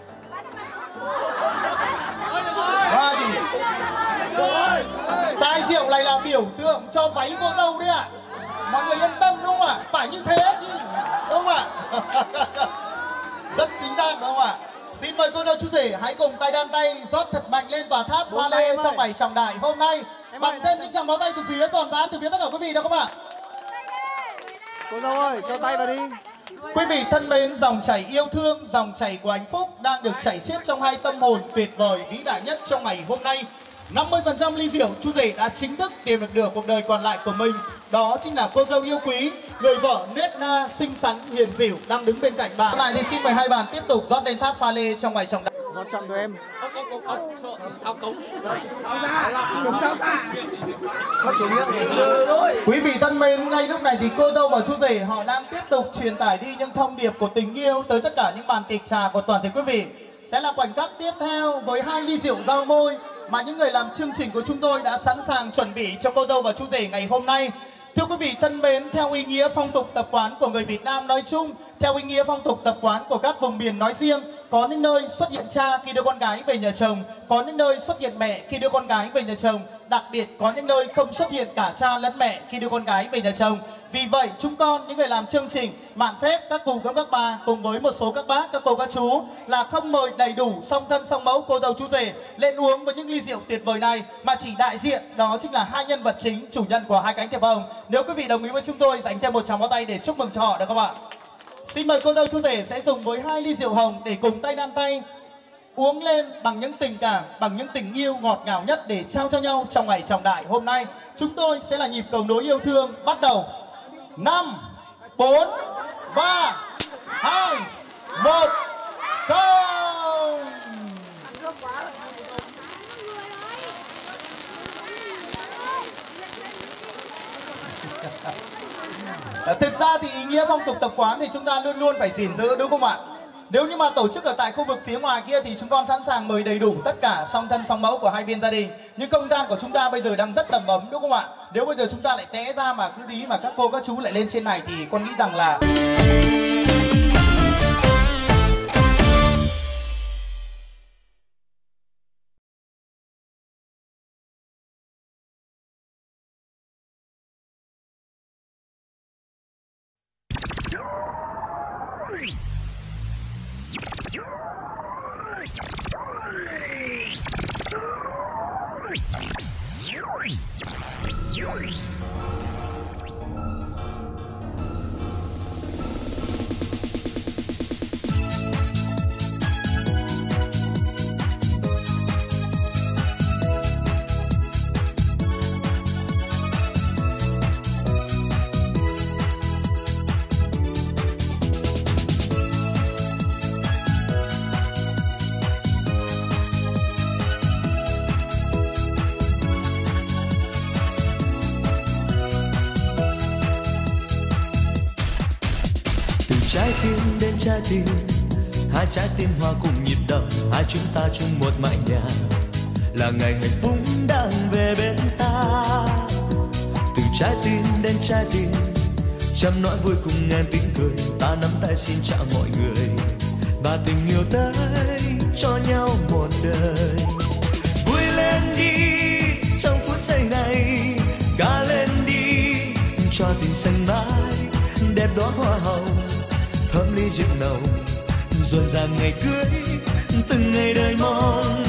Chai rượu này là biểu tượng cho váy cô dâu đấy ạ. Mọi người yên tâm đúng không ạ? Phải như thế chứ, đúng không ạ? Rất chính xác đúng không ạ? Xin mời cô dâu chú rể hãy cùng tay đan tay rót thật mạnh lên tòa tháp pha lê trong ngày trọng đại hôm nay. Bằng thêm những tràng pháo tay từ phía giòn giã từ phía tất cả quý vị được không ạ? Cô dâu ơi, cho tay vào đi. Quý vị thân mến, dòng chảy yêu thương, dòng chảy của hạnh phúc đang được chảy xiết trong hai tâm hồn tuyệt vời vĩ đại nhất trong ngày hôm nay. 50% ly rượu chú rể đã chính thức tìm được nửa cuộc đời còn lại của mình. Đó chính là cô dâu yêu quý, người vợ nết na, xinh xắn, hiền dịu đang đứng bên cạnh bạn. Hôm nay thì xin mời hai bạn tiếp tục rót lên tháp pha lê trong ngày trọng đại. Rót chọn tụi em. Quý vị thân mến, ngay lúc này thì cô dâu và chú rể họ đang tiếp tục truyền tải đi những thông điệp của tình yêu tới tất cả những bàn tiệc trà của toàn thể quý vị. Sẽ là khoảnh khắc tiếp theo với hai ly rượu giao môi mà những người làm chương trình của chúng tôi đã sẵn sàng chuẩn bị cho cô dâu và chú rể ngày hôm nay. Thưa quý vị thân mến, theo ý nghĩa phong tục tập quán của người Việt Nam nói chung, theo ý nghĩa phong tục tập quán của các vùng miền nói riêng, có những nơi xuất hiện cha khi đưa con gái về nhà chồng, có những nơi xuất hiện mẹ khi đưa con gái về nhà chồng, đặc biệt có những nơi không xuất hiện cả cha lẫn mẹ khi đưa con gái về nhà chồng. Vì vậy chúng con, những người làm chương trình, mạn phép các cụ các bà cùng với một số các bác, các cô các chú là không mời đầy đủ song thân song mẫu cô dâu chú rể lên uống với những ly rượu tuyệt vời này, mà chỉ đại diện đó chính là hai nhân vật chính, chủ nhân của hai cánh thiệp hồng. Nếu quý vị đồng ý với chúng tôi, dành thêm một tràng pháo tay để chúc mừng cho họ được không ạ? Xin mời cô dâu chú rể sẽ dùng với hai ly rượu hồng để cùng tay đan tay uống lên bằng những tình cảm, bằng những tình yêu ngọt ngào nhất để trao cho nhau trong ngày trọng đại hôm nay. Chúng tôi sẽ là nhịp cầu nối yêu thương bắt đầu. 5, 4, 3, 2, 1, không. Thực ra thì ý nghĩa phong tục tập quán thì chúng ta luôn luôn phải gìn giữ đúng không ạ? Nếu như mà tổ chức ở tại khu vực phía ngoài kia thì chúng con sẵn sàng mời đầy đủ tất cả song thân song mẫu của hai bên gia đình. Nhưng không gian của chúng ta bây giờ đang rất đầm ấm đúng không ạ? Nếu bây giờ chúng ta lại té ra mà cứ đi mà các cô các chú lại lên trên này thì con nghĩ rằng là trái tim, hai trái tim hòa cùng nhịp đập, hai chúng ta chung một mái nhà, là ngày hạnh phúc đang về bên ta. Từ trái tim đến trái tim, trăm nỗi vui cùng ngàn tiếng cười, ta nắm tay xin chào mọi người, và tình yêu tới cho nhau một đời. Vui lên đi trong phút giây này, ca lên đi cho tình xanh mãi, đẹp đóa hoa hồng thơm ly rượu nồng, rộn ràng ngày cưới từng ngày đời mong.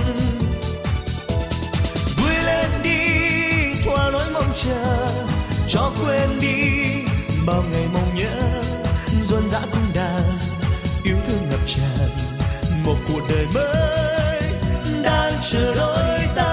Vui lên đi thỏa nỗi mong chờ, cho quên đi bao ngày mong nhớ, rộn rã cung đàn yêu thương ngập tràn, một cuộc đời mới đang chờ đôi ta.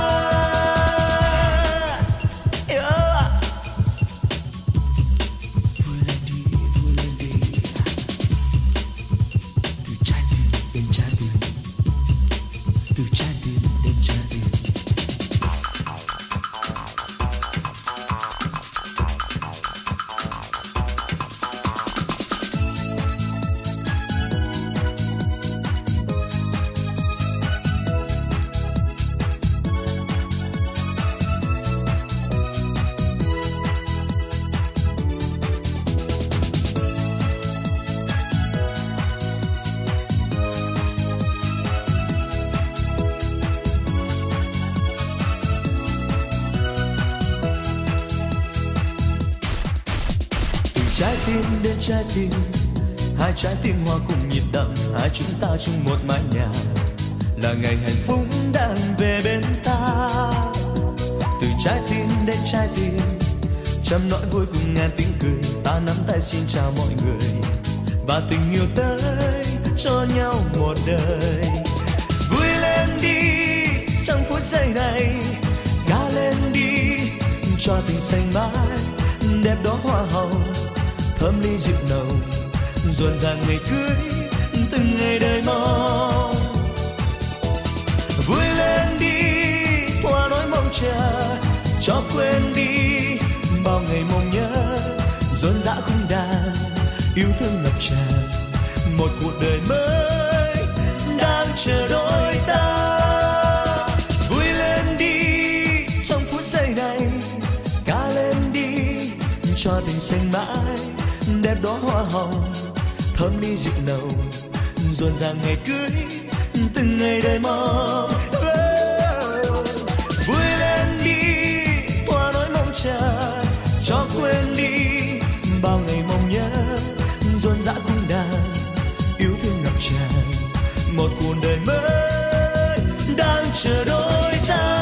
Trái tim đến trái tim, hai trái tim hòa cùng nhịp đập, hai chúng ta chung một mái nhà, là ngày hạnh phúc đang về bên ta. Từ trái tim đến trái tim, trăm nỗi vui cùng ngàn tiếng cười, ta nắm tay xin chào mọi người, và tình yêu tới cho nhau một đời. Vui lên đi trong phút giây này, ca lên đi cho tình xanh mãi, đẹp đóa hoa hồng thơm ly rượu nồng, rộn ràng ngày cưới từng ngày đời mong. Vui lên đi thỏa nỗi mong chờ, cho quên đi bao ngày mong nhớ, rộn rã khung đàn yêu thương ngập tràn, một cuộc đời mới đang chờ đôi ta. Vui lên đi trong phút giây này, ca lên đi cho tình xanh mãi, đẹp đóa hoa hồng thơm ly rượu nồng, rộn ràng ngày cưới từng ngày đời mong. Vui lên đi thỏa nỗi mong chờ, cho quên đi bao ngày mong nhớ, rộn rã cung đàn yêu thương ngập tràn, một cuộc đời mới đang chờ đôi ta.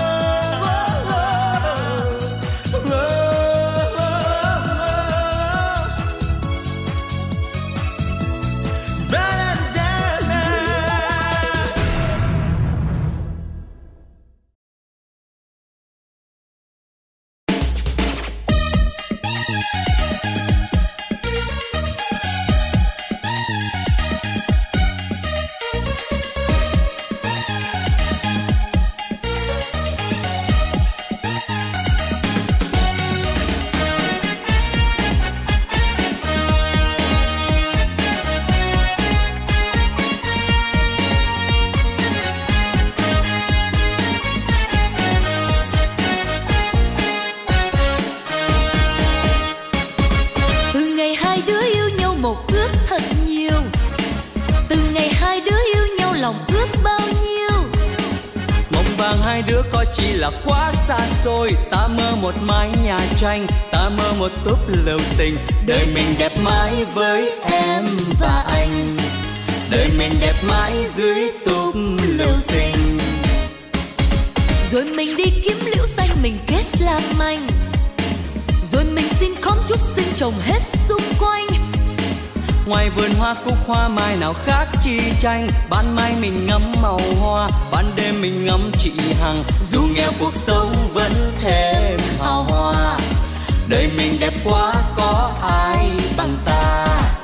Hai đứa có chỉ là quá xa xôi, ta mơ một mái nhà tranh, ta mơ một túp lều tình, đời mình đẹp mãi với em và anh, đời mình đẹp mãi dưới túp lều xinh. Rồi mình đi kiếm liễu xanh mình kết làm manh, rồi mình xin khóm trúc xinh trồng hết xung quanh. Ngoài vườn hoa cúc hoa mai nào khác chi tranh, ban mai mình ngắm màu hoa, ban đêm mình ngắm chị Hằng, dù nghèo cuộc sống vẫn thêm hào hoa, đời mình đẹp quá có ai bằng ta.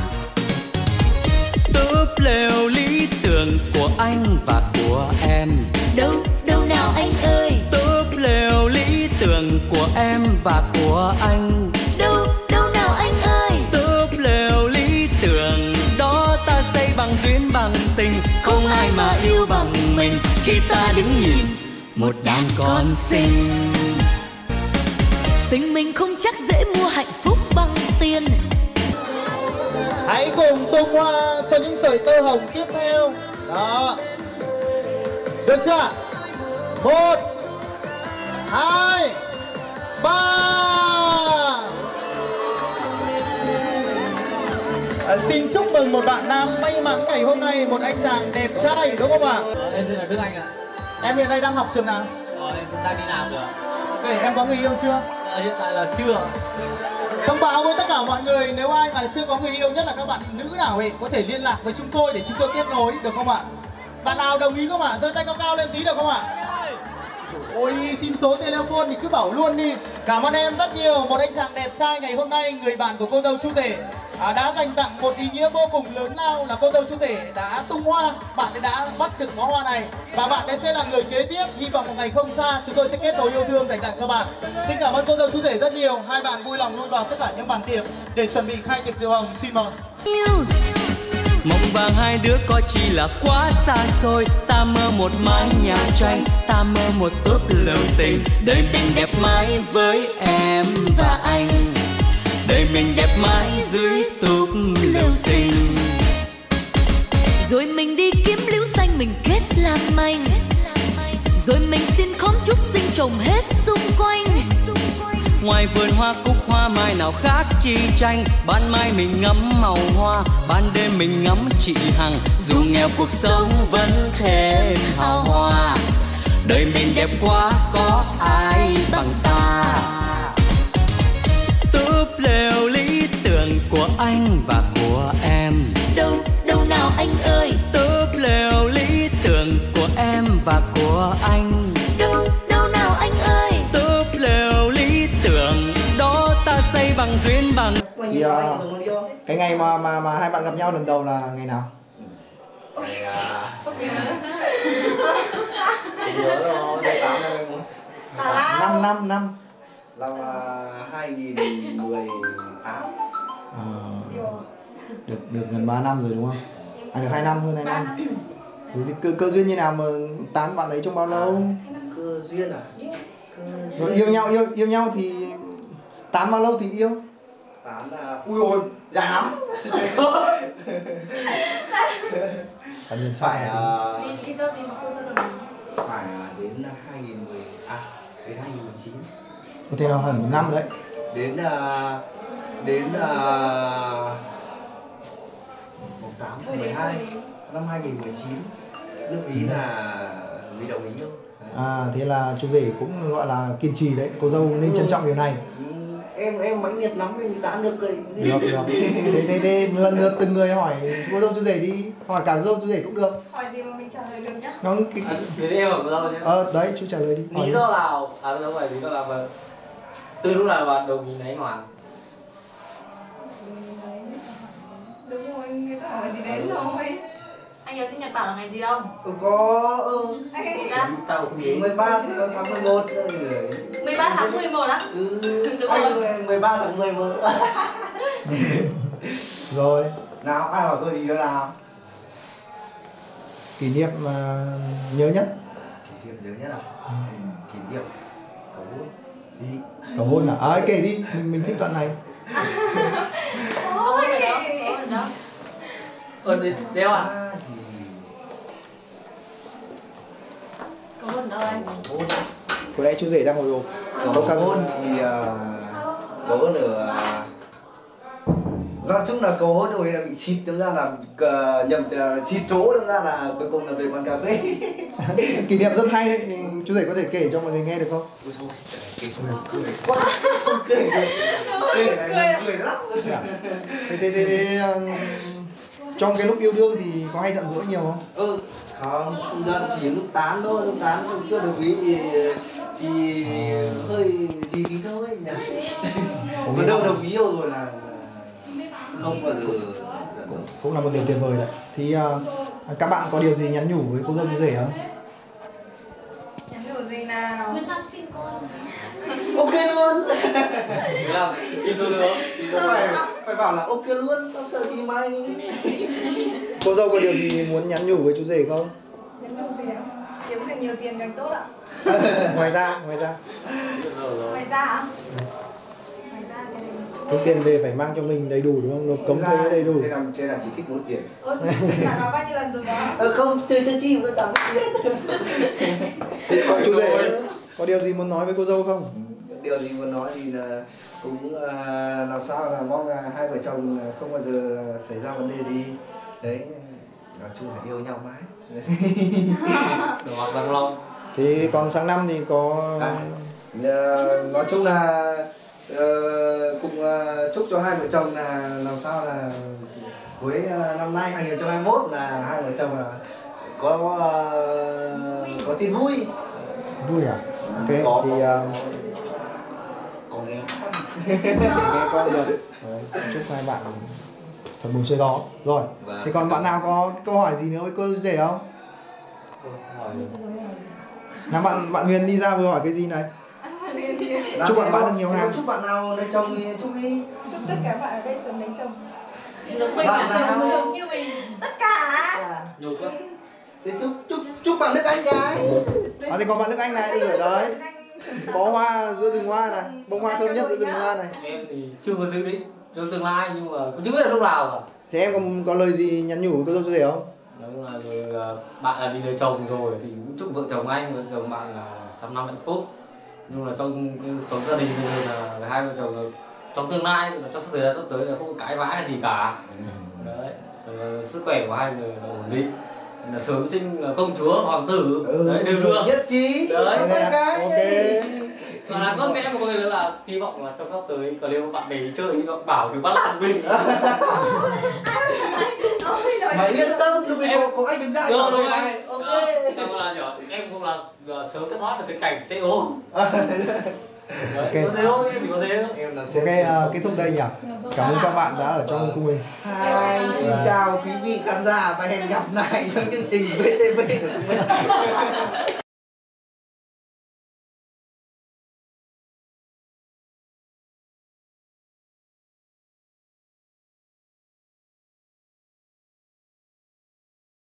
Túp lều lý tưởng của anh và của em, đâu đâu nào anh ơi. Túp lều lý tưởng của em và của anh, đâu đâu nào anh ơi. Túp lều lý tưởng đó bằng duyên bằng tình, không ai mà yêu bằng mình khi ta đứng nhìn một đàn con xinh. Tình mình không chắc dễ mua hạnh phúc bằng tiền. Hãy cùng tung hoa cho những sợi tơ hồng tiếp theo. Đó. Được chưa? 1, 2, 3. Xin chúc mừng một bạn nam may mắn ngày hôm nay, một anh chàng đẹp trai, đúng không ạ? Em tên là Đức Anh ạ. Em hiện nay đang học trường nào? Em cũng đang đi làm rồi. Vậy em có người yêu chưa? Hiện tại là chưa. Thông báo với tất cả mọi người, nếu ai mà chưa có người yêu, nhất là các bạn nữ nào ấy, có thể liên lạc với chúng tôi để chúng tôi kết nối, được không ạ? Bạn nào đồng ý không ạ? Giơ tay cao cao lên tí được không ạ? Ôi, xin số telephone thì cứ bảo luôn đi. Cảm ơn em rất nhiều. Một anh chàng đẹp trai ngày hôm nay, người bạn của cô dâu chú rể, đã dành tặng một ý nghĩa vô cùng lớn lao là cô dâu chú rể đã tung hoa. Bạn ấy đã bắt được bó hoa này và bạn ấy sẽ là người kế tiếp. Hy vọng một ngày không xa chúng tôi sẽ kết nối yêu thương dành tặng cho bạn. Xin cảm ơn cô dâu chú rể rất nhiều. Hai bạn vui lòng lui vào tất cả những bàn tiệc để chuẩn bị khai tiệc rượu hồng. Xin mời. Mộng vàng hai đứa có chi là quá xa xôi. Ta mơ một mái nhà tranh, ta mơ một túp lều tình. Đời mình đẹp mãi với em và anh, đời mình đẹp mãi dưới túp lều xinh. Rồi mình đi kiếm liễu xanh mình kết làm manh, rồi mình xin khóm trúc xinh trồng hết xung quanh. Ngoài vườn hoa cúc hoa mai nào khác chi tranh. Ban mai mình ngắm màu hoa, ban đêm mình ngắm chị Hằng. Dù nghèo cuộc sống vẫn thêm hào hoa, đời mình đẹp quá có ai bằng ta. Túp lều lý tưởng của anh và của em. Đâu nào anh ơi. Túp lều lý tưởng của em và của anh. Đâu nào anh ơi. Túp lều lý tưởng đó ta xây bằng duyên bằng. Thì, cái ngày mà hai bạn gặp nhau lần đầu là ngày nào? Năm 2018. Được gần 3 năm rồi đúng không? Được 2 năm, hơn 2 năm. Thì cơ duyên như nào mà tán bạn ấy trong bao lâu? Cơ duyên à? Rồi yêu nhau thì tán bao lâu thì yêu? Tán là ui ôi dài lắm. Phải đến 2019. Có thể nào hẳn 1 năm đấy. Đến 18/12 năm 2019 lúc ý là vì đồng ý không? Thế là chú rể cũng gọi là kiên trì đấy, cô dâu nên trân trọng điều này. Em mãnh liệt lắm thì tán được cây. Được. Thế lần lượt từng người hỏi cô dâu chú rể đi, hỏi cả dâu chú rể cũng được. Hỏi gì mà mình trả lời được nhá. Thế em hỏi cô dâu nhé. Đấy chú trả lời đi. Lý do nào? Không phải lý do nào mà từ lúc nào bạn đồng ý lấy Hoàng? Đúng rồi, người ta hỏi thì đến rồi. Anh nhớ sinh nhật bảo là ngày gì không? Có Tao không nhớ. 13 tháng 11 rồi. 13 tháng 11 á? Đúng anh rồi. 13 tháng 11. Rồi. Nào ai hỏi tôi gì nữa nào? Kỷ niệm mà nhớ nhất. Kỷ niệm nhớ nhất à? Kỷ niệm cầu hôn gì? Cầu hôn à? Kể đi, mình thích đoạn này. Cầu hôn rồi đó. Đéo à? Cầu hôn đâu anh? Có lẽ chú rể đang ngồi ồ. Cầu hôn thì cầu hôn ở nói chung là cầu hôn rồi là bị xịt, đâm ra là nhầm xịt chỗ, đâm ra là cuối cùng là về quán cà phê. Kỷ niệm rất hay đấy, chú rể có thể kể cho mọi người nghe được không? Cười lắm. Thế trong cái lúc yêu đương thì có hay giận dỗi nhiều không? Không giận, chỉ lúc tán thôi, lúc tán không chưa đồng ý thì hơi gì tí thôi nhỉ. Còn đâu đồng ý rồi là không bao giờ. Cũng là một điều tuyệt vời đấy. Thì các bạn có điều gì nhắn nhủ với cô dâu chú rể không? Nhắn nhủ gì nào? Nguyên Lâm sinh con. Ok luôn. Im luôn được không? Phải bảo là ok luôn, không sợ gì mày. Cô dâu có điều gì muốn nhắn nhủ với chú rể không? Nhắn nhủ gì ạ? Kiếm càng nhiều tiền càng tốt ạ. Ngoài ra Ngoài ra ạ? Ngoài ra cái này. Cái tiền về phải mang cho mình đầy đủ đúng không? Nộp cống thuế đầy đủ. Thế là chỉ thích muốn tiền. Trả nói bao nhiêu lần rồi đó? Không, chơi chi tôi chẳng biết. Thì còn chú rể có điều gì muốn nói với cô dâu không? Điều gì muốn nói thì là cũng làm sao là mong là hai vợ chồng không bao giờ xảy ra vấn đề gì. Đấy, nói chung là yêu nhau mãi. Đồ ngọt bằng lòng. Thì còn sang năm thì có nói chung là cũng chúc cho hai vợ chồng là làm sao là cuối năm nay 2021 là hai vợ chồng là có tin vui. Vui à? Ok thì có nghe nghe con được. Chúc hai bạn thật buồn xuôi gió. Rồi. Thì còn bạn nào có câu hỏi gì nữa với cô rể không? Nào bạn Huyền đi ra vừa hỏi cái gì này? Chúc bạn bán được nhiều hàng. Chúc bạn nào lấy chồng thì chúc đi. Chúc tất cả bạn ở đây sớm lấy chồng. Sớm như mình. Tất cả. Nhiều quá. Thì chúc bạn Đức Anh gái. Thì còn bạn Đức Anh này đi gửi đấy. Bó hoa giữa rừng hoa này, bông hoa thơm nhất giữa rừng hoa này. Em thì chưa có dự định cho tương lai nhưng mà cũng chưa biết là lúc nào cả. Thế em có lời gì nhắn nhủ với cô dâu chú rể không? Nói là rồi bạn là đi lấy chồng rồi thì cũng chúc vợ chồng anh, vợ chồng bạn là trăm năm hạnh phúc. Nhưng là trong sống gia đình nên là hai vợ chồng là trong tương lai, trong thời gian sắp tới là không có cãi vã gì cả. Đấy, sức khỏe của hai người là ổn định. Là sớm sinh công chúa hoàng tử. Đấy, đều được. Nhất trí. Đấy, ok. Còn là có mẹ của mọi người nữa là hy vọng là trong sắp tới còn nếu bạn bè đi chơi thì bảo đừng bắt lạt mình. Mày yên tâm, lúc em có anh đứng ra. Được rồi anh. Ok. Cho là nhỏ em cũng là sớm kết thoát được cái cảnh sẽ ốm. Ok. Có thế thôi, em chỉ có thế thôi. Ok, kết thúc đây nhỉ? Cảm ơn các bạn đã ở trong khung hình. Xin chào quý vị khán giả và hẹn gặp lại trong chương trình VTV của chúng mình.